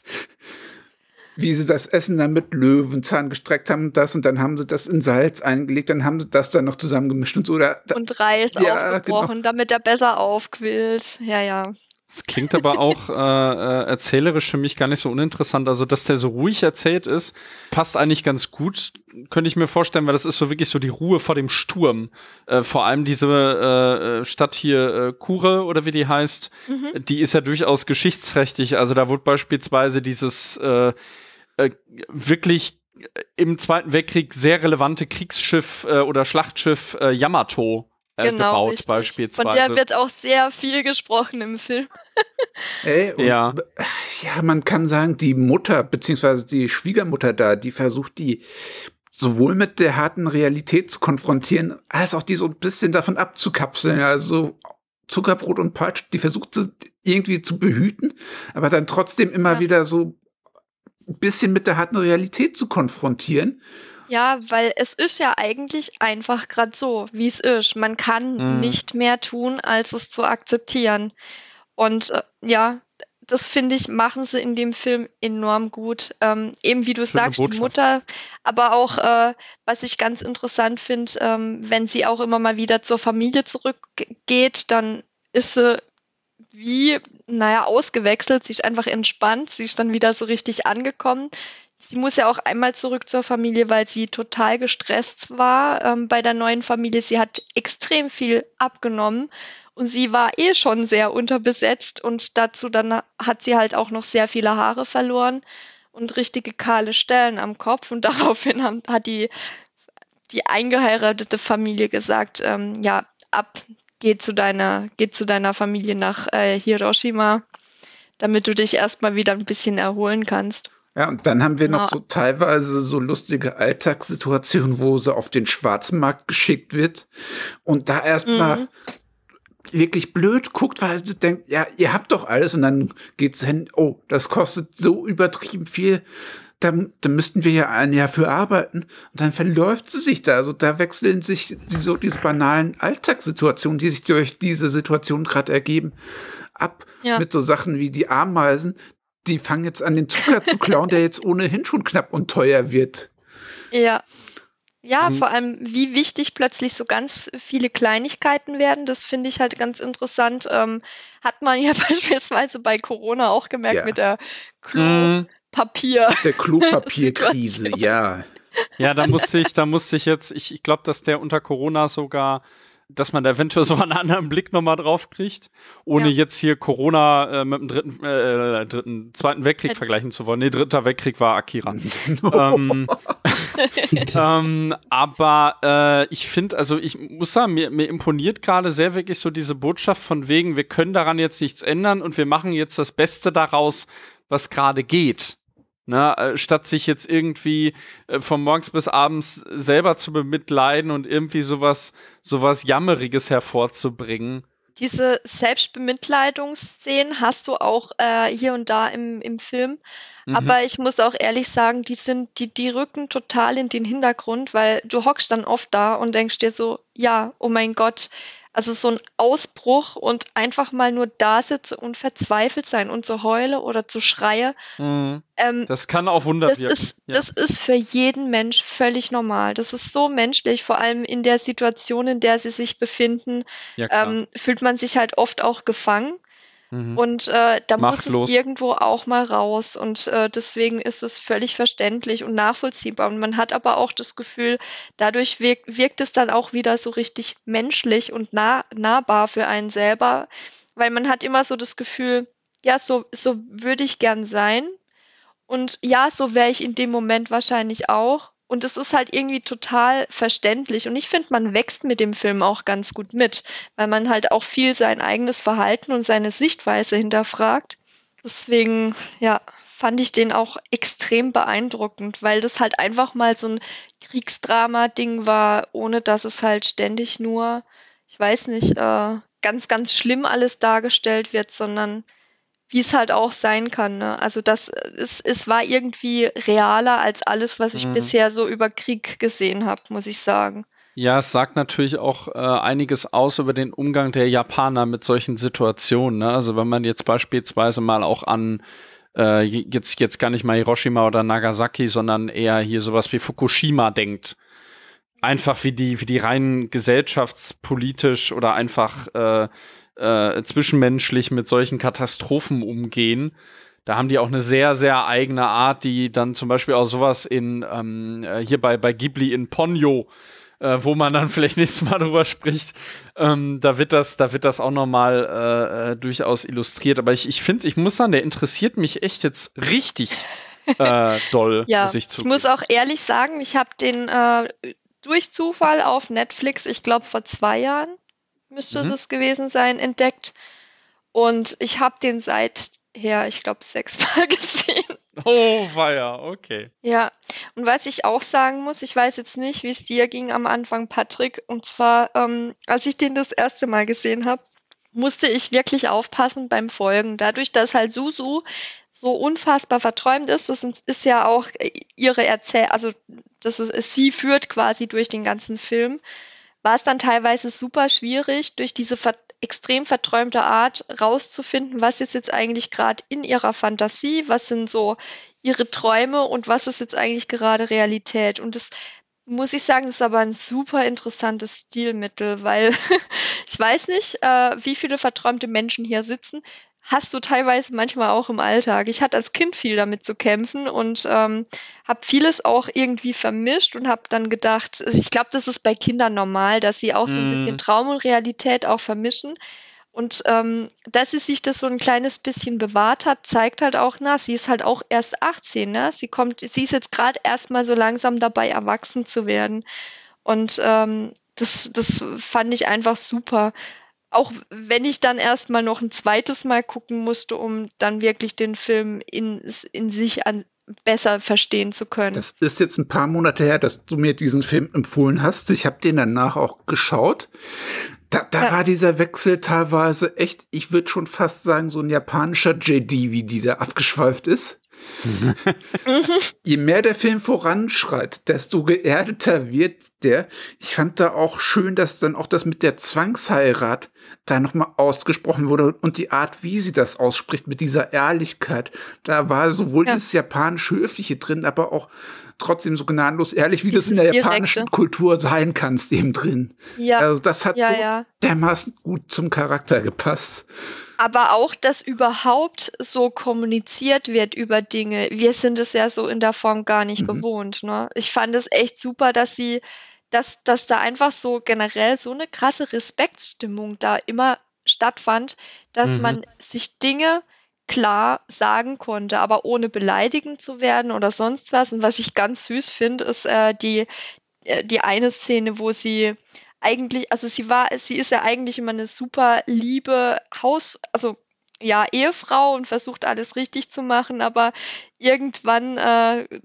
wie sie das Essen dann mit Löwenzahn gestreckt haben und das, und dann haben sie das in Salz eingelegt, dann haben sie das dann noch zusammengemischt und so. Da, da, Und Reis Ja, aufgebrochen, damit er besser aufquillt. Ja, ja. Es klingt aber auch äh, äh, erzählerisch für mich gar nicht so uninteressant. Also, dass der so ruhig erzählt ist, passt eigentlich ganz gut, könnte ich mir vorstellen, weil das ist so wirklich so die Ruhe vor dem Sturm. Äh, vor allem diese äh, Stadt hier, äh, Kure oder wie die heißt, Mhm. die ist ja durchaus geschichtsträchtig. Also, da wurde beispielsweise dieses äh, äh, wirklich im Zweiten Weltkrieg sehr relevante Kriegsschiff äh, oder Schlachtschiff äh, Yamato äh, Genau, gebaut, richtig. beispielsweise. Von der wird auch sehr viel gesprochen im Film. Ey, und, Ja. ja, man kann sagen, die Mutter, beziehungsweise die Schwiegermutter da, die versucht, die sowohl mit der harten Realität zu konfrontieren, als auch die so ein bisschen davon abzukapseln. Also Zuckerbrot und Patsch, die versucht sie irgendwie zu behüten, aber dann trotzdem immer Ja. wieder so ein bisschen mit der harten Realität zu konfrontieren. Ja, weil es ist ja eigentlich einfach gerade so, wie es ist. Man kann Mhm. nicht mehr tun, als es zu akzeptieren. Und äh, ja, das finde ich, machen sie in dem Film enorm gut. Ähm, eben wie du Schöne sagst, die Botschaft. Mutter, aber auch, äh, was ich ganz interessant finde, ähm, wenn sie auch immer mal wieder zur Familie zurückgeht, dann ist sie wie, naja, ausgewechselt. Sie ist einfach entspannt. Sie ist dann wieder so richtig angekommen. Sie muss ja auch einmal zurück zur Familie, weil sie total gestresst war ähm, bei der neuen Familie. Sie hat extrem viel abgenommen und sie war eh schon sehr unterbesetzt und dazu dann hat sie halt auch noch sehr viele Haare verloren und richtige kahle Stellen am Kopf und daraufhin haben, hat die, die eingeheiratete Familie gesagt, ähm, ja, ab, geh zu deiner, geh zu deiner Familie nach äh, Hiroshima, damit du dich erstmal wieder ein bisschen erholen kannst. Ja, und dann haben wir noch Ja. so teilweise so lustige Alltagssituationen, wo sie auf den Schwarzmarkt geschickt wird und da erstmal Mhm. wirklich blöd guckt, weil sie denkt, ja, ihr habt doch alles, und dann geht's hin, oh, das kostet so übertrieben viel, da, da müssten wir ja ein Jahr für arbeiten, und dann verläuft sie sich da, also da wechseln sich die, so diese banalen Alltagssituationen, die sich durch diese Situation gerade ergeben, ab Ja. mit so Sachen wie die Ameisen, die fangen jetzt an, den Zucker zu klauen, der jetzt ohnehin schon knapp und teuer wird. Ja. Ja, Mhm. vor allem, wie wichtig plötzlich so ganz viele Kleinigkeiten werden, das finde ich halt ganz interessant. Ähm, hat man ja beispielsweise bei Corona auch gemerkt Ja. mit der Mhm. Klopapier. Der Klopapierkrise, ja. Ja, da musste ich, da musste ich jetzt, ich, ich glaube, dass der unter Corona sogar, dass man da eventuell so einen anderen Blick nochmal drauf kriegt, ohne Ja. jetzt hier Corona äh, mit dem dritten, äh, dritten, zweiten Weltkrieg Äh. vergleichen zu wollen. Nee, dritter Weltkrieg war Akira. ähm, ähm, aber äh, ich finde, also ich muss sagen, mir, mir imponiert gerade sehr wirklich so diese Botschaft von wegen, wir können daran jetzt nichts ändern und wir machen jetzt das Beste daraus, was gerade geht. Ne, äh, statt sich jetzt irgendwie äh, von morgens bis abends selber zu bemitleiden und irgendwie sowas, sowas Jammeriges hervorzubringen. diese Selbstbemitleidungsszenen hast du auch äh, hier und da im, im Film. Mhm. Aber ich muss auch ehrlich sagen, die sind, die, die rücken total in den Hintergrund, weil du hockst dann oft da und denkst dir so, ja, oh mein Gott, also so ein Ausbruch und einfach mal nur da sitze und verzweifelt sein und zu heule oder zu schreie. Mhm. Ähm, Das kann auch Wunder das wirken. ist, Ja. das ist für jeden Mensch völlig normal. Das ist so menschlich, vor allem in der Situation, in der sie sich befinden, Ja, klar. ähm, fühlt man sich halt oft auch gefangen. Mhm. Und äh, da muss Machtlos. es irgendwo auch mal raus. Und äh, deswegen ist es völlig verständlich und nachvollziehbar. Und man hat aber auch das Gefühl, dadurch wirkt, wirkt es dann auch wieder so richtig menschlich und nah, nahbar für einen selber. Weil man hat immer so das Gefühl, ja, so, so würde ich gern sein. Und ja, so wäre ich in dem Moment wahrscheinlich auch. Und es ist halt irgendwie total verständlich. Und ich finde, man wächst mit dem Film auch ganz gut mit, weil man halt auch viel sein eigenes Verhalten und seine Sichtweise hinterfragt. Deswegen, ja, fand ich den auch extrem beeindruckend, weil das halt einfach mal so ein Kriegsdrama-Ding war, ohne dass es halt ständig nur, ich weiß nicht, äh, ganz, ganz schlimm alles dargestellt wird, sondern wie es halt auch sein kann. Ne? Also das, es, es war irgendwie realer als alles, was ich Mhm. bisher so über Krieg gesehen habe, muss ich sagen. Ja, es sagt natürlich auch äh, einiges aus über den Umgang der Japaner mit solchen Situationen. Ne? Also wenn man jetzt beispielsweise mal auch an äh, jetzt, jetzt gar nicht mal Hiroshima oder Nagasaki, sondern eher hier sowas wie Fukushima denkt. Einfach wie die, wie die rein gesellschaftspolitisch oder einfach äh, äh, zwischenmenschlich mit solchen Katastrophen umgehen. Da haben die auch eine sehr, sehr eigene Art, die dann zum Beispiel auch sowas in ähm, äh, hier bei, bei Ghibli in Ponyo, äh, wo man dann vielleicht nächstes Mal drüber spricht, ähm, da wird das, da wird das auch nochmal äh, äh, durchaus illustriert. Aber ich, ich finde, ich muss sagen, der interessiert mich echt jetzt richtig äh, doll, Ja, muss ich ich zugeben. muss auch ehrlich sagen, ich habe den äh, durch Zufall auf Netflix, ich glaube vor zwei Jahren müsste Mhm. das gewesen sein, entdeckt. Und ich habe den seither, ich glaube, sechsmal gesehen. Oh, weia, okay. Ja, und was ich auch sagen muss, ich weiß jetzt nicht, wie es dir ging am Anfang, Patrick. Und zwar, ähm, als ich den das erste Mal gesehen habe, musste ich wirklich aufpassen beim Folgen. Dadurch, dass halt Suzu so unfassbar verträumt ist, das ist, ist ja auch äh, ihre Erzählung, also das ist, sie führt quasi durch den ganzen Film, war es dann teilweise super schwierig, durch diese ver extrem verträumte Art rauszufinden, was ist jetzt eigentlich gerade in ihrer Fantasie, was sind so ihre Träume und was ist jetzt eigentlich gerade Realität. Und das muss ich sagen, das ist aber ein super interessantes Stilmittel, weil ich weiß nicht, äh, wie viele verträumte Menschen hier sitzen. Hast du teilweise manchmal auch im Alltag. Ich hatte als Kind viel damit zu kämpfen und ähm, habe vieles auch irgendwie vermischt und habe dann gedacht, ich glaube, das ist bei Kindern normal, dass sie auch so ein bisschen Mhm. Traum und Realität auch vermischen. Und ähm, dass sie sich das so ein kleines bisschen bewahrt hat, zeigt halt auch, na, sie ist halt auch erst achtzehn, ne? Sie kommt, sie ist jetzt gerade erst mal so langsam dabei, erwachsen zu werden. Und ähm, das, das fand ich einfach super. Auch wenn ich dann erst mal noch ein zweites Mal gucken musste, um dann wirklich den Film in, in sich an, besser verstehen zu können. Das ist jetzt ein paar Monate her, dass du mir diesen Film empfohlen hast. Ich habe den danach auch geschaut. Da, da Ja. war dieser Wechsel teilweise echt, ich würde schon fast sagen, so ein japanischer J D, wie dieser abgeschweift ist. Je mehr der Film voranschreitet, desto geerdeter wird der. Ich fand da auch schön, dass dann auch das mit der Zwangsheirat da nochmal ausgesprochen wurde und die Art, wie sie das ausspricht, mit dieser Ehrlichkeit. Da war sowohl Ja. dieses japanisch-höfliche drin, aber auch trotzdem so gnadenlos ehrlich, wie Dieses das in der Direkte. japanischen Kultur sein kannst, eben drin. Ja, Also das hat ja, so ja. dermaßen gut zum Charakter gepasst. Aber auch, dass überhaupt so kommuniziert wird über Dinge. Wir sind es ja so in der Form gar nicht Mhm. gewohnt, ne? Ich fand es echt super, dass sie, dass, dass da einfach so generell so eine krasse Respektsstimmung da immer stattfand, dass Mhm. man sich Dinge klar sagen konnte, aber ohne beleidigend zu werden oder sonst was. Und was ich ganz süß finde, ist äh, die, äh, die eine Szene, wo sie eigentlich, also sie war, sie ist ja eigentlich immer eine super liebe Haus, also ja, Ehefrau und versucht alles richtig zu machen, aber irgendwann äh,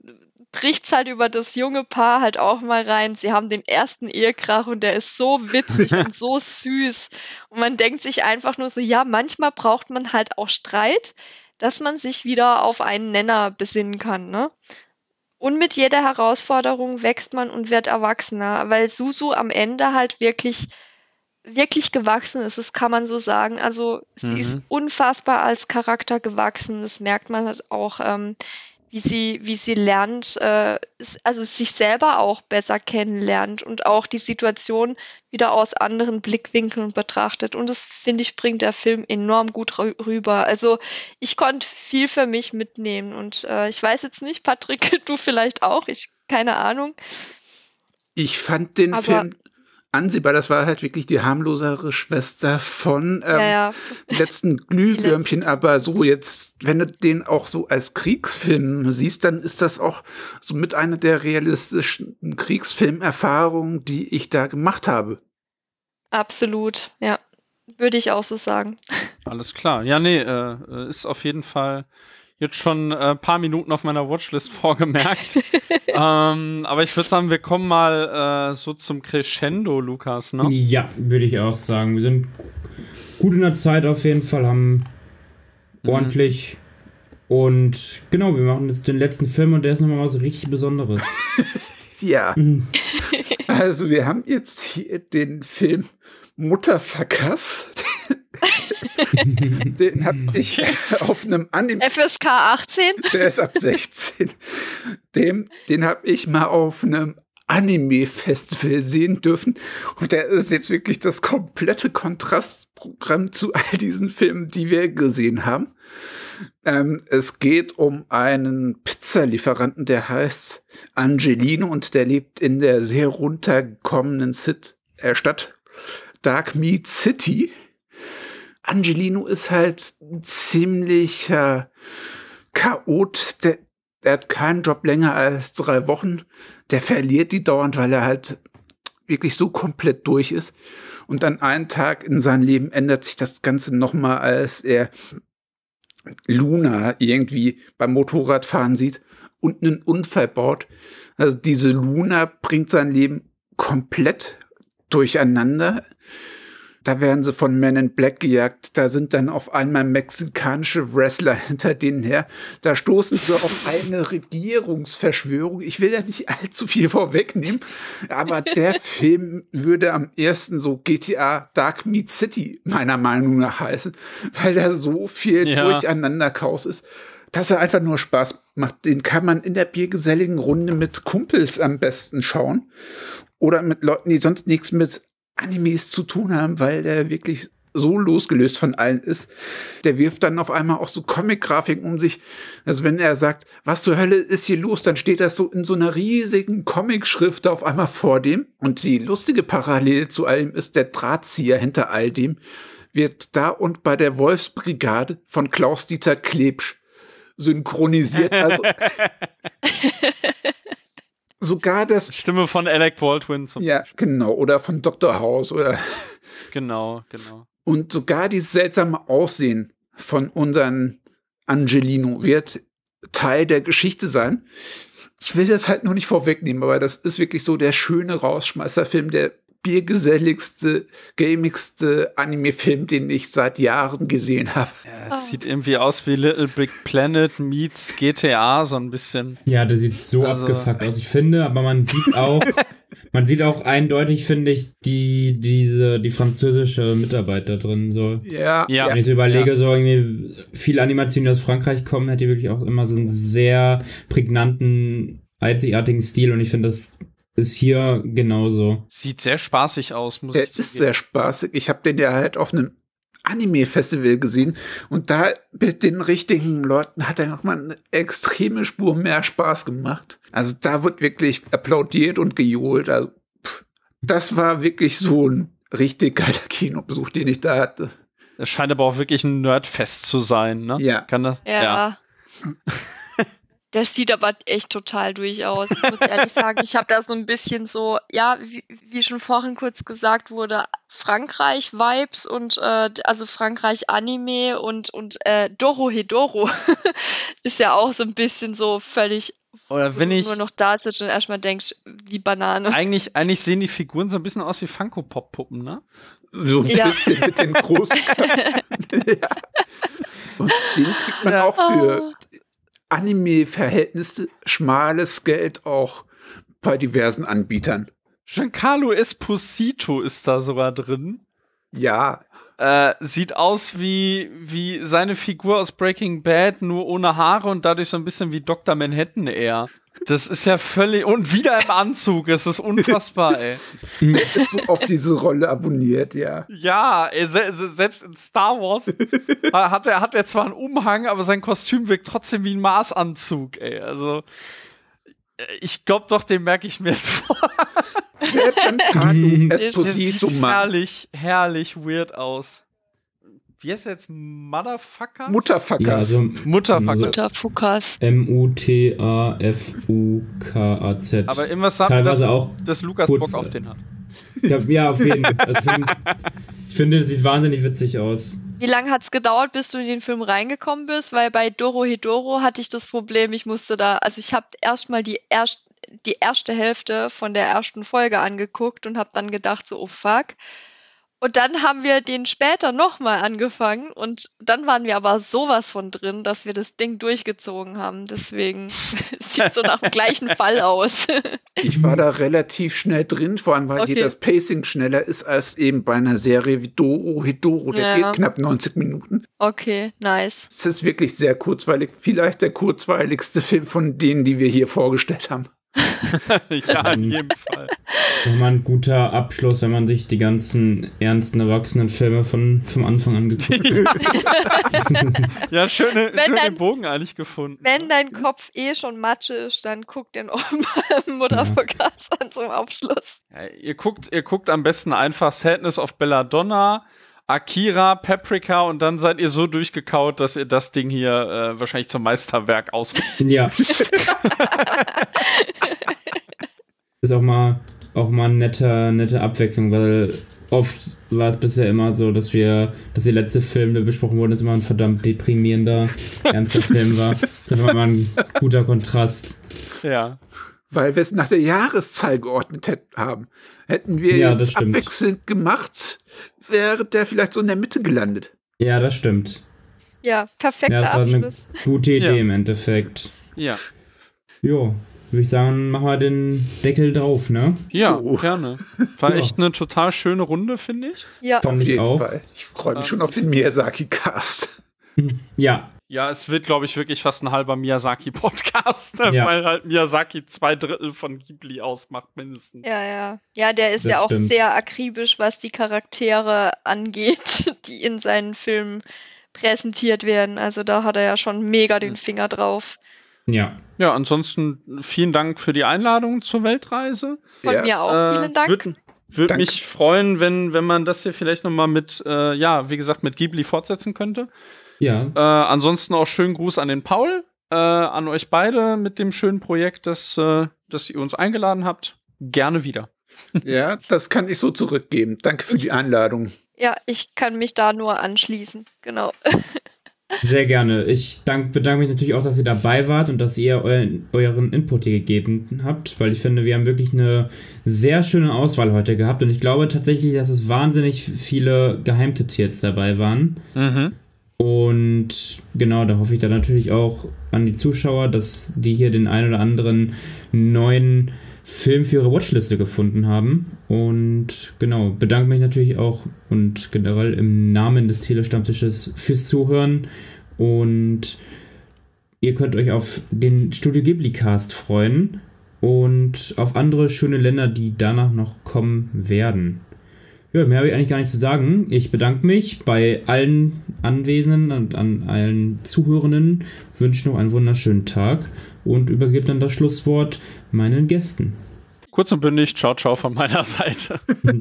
bricht's halt über das junge Paar halt auch mal rein. Sie haben den ersten Ehekrach und der ist so witzig und so süß. Und man denkt sich einfach nur so, ja, manchmal braucht man halt auch Streit, dass man sich wieder auf einen Nenner besinnen kann, ne? Und mit jeder Herausforderung wächst man und wird erwachsener, weil Suzu am Ende halt wirklich, wirklich gewachsen ist, das kann man so sagen. Also sie Mhm. ist unfassbar als Charakter gewachsen, das merkt man halt auch, ähm, wie sie, wie sie lernt, äh, s- also sich selber auch besser kennenlernt und auch die Situation wieder aus anderen Blickwinkeln betrachtet. Und das, finde ich, bringt der Film enorm gut rü- rüber. Also ich konnte viel für mich mitnehmen und äh, ich weiß jetzt nicht, Patrick, du vielleicht auch, ich keine Ahnung. Ich fand den Aber- Film ansehbar, das war halt wirklich die harmlosere Schwester von ähm, Ja, ja. die letzten Glühwürmchen, aber so jetzt, wenn du den auch so als Kriegsfilm siehst, dann ist das auch so mit einer der realistischen Kriegsfilmerfahrungen, die ich da gemacht habe. Absolut, ja. Würde ich auch so sagen. Alles klar. Ja, nee, äh, äh, ist auf jeden Fall jetzt schon ein äh, paar Minuten auf meiner Watchlist vorgemerkt. ähm, aber ich würde sagen, wir kommen mal äh, so zum Crescendo, Lukas, ne? Ja, würde ich auch sagen. Wir sind gut in der Zeit auf jeden Fall, haben ordentlich. Und genau, wir machen jetzt den letzten Film und der ist nochmal was richtig Besonderes. Ja, Mhm. also wir haben jetzt hier den Film Mutterverkass. Den habe ich auf einem Anime. F S K achtzehn? Der ist ab sechzehn. Dem, den habe ich mal auf einem Anime-Festival sehen dürfen. Und der ist jetzt wirklich das komplette Kontrastprogramm zu all diesen Filmen, die wir gesehen haben. Ähm, es geht um einen Pizzalieferanten, der heißt Angelino und der lebt in der sehr runtergekommenen Sit äh, Stadt Dark Meat City. Angelino ist halt ein ziemlicher Chaot, der, der hat keinen Job länger als drei Wochen, der verliert die dauernd, weil er halt wirklich so komplett durch ist. Und an einem Tag in seinem Leben ändert sich das Ganze nochmal, als er Luna irgendwie beim Motorradfahren sieht und einen Unfall baut. Also diese Luna bringt sein Leben komplett durcheinander. Da werden sie von Men in Black gejagt. Da sind dann auf einmal mexikanische Wrestler hinter denen her. Da stoßen sie auf eine Regierungsverschwörung. Ich will ja nicht allzu viel vorwegnehmen, aber der Film würde am ersten so G T A Dark Meat City meiner Meinung nach heißen, weil da so viel Ja. Durcheinanderchaos ist, dass er einfach nur Spaß macht. Den kann man in der biergeselligen Runde mit Kumpels am besten schauen oder mit Leuten, die sonst nichts mit Animes zu tun haben, weil der wirklich so losgelöst von allen ist. Der wirft dann auf einmal auch so Comic-Grafiken um sich. Also wenn er sagt, was zur Hölle ist hier los, dann steht das so in so einer riesigen Comic-Schrift auf einmal vor dem. Und die lustige Parallele zu allem ist, der Drahtzieher hinter all dem wird da und bei der Wolfsbrigade von Klaus-Dieter Klebsch synchronisiert. Also sogar das, Stimme von Alec Baldwin zum ja, Beispiel. genau, oder von Doktor House oder Genau, genau. und sogar dieses seltsame Aussehen von unseren Angelino wird Teil der Geschichte sein. Ich will das halt nur nicht vorwegnehmen, aber das ist wirklich so der schöne Rausschmeißerfilm, der biergeselligste, gamigste Anime-Film, den ich seit Jahren gesehen habe. Ja, es sieht irgendwie aus wie Little Big Planet meets G T A, so ein bisschen. Ja, der sieht so Also- abgefuckt aus. Ich finde, aber man sieht auch, man sieht auch eindeutig, finde ich, die, diese, die französische Mitarbeit da drin, so. Ja, Ja. Wenn ich so überlege, so irgendwie viele Animationen, die aus Frankreich kommen, hat die wirklich auch immer so einen sehr prägnanten, einzigartigen Stil und ich finde, das ist hier genauso. Sieht sehr spaßig aus, muss der ich ist zugeben. sehr spaßig. Ich habe den ja halt auf einem Anime-Festival gesehen und da mit den richtigen Leuten hat er nochmal eine extreme Spur mehr Spaß gemacht. Also da wird wirklich applaudiert und gejohlt. Also, pff, das war wirklich so ein richtig geiler Kinobesuch, den ich da hatte. Es scheint aber auch wirklich ein Nerdfest zu sein, ne? Ja. Kann das? Ja. Der sieht aber echt total durch aus. Ich muss ehrlich sagen, ich habe da so ein bisschen so, ja, wie, wie schon vorhin kurz gesagt wurde, Frankreich-Vibes und äh, also Frankreich-Anime und, und äh, Dorohedoro ist ja auch so ein bisschen so völlig, Oder wenn wo du ich nur noch da sitzt und erstmal denkst, wie Banane. eigentlich, eigentlich sehen die Figuren so ein bisschen aus wie Funko-Pop-Puppen, ne? So ein Ja. bisschen mit den großen Köpfen. Ja. Und den kriegt man Ja. auch für Oh. Anime-Verhältnisse schmales Geld auch bei diversen Anbietern. Giancarlo Esposito ist da sogar drin. Ja, Äh, sieht aus wie, wie seine Figur aus Breaking Bad, nur ohne Haare und dadurch so ein bisschen wie Doktor Manhattan eher. Das ist ja völlig... Und wieder im Anzug, es ist unfassbar, ey. der ist so auf diese Rolle abonniert, ja. Ja, ey, se se selbst in Star Wars hat er hat er zwar einen Umhang, aber sein Kostüm wirkt trotzdem wie ein Maßanzug, ey. Also, äh, ich glaube doch, den merke ich mir jetzt vor. Der Giancarlo Der Esposito, sieht Mann. herrlich, herrlich weird aus. Wie heißt er jetzt? Motherfucker? Mutterfuckers. Ja, also Mutterfucker. Mutter Fukas. M U T A F U K A Z. Aber irgendwas sagt, dass, Teilweise auch dass Lukas kurz- Bock auf den hat. Ja, ja, auf jeden Fall. Also, ich finde, ich finde, das sieht wahnsinnig witzig aus. Wie lange hat es gedauert, bis du in den Film reingekommen bist? Weil bei Dorohedoro hatte ich das Problem, ich musste da, also ich habe erstmal die, erst, die erste Hälfte von der ersten Folge angeguckt und habe dann gedacht so, oh fuck. Und dann haben wir den später nochmal angefangen und dann waren wir aber sowas von drin, dass wir das Ding durchgezogen haben. Deswegen es sieht so nach dem gleichen Fall aus. Ich war da relativ schnell drin, vor allem weil Okay. hier das Pacing schneller ist als eben bei einer Serie wie Dorohedoro. Der Ja. geht knapp neunzig Minuten. Okay, nice. Es ist wirklich sehr kurzweilig. Vielleicht der kurzweiligste Film von denen, die wir hier vorgestellt haben. Ja, in jedem Fall. Nochmal ein guter Abschluss, wenn man sich die ganzen ernsten Erwachsenenfilme von, vom Anfang an geguckt hat. Ja, schöne, Wenn schöne dann- Bogen eigentlich gefunden. Wenn dein Kopf eh schon Matsche ist, dann guck den auch mal Mutter Fukas an zum Abschluss. Ja, ihr, guckt, ihr guckt am besten einfach Sadness of Belladonna, Akira, Paprika und dann seid ihr so durchgekaut, dass ihr das Ding hier äh, wahrscheinlich zum Meisterwerk ausruft. Ja. Ist auch mal, auch mal eine nette, nette Abwechslung, weil oft war es bisher immer so, dass wir, dass der letzte Film, der besprochen wurde, ist immer ein verdammt deprimierender, ernster Film war. Das ist einfach mal ein guter Kontrast. Ja. Weil wir es nach der Jahreszahl geordnet hätt- haben. Hätten wir Ja, das jetzt stimmt. abwechselnd gemacht, wäre der vielleicht so in der Mitte gelandet. Ja, das stimmt. Ja, perfekter Ja, das war eine Abschluss. gute Idee Ja. im Endeffekt. Ja. Jo, würde ich sagen, machen wir den Deckel drauf, ne? Ja, Oh. gerne. War Ja. echt eine total schöne Runde, finde ich. Ja, Fand Auf ich jeden auch. Fall. Ich freue mich Ähm. schon auf den Miyazaki-Cast. Ja, Ja, es wird, glaube ich, wirklich fast ein halber Miyazaki-Podcast, ne? Ja. weil halt Miyazaki zwei Drittel von Ghibli ausmacht, mindestens. ja, ja. Ja, der ist Das ja auch stimmt. sehr akribisch, was die Charaktere angeht, die in seinen Filmen präsentiert werden. Also da hat er ja schon mega den Finger drauf. ja. Ja, ansonsten vielen Dank für die Einladung zur Weltreise. Von Ja. mir auch, Äh, vielen Dank. Würde würd Danke. mich freuen, wenn, wenn man das hier vielleicht noch mal mit, äh, ja, wie gesagt, mit Ghibli fortsetzen könnte. Ja, Äh, ansonsten auch schönen Gruß an den Paul, äh, an euch beide mit dem schönen Projekt, das, äh, das ihr uns eingeladen habt. Gerne wieder. Ja, das kann ich so zurückgeben. Danke für die Einladung. Ja, ich kann mich da nur anschließen. Genau. sehr gerne. Ich dank, bedanke mich natürlich auch, dass ihr dabei wart und dass ihr euren, euren Input hier gegeben habt, weil ich finde, wir haben wirklich eine sehr schöne Auswahl heute gehabt und ich glaube tatsächlich, dass es wahnsinnig viele Geheimtipps jetzt dabei waren. Mhm. Und genau, da hoffe ich dann natürlich auch an die Zuschauer, dass die hier den ein oder anderen neuen Film für ihre Watchliste gefunden haben. Und genau, bedanke mich natürlich auch und generell im Namen des Telestammtisches fürs Zuhören. Und ihr könnt euch auf den Studio Ghibli Cast freuen und auf andere schöne Länder, die danach noch kommen werden. Ja, mehr habe ich eigentlich gar nicht zu sagen. Ich bedanke mich bei allen Anwesenden und an allen Zuhörenden, wünsche noch einen wunderschönen Tag und übergebe dann das Schlusswort meinen Gästen. Kurz und bündig, ciao, ciao von meiner Seite.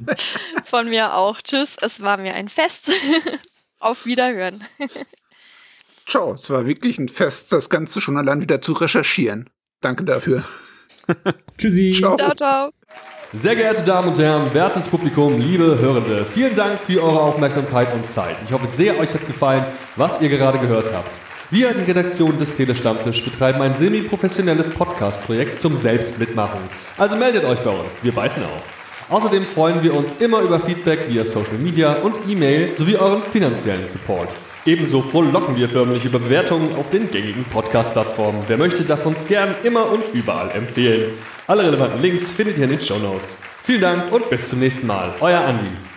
Von mir auch. Tschüss, es war mir ein Fest. Auf Wiederhören. Ciao. Es war wirklich ein Fest, das Ganze schon allein wieder zu recherchieren. Danke dafür. Tschüssi. Ciao. Ciao, ciao. Sehr geehrte Damen und Herren, wertes Publikum, liebe Hörende, vielen Dank für eure Aufmerksamkeit und Zeit. Ich hoffe sehr, euch hat gefallen, was ihr gerade gehört habt. Wir, die Redaktion des Telestammtisch, betreiben ein semi-professionelles Podcast-Projekt zum Selbstmitmachen. Also meldet euch bei uns, wir beißen auf. Außerdem freuen wir uns immer über Feedback via Social Media und E-Mail sowie euren finanziellen Support. Ebenso frohlocken wir förmlich über Bewertungen auf den gängigen Podcast-Plattformen. Wer möchte, darf uns gern immer und überall empfehlen. Alle relevanten Links findet ihr in den Shownotes. Vielen Dank und bis zum nächsten Mal. Euer Andi.